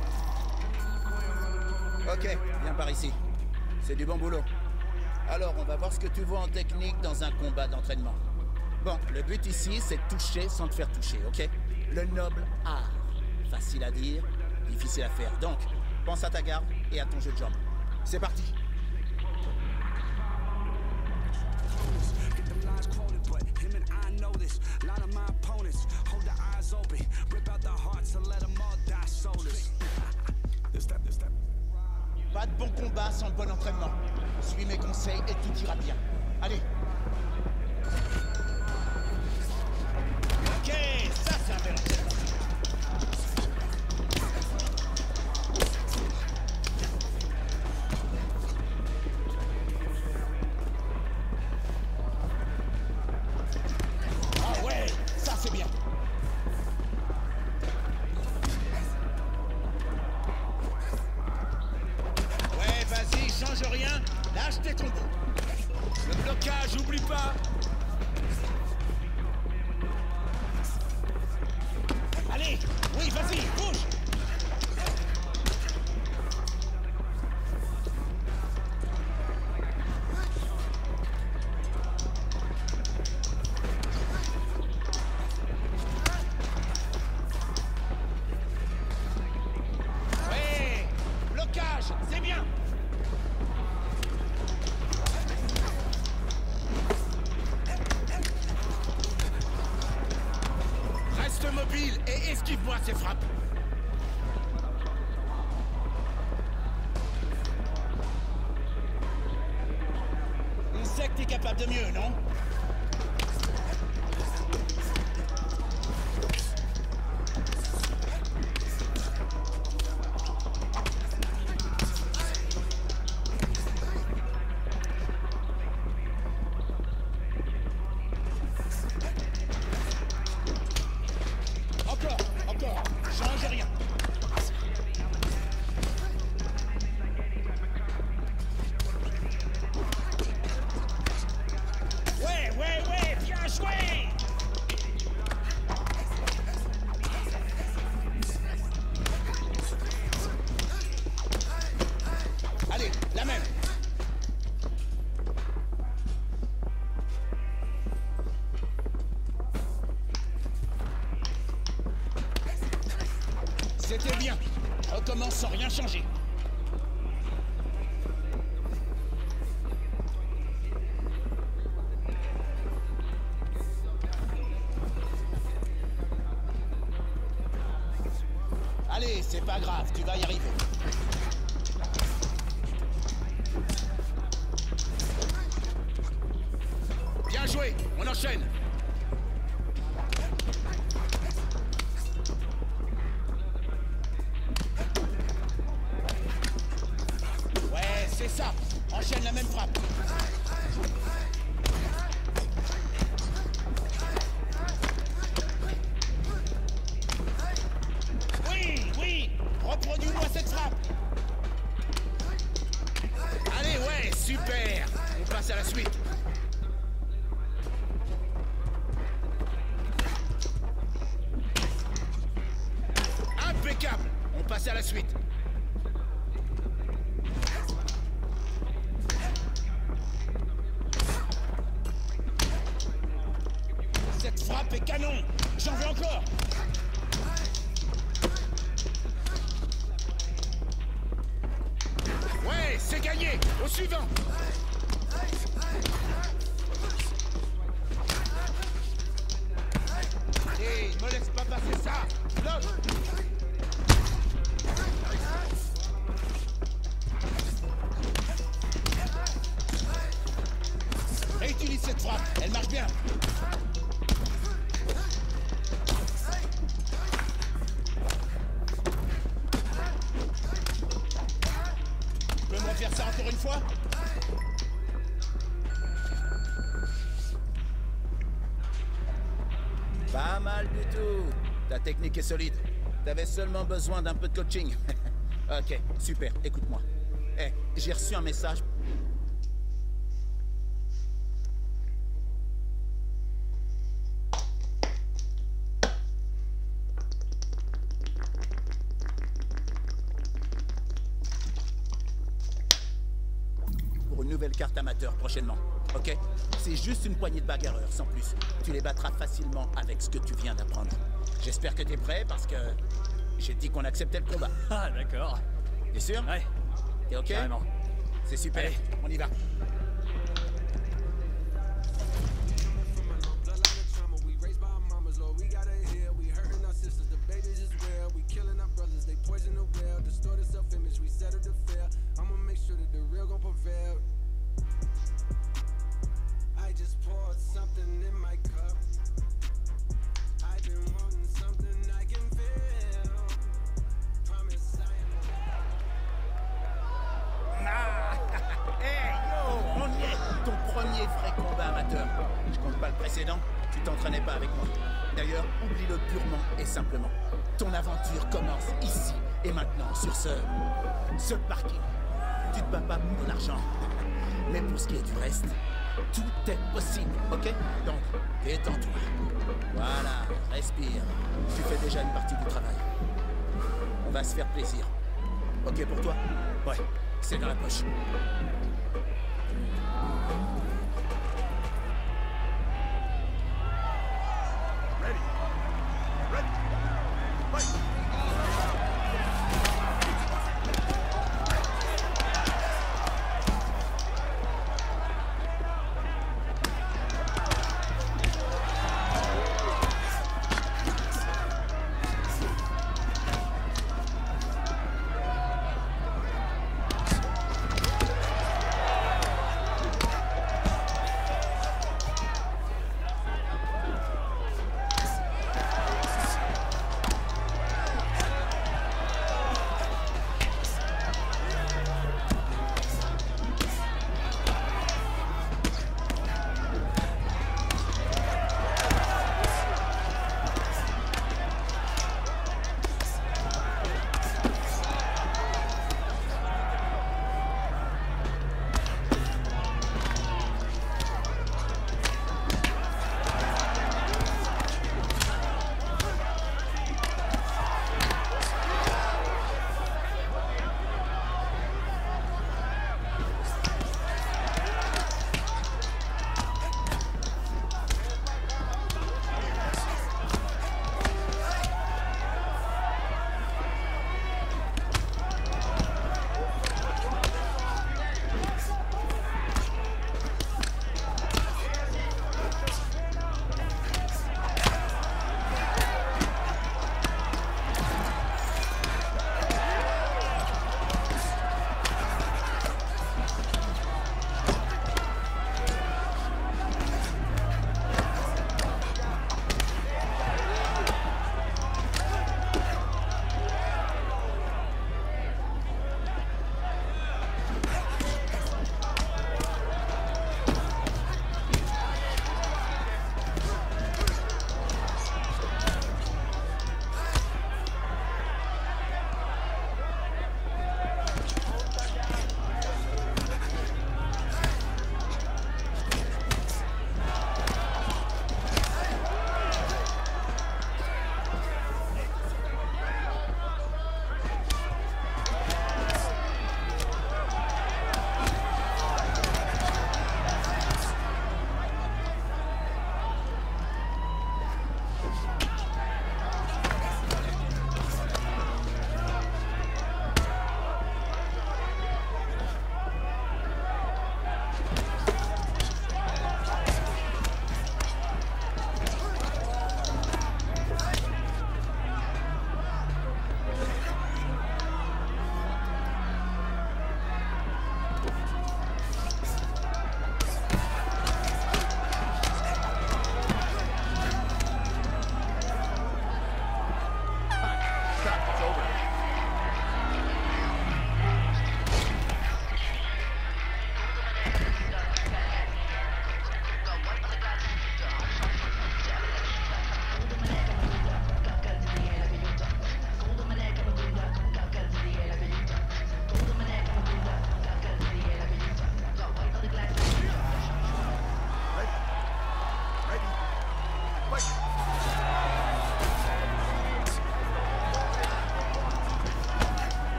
Ok, viens par ici. C'est du bon boulot. Alors, on va voir ce que tu vois en technique dans un combat d'entraînement. Bon, le but ici, c'est de toucher sans te faire toucher, ok? Le noble art. Facile à dire, difficile à faire. Donc, pense à ta garde et à ton jeu de jambes. C'est parti. Pas de bon combat sans le bon entraînement. Suis mes conseils et tout ira bien. Allez. Ok, ça c'est un bel entraînement. Ah ouais, ça c'est bien. Vas-y, change rien, lâche tes combos. Le blocage, oublie pas. Allez, oui, vas-y, bouge. Ouais, blocage, c'est bien. Reste mobile et esquive-moi ces frappes. On sait que t'es capable de mieux, non? recommence sans rien changer. Allez, c'est pas grave, tu vas y arriver. Bien joué, on enchaîne. Ouais, c'est ça. Enchaîne la même frappe. Oui, reproduis-moi cette frappe. Allez, ouais, super. On passe à la suite. Impeccable. On passe à la suite. Cette frappe est canon. J'en veux encore. Ouais, c'est gagné. Au suivant. Allez, me laisse pas passer ça. Bloque. Réutilise cette frappe, elle marche bien. Tu peux me refaire ça encore une fois? Pas mal du tout. Ta technique est solide. T'avais seulement besoin d'un peu de coaching. Ok, super, écoute-moi. Eh, j'ai reçu un message. Pour une nouvelle carte amateur prochainement. Ok? C'est juste une poignée de bagarreurs, sans plus. Tu les battras facilement avec ce que tu viens d'apprendre. J'espère que t'es prêt parce que j'ai dit qu'on acceptait le combat. Ah, d'accord. T'es sûr? Ouais. T'es ok? Carrément. C'est super. Allez. On y va. Vrai combat amateur. Je compte pas le précédent, tu t'entraînais pas avec moi. D'ailleurs, oublie-le purement et simplement. Ton aventure commence ici et maintenant sur ce parking. Tu te bats pas pour l'argent. Mais pour ce qui est du reste, tout est possible, ok? Donc, détends-toi. Voilà, respire. Tu fais déjà une partie du travail. On va se faire plaisir. Ok pour toi? Ouais, c'est dans la poche.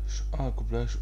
Ah, couplage.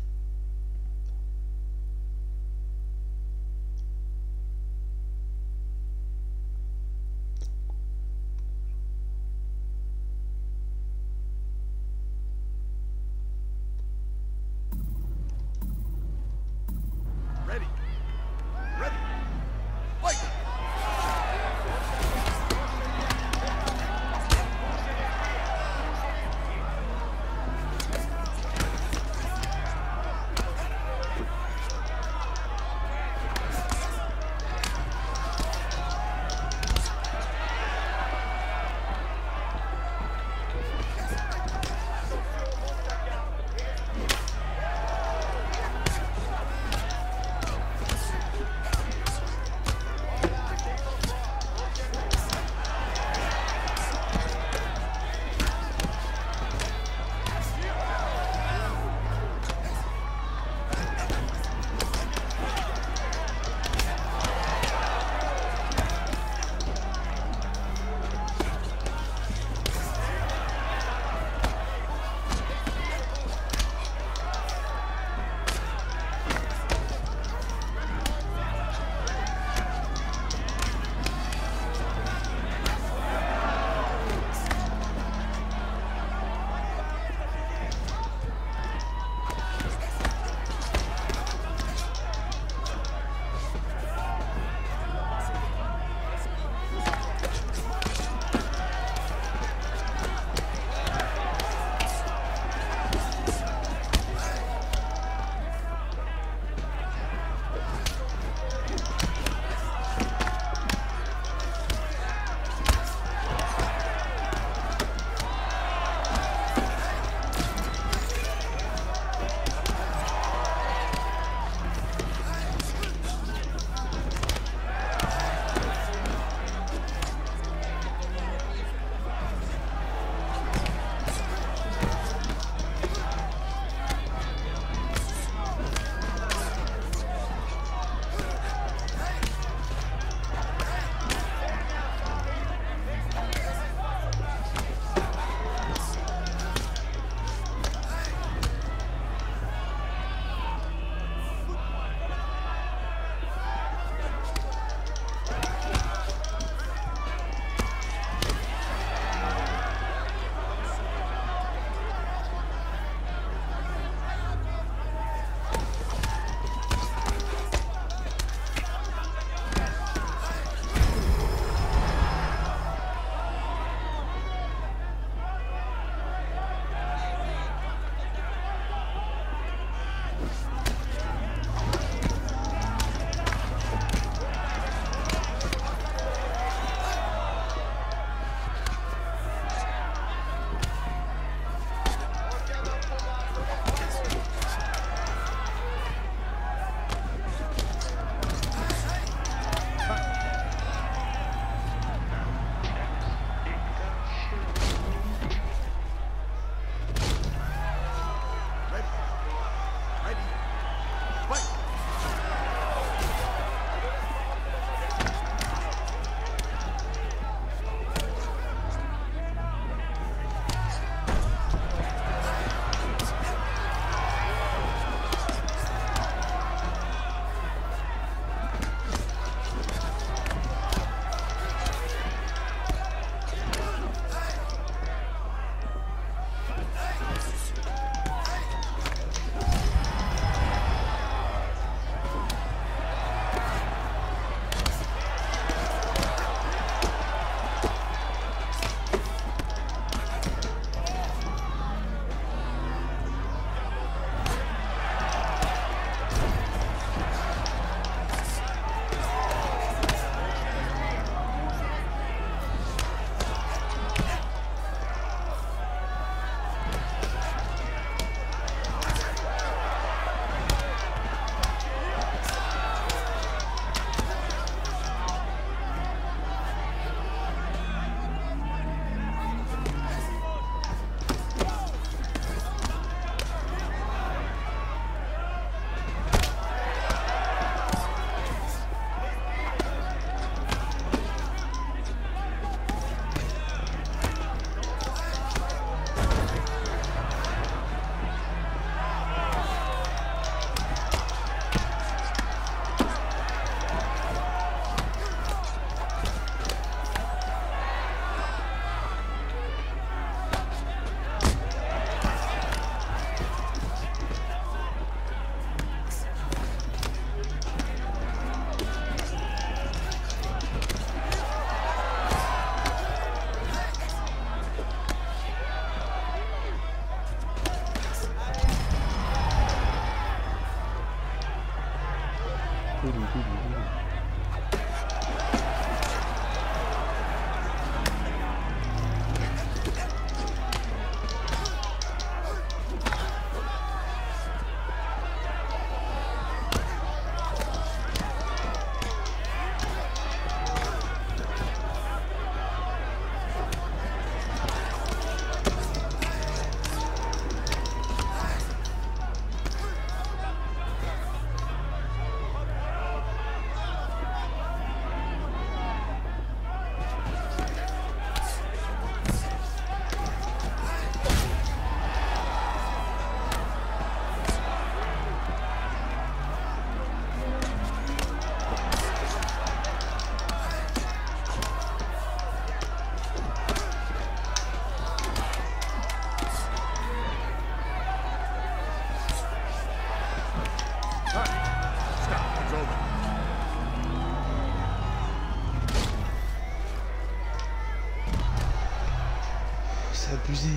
C'est abusé.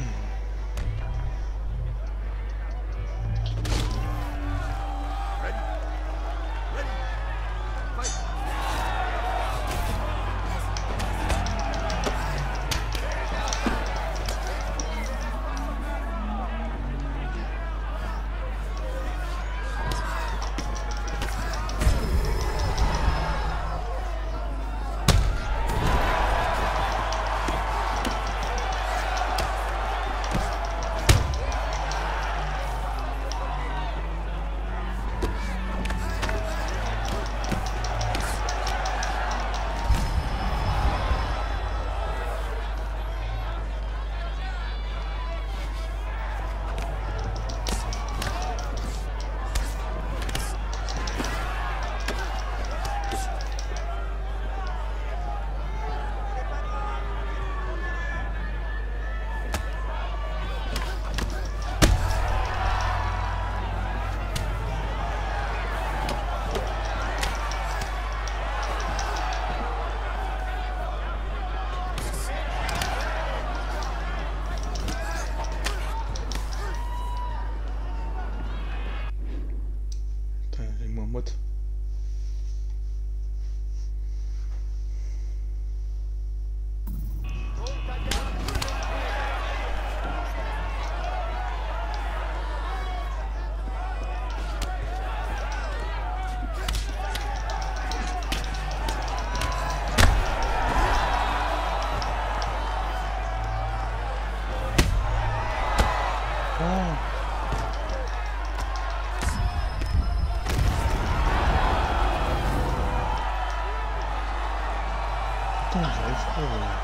Mode. Putain, j'arrive pas.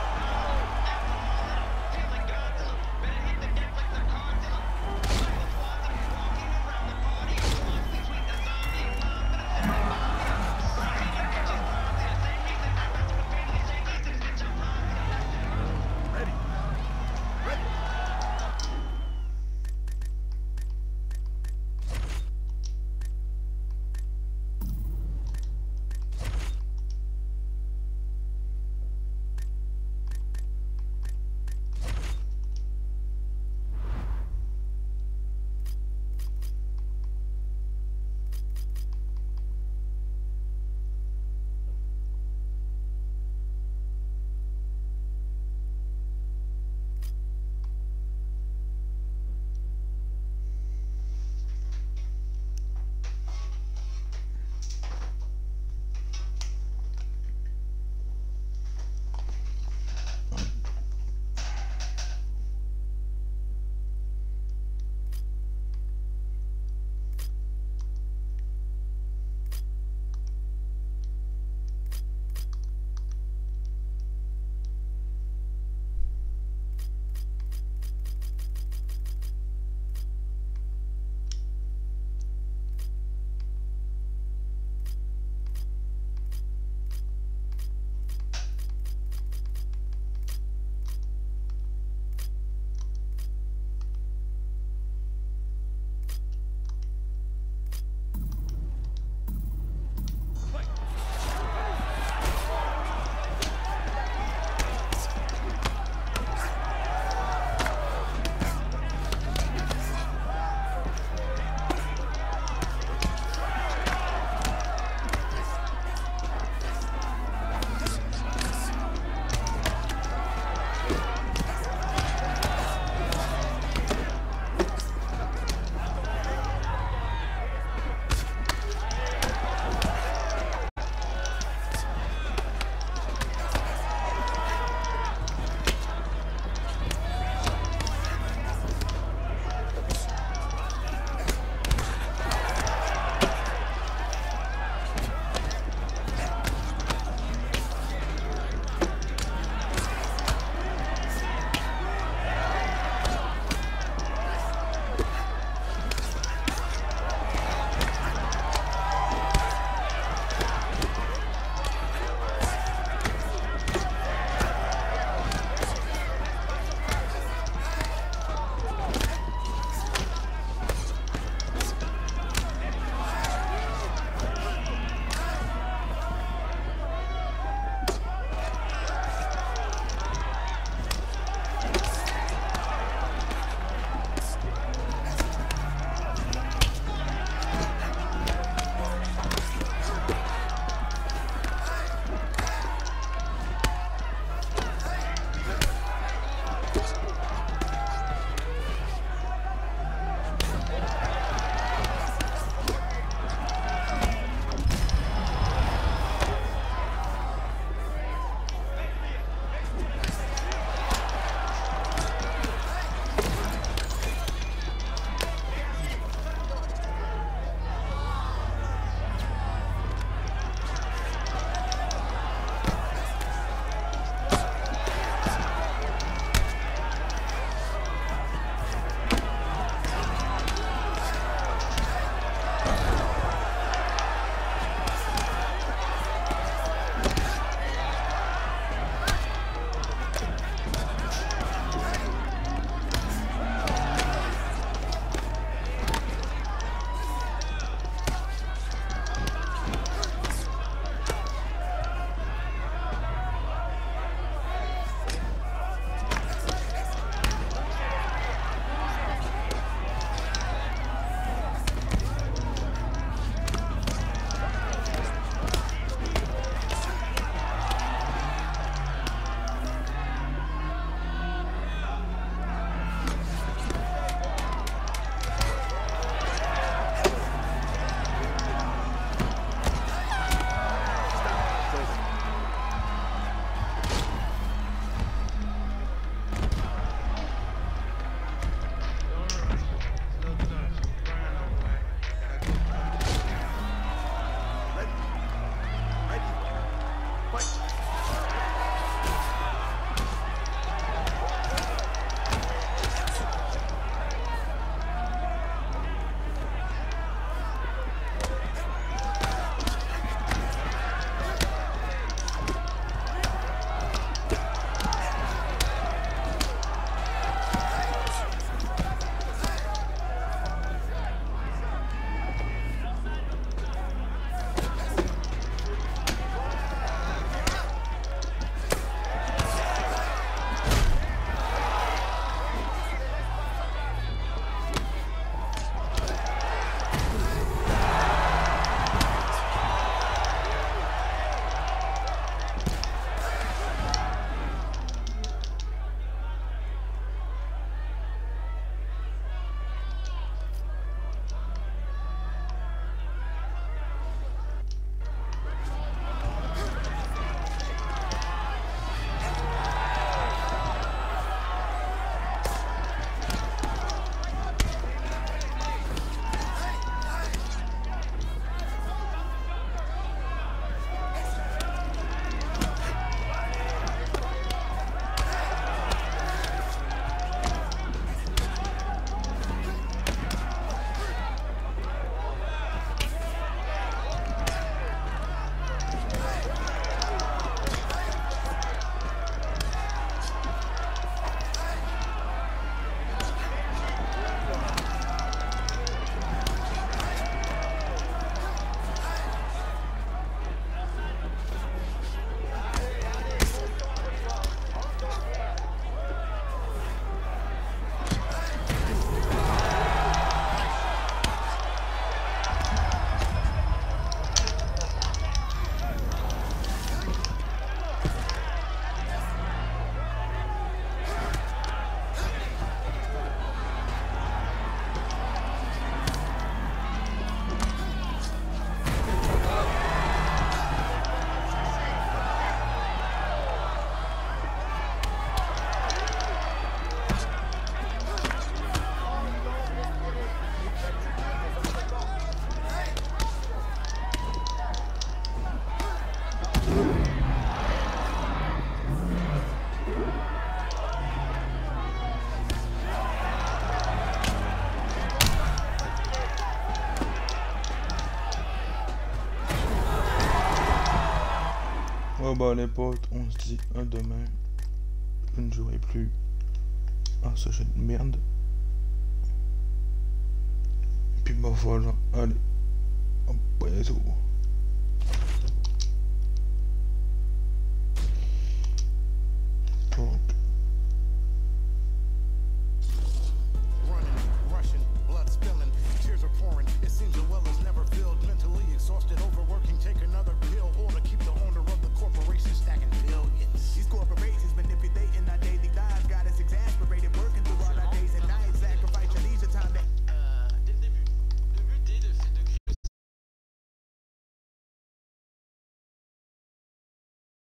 Bon bah les potes, on se dit à demain. Je ne jouerai plus à ce jeu de merde. Et puis bah voilà, allez, à bientôt.